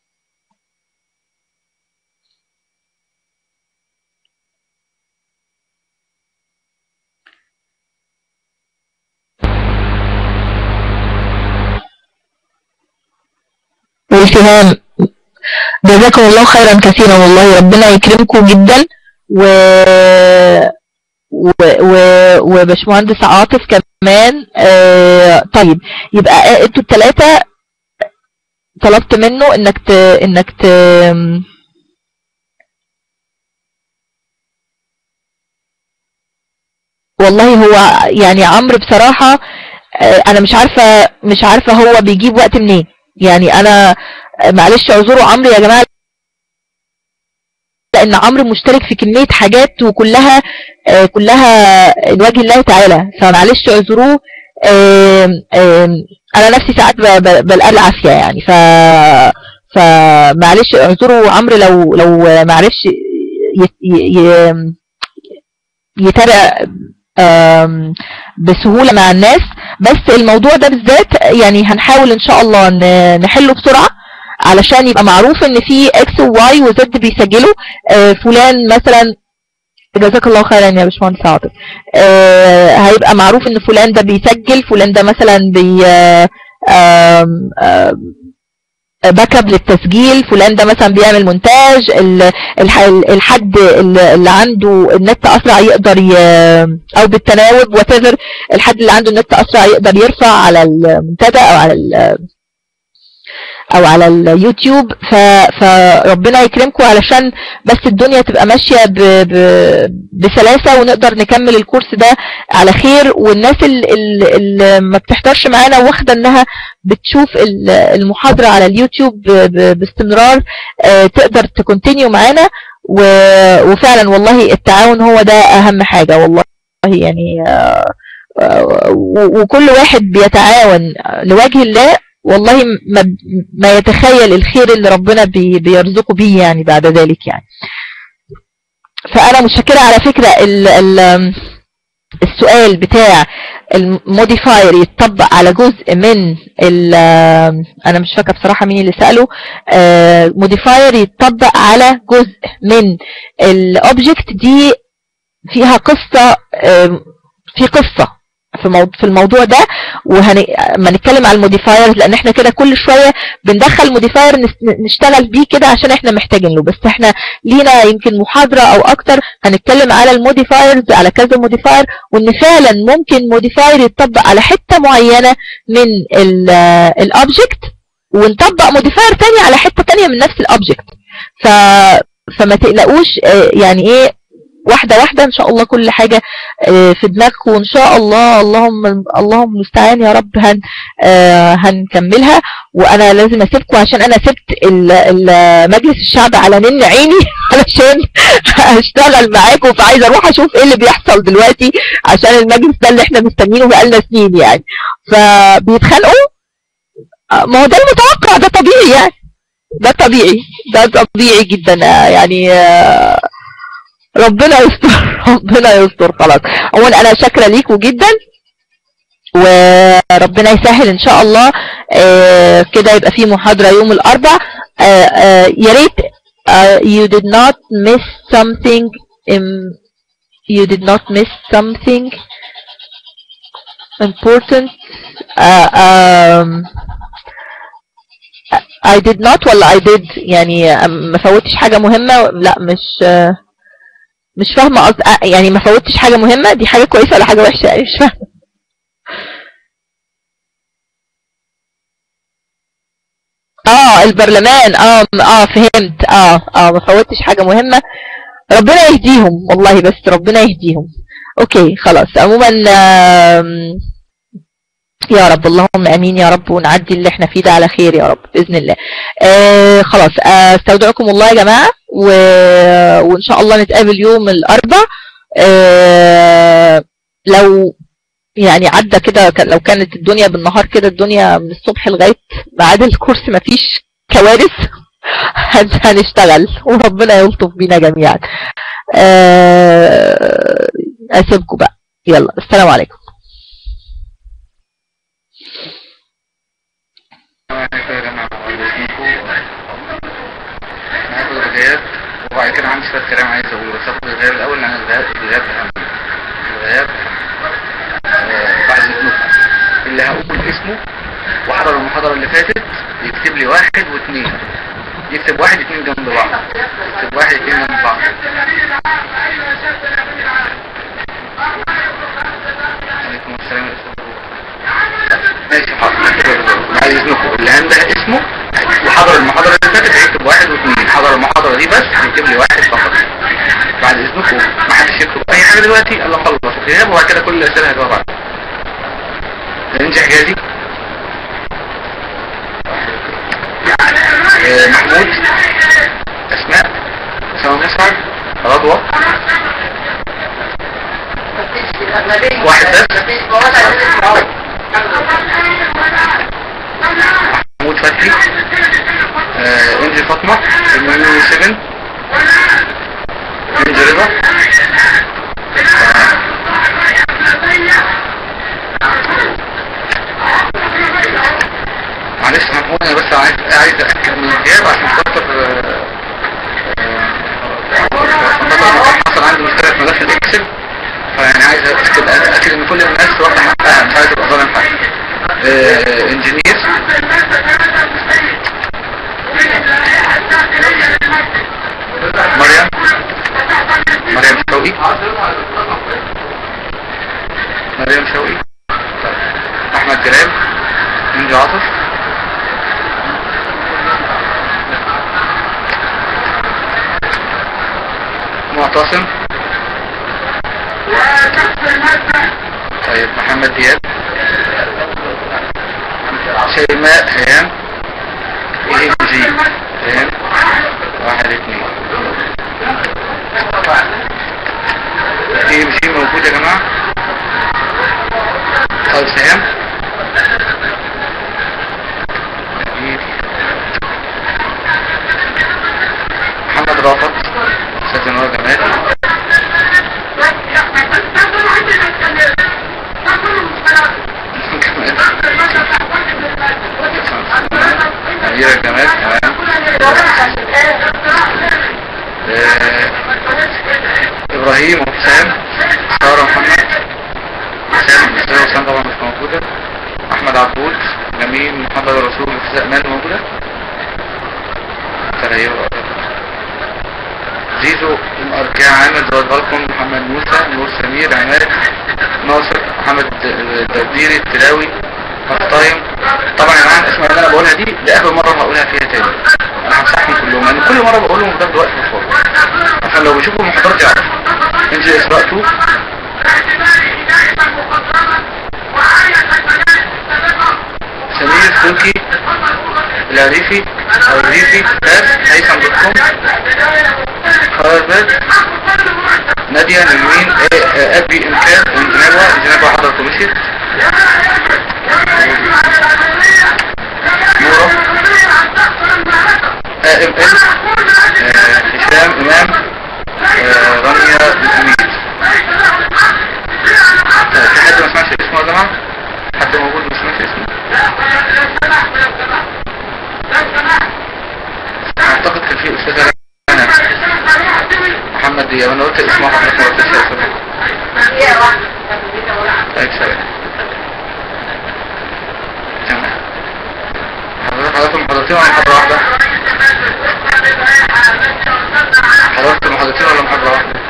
والسهام، جزاكم الله خيرا كثيرا، والله ربنا يكرمكم جدا. و و و وباشمهندس عاطف كمان. آه طيب يبقى آه انتوا الثلاثه طلبت منه انك ت... انك ت... والله هو يعني عمرو بصراحه آه انا مش عارفه مش عارفه هو بيجيب وقت منين. يعني انا معلش اعذروا عمرو يا جماعه، لان عمرو مشترك في كميه حاجات وكلها آه كلها لوجه الله تعالى، فمعلش اعذروه. آم آم انا نفسي ساعات بلقى العافيه يعني، ف فمعلش اعذروا عمرو لو لو معرفش يتابع بسهوله مع الناس. بس الموضوع ده بالذات يعني هنحاول ان شاء الله نحله بسرعه، علشان يبقى معروف ان في اكس وواي وزد بيسجلوا. آه فلان مثلا، جزاك الله خيرا يا باشمهندس عاطف، آه هيبقى معروف ان فلان ده بيسجل، فلان ده مثلا بي آه آه باك اب للتسجيل، فلان ده مثلا بيعمل مونتاج. الحد اللي عنده النت اسرع يقدر ي... او بالتناوب وات، الحد اللي عنده النت اسرع يقدر يرفع على المنتدى او على ال... او على اليوتيوب. ف... فربنا يكرمكم علشان بس الدنيا تبقى ماشيه ب... ب... بسلاسه، ونقدر نكمل الكورس ده على خير. والناس اللي, اللي ما بتحضرش معانا واخده انها بتشوف المحاضره على اليوتيوب ب... ب... باستمرار آه تقدر تكونتينيو معانا. و... وفعلا والله التعاون هو ده اهم حاجه والله يعني. آه آه وكل واحد بيتعاون لوجه الله والله ما, ما يتخيل الخير اللي ربنا بي بيرزقه بيه يعني بعد ذلك يعني. فأنا متشكرة على فكرة. ال ال السؤال بتاع الموديفاير يتطبق على جزء من ال أنا مش فاكرة بصراحة مين اللي سأله. موديفاير يتطبق على جزء من الأوبجكت دي فيها قصة، في قصة في الموضوع ده. وما نتكلم على الموديفايرز لان احنا كده كل شويه بندخل موديفاير نشتغل بيه كده عشان احنا محتاجين له، بس احنا لينا يمكن محاضره او اكتر هنتكلم على الموديفايرز، على كذا موديفاير، وان فعلا ممكن موديفاير يتطبق على حته معينه من الاوبجكت، ونطبق موديفاير تاني على حته تانيه من نفس الاوبجكت. ف فما تقلقوش يعني ايه، واحدة واحدة ان شاء الله كل حاجة في دماغكم وان شاء الله. اللهم اللهم المستعان يا رب هن هنكملها. وانا لازم اسيبكم عشان انا سبت مجلس الشعب على نن عيني علشان اشتغل معاكم، فعايزه اروح اشوف ايه اللي بيحصل دلوقتي عشان المجلس ده اللي احنا مستنيينه بقالنا سنين يعني. فبيتخانقوا، ما هو ده المتوقع، ده طبيعي يعني، ده طبيعي، ده طبيعي جدا يعني. ربنا يستر ربنا يستر. خلاص اولا انا شاكره ليكم جدا، وربنا يسهل ان شاء الله. آه كده يبقى في محاضره يوم الاربع. آه آه يا ريت uh, you did not miss something um, you did not miss something important. uh, um, I did not ولا I did يعني ما فوتش حاجه مهمه؟ لا مش uh, مش فاهمه قصدي يعني ما فوتش حاجه مهمه، دي حاجه كويسه ولا حاجه وحشه يعني؟ مش فاهمه. اه البرلمان، اه اه فهمت. اه اه ما فوتش حاجه مهمه، ربنا يهديهم والله، بس ربنا يهديهم. اوكي خلاص. عموما يا رب، اللهم امين يا رب، ونعدي اللي احنا فيه ده على خير يا رب باذن الله. آه خلاص استودعكم الله يا جماعه، و... وان شاء الله نتقابل يوم الاربع. آه لو يعني عدى كده، لو كانت الدنيا بالنهار كده، الدنيا من الصبح لغاية بعد الكورس مفيش كوارث هنشتغل وربنا يلطف بينا جميعا. اسيبكم بقى، يلا السلام عليكم. وبعد كده عندي شوية كلام عايز اقوله، بس اخد الغياب الاول لان الغياب الغياب اهم. الغياب بعد اذنكم اللي هقول اسمه وحضر المحاضرة اللي فاتت يكتب لي واحد واثنين، يكتب واحد اثنين جنب بعض، يكتب واحد اثنين جنب بعض. عليكم السلام ورحمة الله. ماشي حاضر. بعد اذنكم اللي عنده اسمه وحضر المحاضرة اللي فاتت هيكتب واحد واثنين، حضر المحاضرة دي بس هيكتب لي واحد فقط. بعد اذنكم ما حدش يكتب اي حاجة دلوقتي الا خلص الغياب، وبعد كده كل الاسئلة هجاوب عليها. ننجح جاهزي؟ محمود، اسماء، اسامة مسعد، رضوى، واحد بس، محمود فتحي، آه، انجي فاطمة، المنوني سبن، انجي رضا، معلش محمود انا بس عايز عايز اتاكد من الغياب عشان خاطر حصل عندي مشكله في ملف الاكسل، فيعني عايز اتاكد اتاكد ان كل الناس واخده حقها، مش عايز ابقى ظالم حد. انجينير مريم، مريم شوقي، مريم شوقي، احمد جلال، انجي عاطف، معتصم، طيب محمد دياب، شيماء هيام، ايه جي هيام، واحد اثنين. ايه جي موجود يا جماعة؟ طيب سهام، محمد رافض، ساتن هو جمال، أميرة جمال، إبراهيم وحسام، سارة محمد، حسام حسام طبعا مش موجودة، أحمد عبود، جميل، محمد الرسول، حساء مان موجودة، تريو زيزو، أركان عامد، زواد بالكم، محمد موسى، نور سمير، عماد، ناصر، محمد الدرديري، التلاوي، مختايم. طبعا يا جماعه الاسماء اللي انا بقولها دي دي اخر مره هقولها فيها تاني، انا همسحهم كلهم لان كل مره بقولهم ده وقت الفاضي عشان لو بيشوفوا المحاضرات يعرفوا. انجي اسراء تو، سمير تركي، العريفي او الريفي، بس هيثم بكم، خالد، نادية، نجمين، ابي امكان، انجنابة، انجنابة حضر كوميشن، نورة، ام ال، هشام، امام، رانيا، الامير. في حد ما سمعش اسمه يا جماعة؟ حد موجود ما سمعش اسمه؟ اعتقد كان في استاذ محمد دياب، انا قلت اسمه حضرتك ما قلتش اسمه. طيب سلام. تمام. حضرتك حضرتك محاضرتين ولا محاضرة واحدة؟ حضرتك محاضرتين ولا محاضرة واحدة؟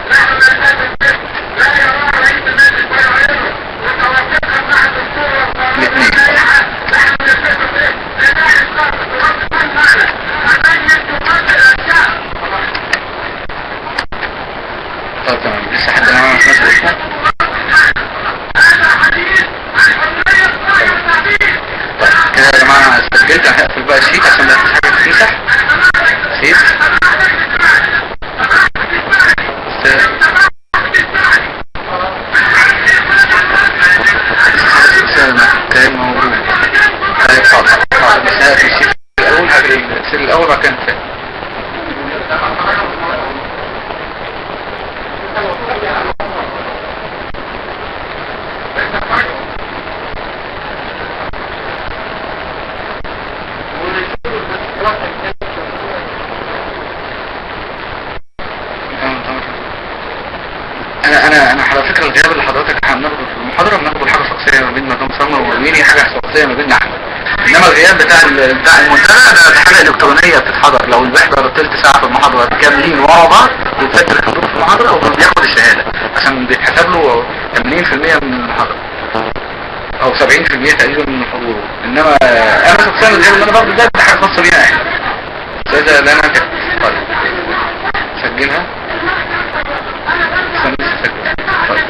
الاثنين. طيب تمام، لسه حد معانا ما سمعش اسمه؟ طيب كده يا جماعة انا سجلت، انا هقفل بقى الشيت عشان ما فيش حاجة تتمسح. سيب. شخصيه ما بيننا احنا. انما الغياب بتاع بتاع المنتدى ده حاجه الكترونيه بتتحضر، لو اللي بيحضر تلت ساعه في المحاضره كاملين ورا بعض بيتسجل الحضور في المحاضره وبياخد الشهاده عشان بيتحسب له ثمانين في المية من المحاضره او سبعين في المية تقريبا من حضوره. انما انا شخصيا الغياب اللي انا باخده ده حاجه خاصه بينا احنا. ده اللي انا كنت طيب سجلها استنى اسجل. طيب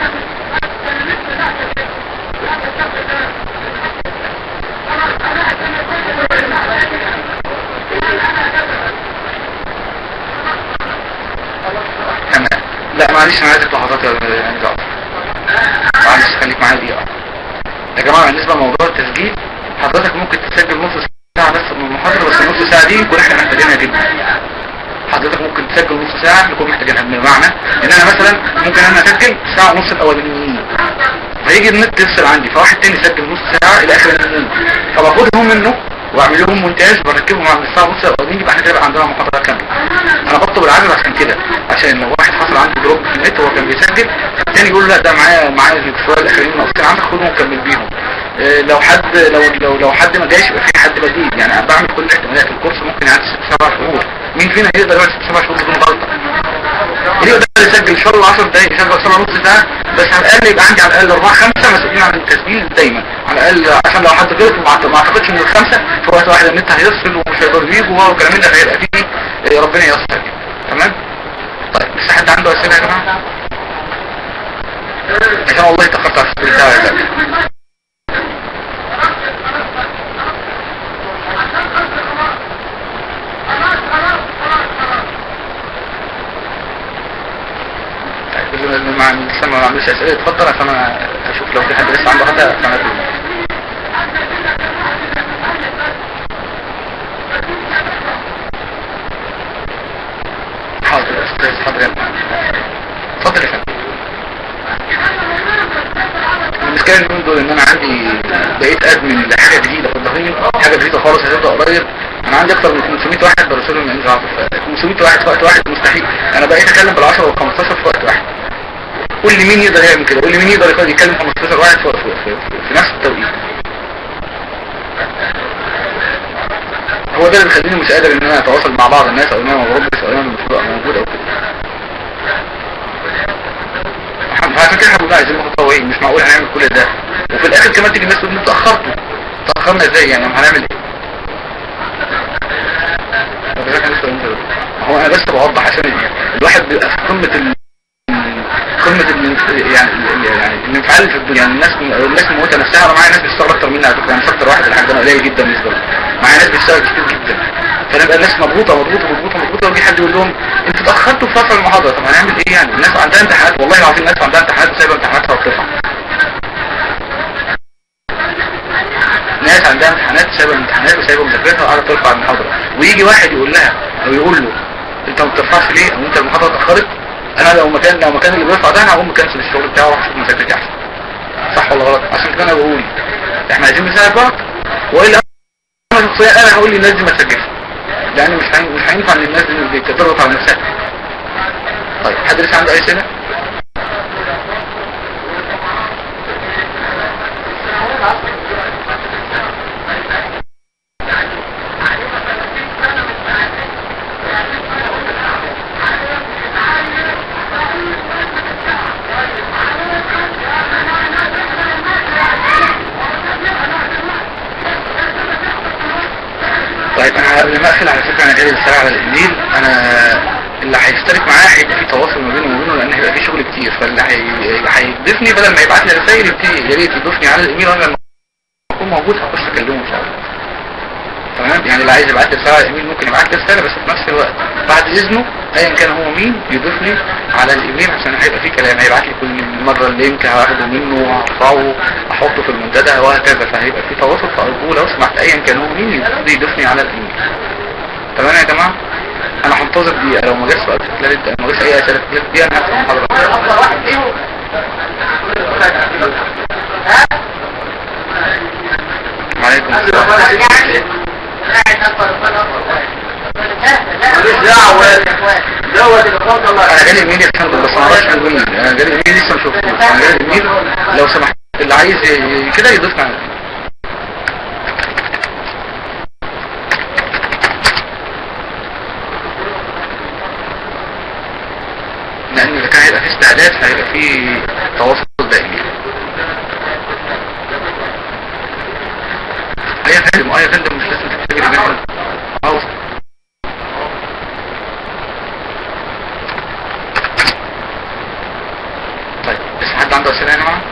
تمام. لا معلش انا عايزك لحظات يا جعفر، معلش خليك معايا دقيقه يا جماعه. بالنسبه لموضوع التسجيل حضرتك ممكن تسجل نص ساعه بس من المحاضره، بس النص ساعه دي نكون احنا محتاجينها جدا. حضرتك ممكن تسجل نص ساعه نكون محتاجينها، بمعنى ان انا مثلا ممكن انا اسجل ساعه ونص الاولانيين فيجي النت يفصل عندي فواحد تاني يسجل نص ساعه الى اخر اليوم، فباخدهم منه واعمل لهم مونتاج بركبهم على الساعه ونص الاولانيين يبقى احنا كده عندنا محاضره كامله. انا بطلب العدد عشان كده، عشان لو واحد حصل عنده دروب في النت وهو كان بيسجل الثاني يقول لا ده معايا معايا شويه الاخرين ناقصين عندك خدهم وكمل بيهم. اه لو حد لو لو لو حد ما جاش يبقى في حد بديل. يعني انا بعمل كل الاحتمالات. الكورس ممكن يعدي ست سبع شهور، مين فينا يقدر يقعد ست سبع شهور بدون غلطه؟ اللي يقدر يسجل ان شاء الله عشر دقايق يسجل سبع نص ساعه بس على الاقل يبقى عندي على الاقل اربعه خمسه مسؤولين عن التسجيل دايما على الاقل، عشان لو حد غلط ما اعتقدش ان الخمسه في وقت واحد النت هيفصل ومش هيقدر يجوا والكلام ده هيبقى فيه ربنا ييسر. تمام؟ طيب لسه حد عنده اسئله يا جماعه؟ عشان والله اتاخرت على السؤال بتاعي يا جماعه. مع لسه ما عندوش اسئله اتفضل عشان انا اشوف لو في حد لسه عنده حاجه عشان اقول. حاضر يا استاذ حاضر يا فندم. اتفضل يا فندم. المشكله اليومين دول ان انا عندي بقيت ادمن لحاجه جديده في الضغينه، حاجه جديده خالص هتبدا قريب. انا عندي اكتر من خمسمية واحد برسلهم من انجاز خمسمية واحد في وقت واحد مستحيل. انا بقيت اتكلم بالعشرة والخمستاشر في وقت واحد. قول لي مين يقدر يعمل كده؟ قول لي مين يقدر يتكلم خمستاشر واحد في, في, في, في نفس التوقيت؟ هو ده اللي بيخليني مش قادر ان انا اتواصل مع بعض الناس او ان انا ما بردش او ان انا مش ببقى موجود او كده. فعشان كده احنا بنقول عايزين متطوعين، مش معقول هنعمل كل ده وفي الاخر كمان تيجي الناس تقول انتوا اتاخرتوا. اتاخرنا ازاي يعني؟ هنعمل ايه؟ هو انا بس بوضح عشان الواحد بيبقى في قمه ال قمه ال يعني يعني الانفعال في الدنيا. يعني الناس الناس موتة نفسها. انا معايا ناس بتشتغل اكتر مني على فكره، انا اكتر واحد الحاج انا قليل جدا بالنسبه لي، معايا ناس بتشتغل كتير جدا. فنبقى الناس مضغوطه مضغوطه مضغوطه مضغوطه ويجي حد يقول لهم انتوا اتاخرتوا في فصل المحاضره. طب هنعمل ايه يعني؟ الناس عندها امتحانات، والله العظيم الناس عندها امتحانات وسايبه امتحاناتها وبتطلع. ناس عندها امتحانات سايبه امتحانات وسايبه مذاكرتها وقاعده ترفع المحاضره، ويجي واحد يقول لها او يقول له انت ما بترفعش ليه او انت المحاضره اتاخرت؟ انا لو مكان لو مكان اللي بيرفع ده انا هقوم مكنسل الشغل بتاعه واروح اشوف مذاكرتي احسن. صح ولا غلط؟ عشان كده انا بقول احنا عايزين نساعد بعض، والا انا شخصيا انا هقول للناس دي ما تسجلش، لان مش مش هينفع ان الناس دي تضغط على نفسها. طيب حد لسه عنده اي اسئله؟ طيب انا قبل ما اقفل على فكره انا جاي رساله على الايميل، انا اللي هيشترك معايا هيبقى في تواصل ما بينه وما بينه لان هيبقى في شغل كتير، فاللي هيضيفني بدل ما يبعت لي رسائل يا ريت يضيفني على الايميل وانا لما اكون موجود هخش اكلمه ان شاء الله. تمام؟ يعني اللي عايز يبعت لي رساله على الايميل ممكن يبعت لي رساله، بس في نفس الوقت بعد اذنه ايا كان هو مين يضيفني على الايميل عشان هيبقى في كلام، هيبعت لي كل مره اللينك هاخده منه وهرفعه احطه في المنتدى وهكذا، فهيبقى في تواصل. فارجوه لو سمحت ايا كان هو مين يضيفني على الايميل. تمام يا جماعه؟ انا هنتظر دقيقه، لو ما جاش سؤال في خلال ما جاش اي اسئله في خلال دقيقه انا هفتح المحاضره. وعليكم السلام. انا جالي ايميل يا فندم بس ما اعرفش مين. انا جالي ايميل لسه ما شفتوش. انا جالي ايميل لو سمحت اللي عايز كده يضيفنا. الاعداد هيبقى فيه تواصل دائم يعني. اي يا فندم اي يا فندم مش لازم تحتاج الايميل. اه طيب بس حد عنده اسئله يا جماعه؟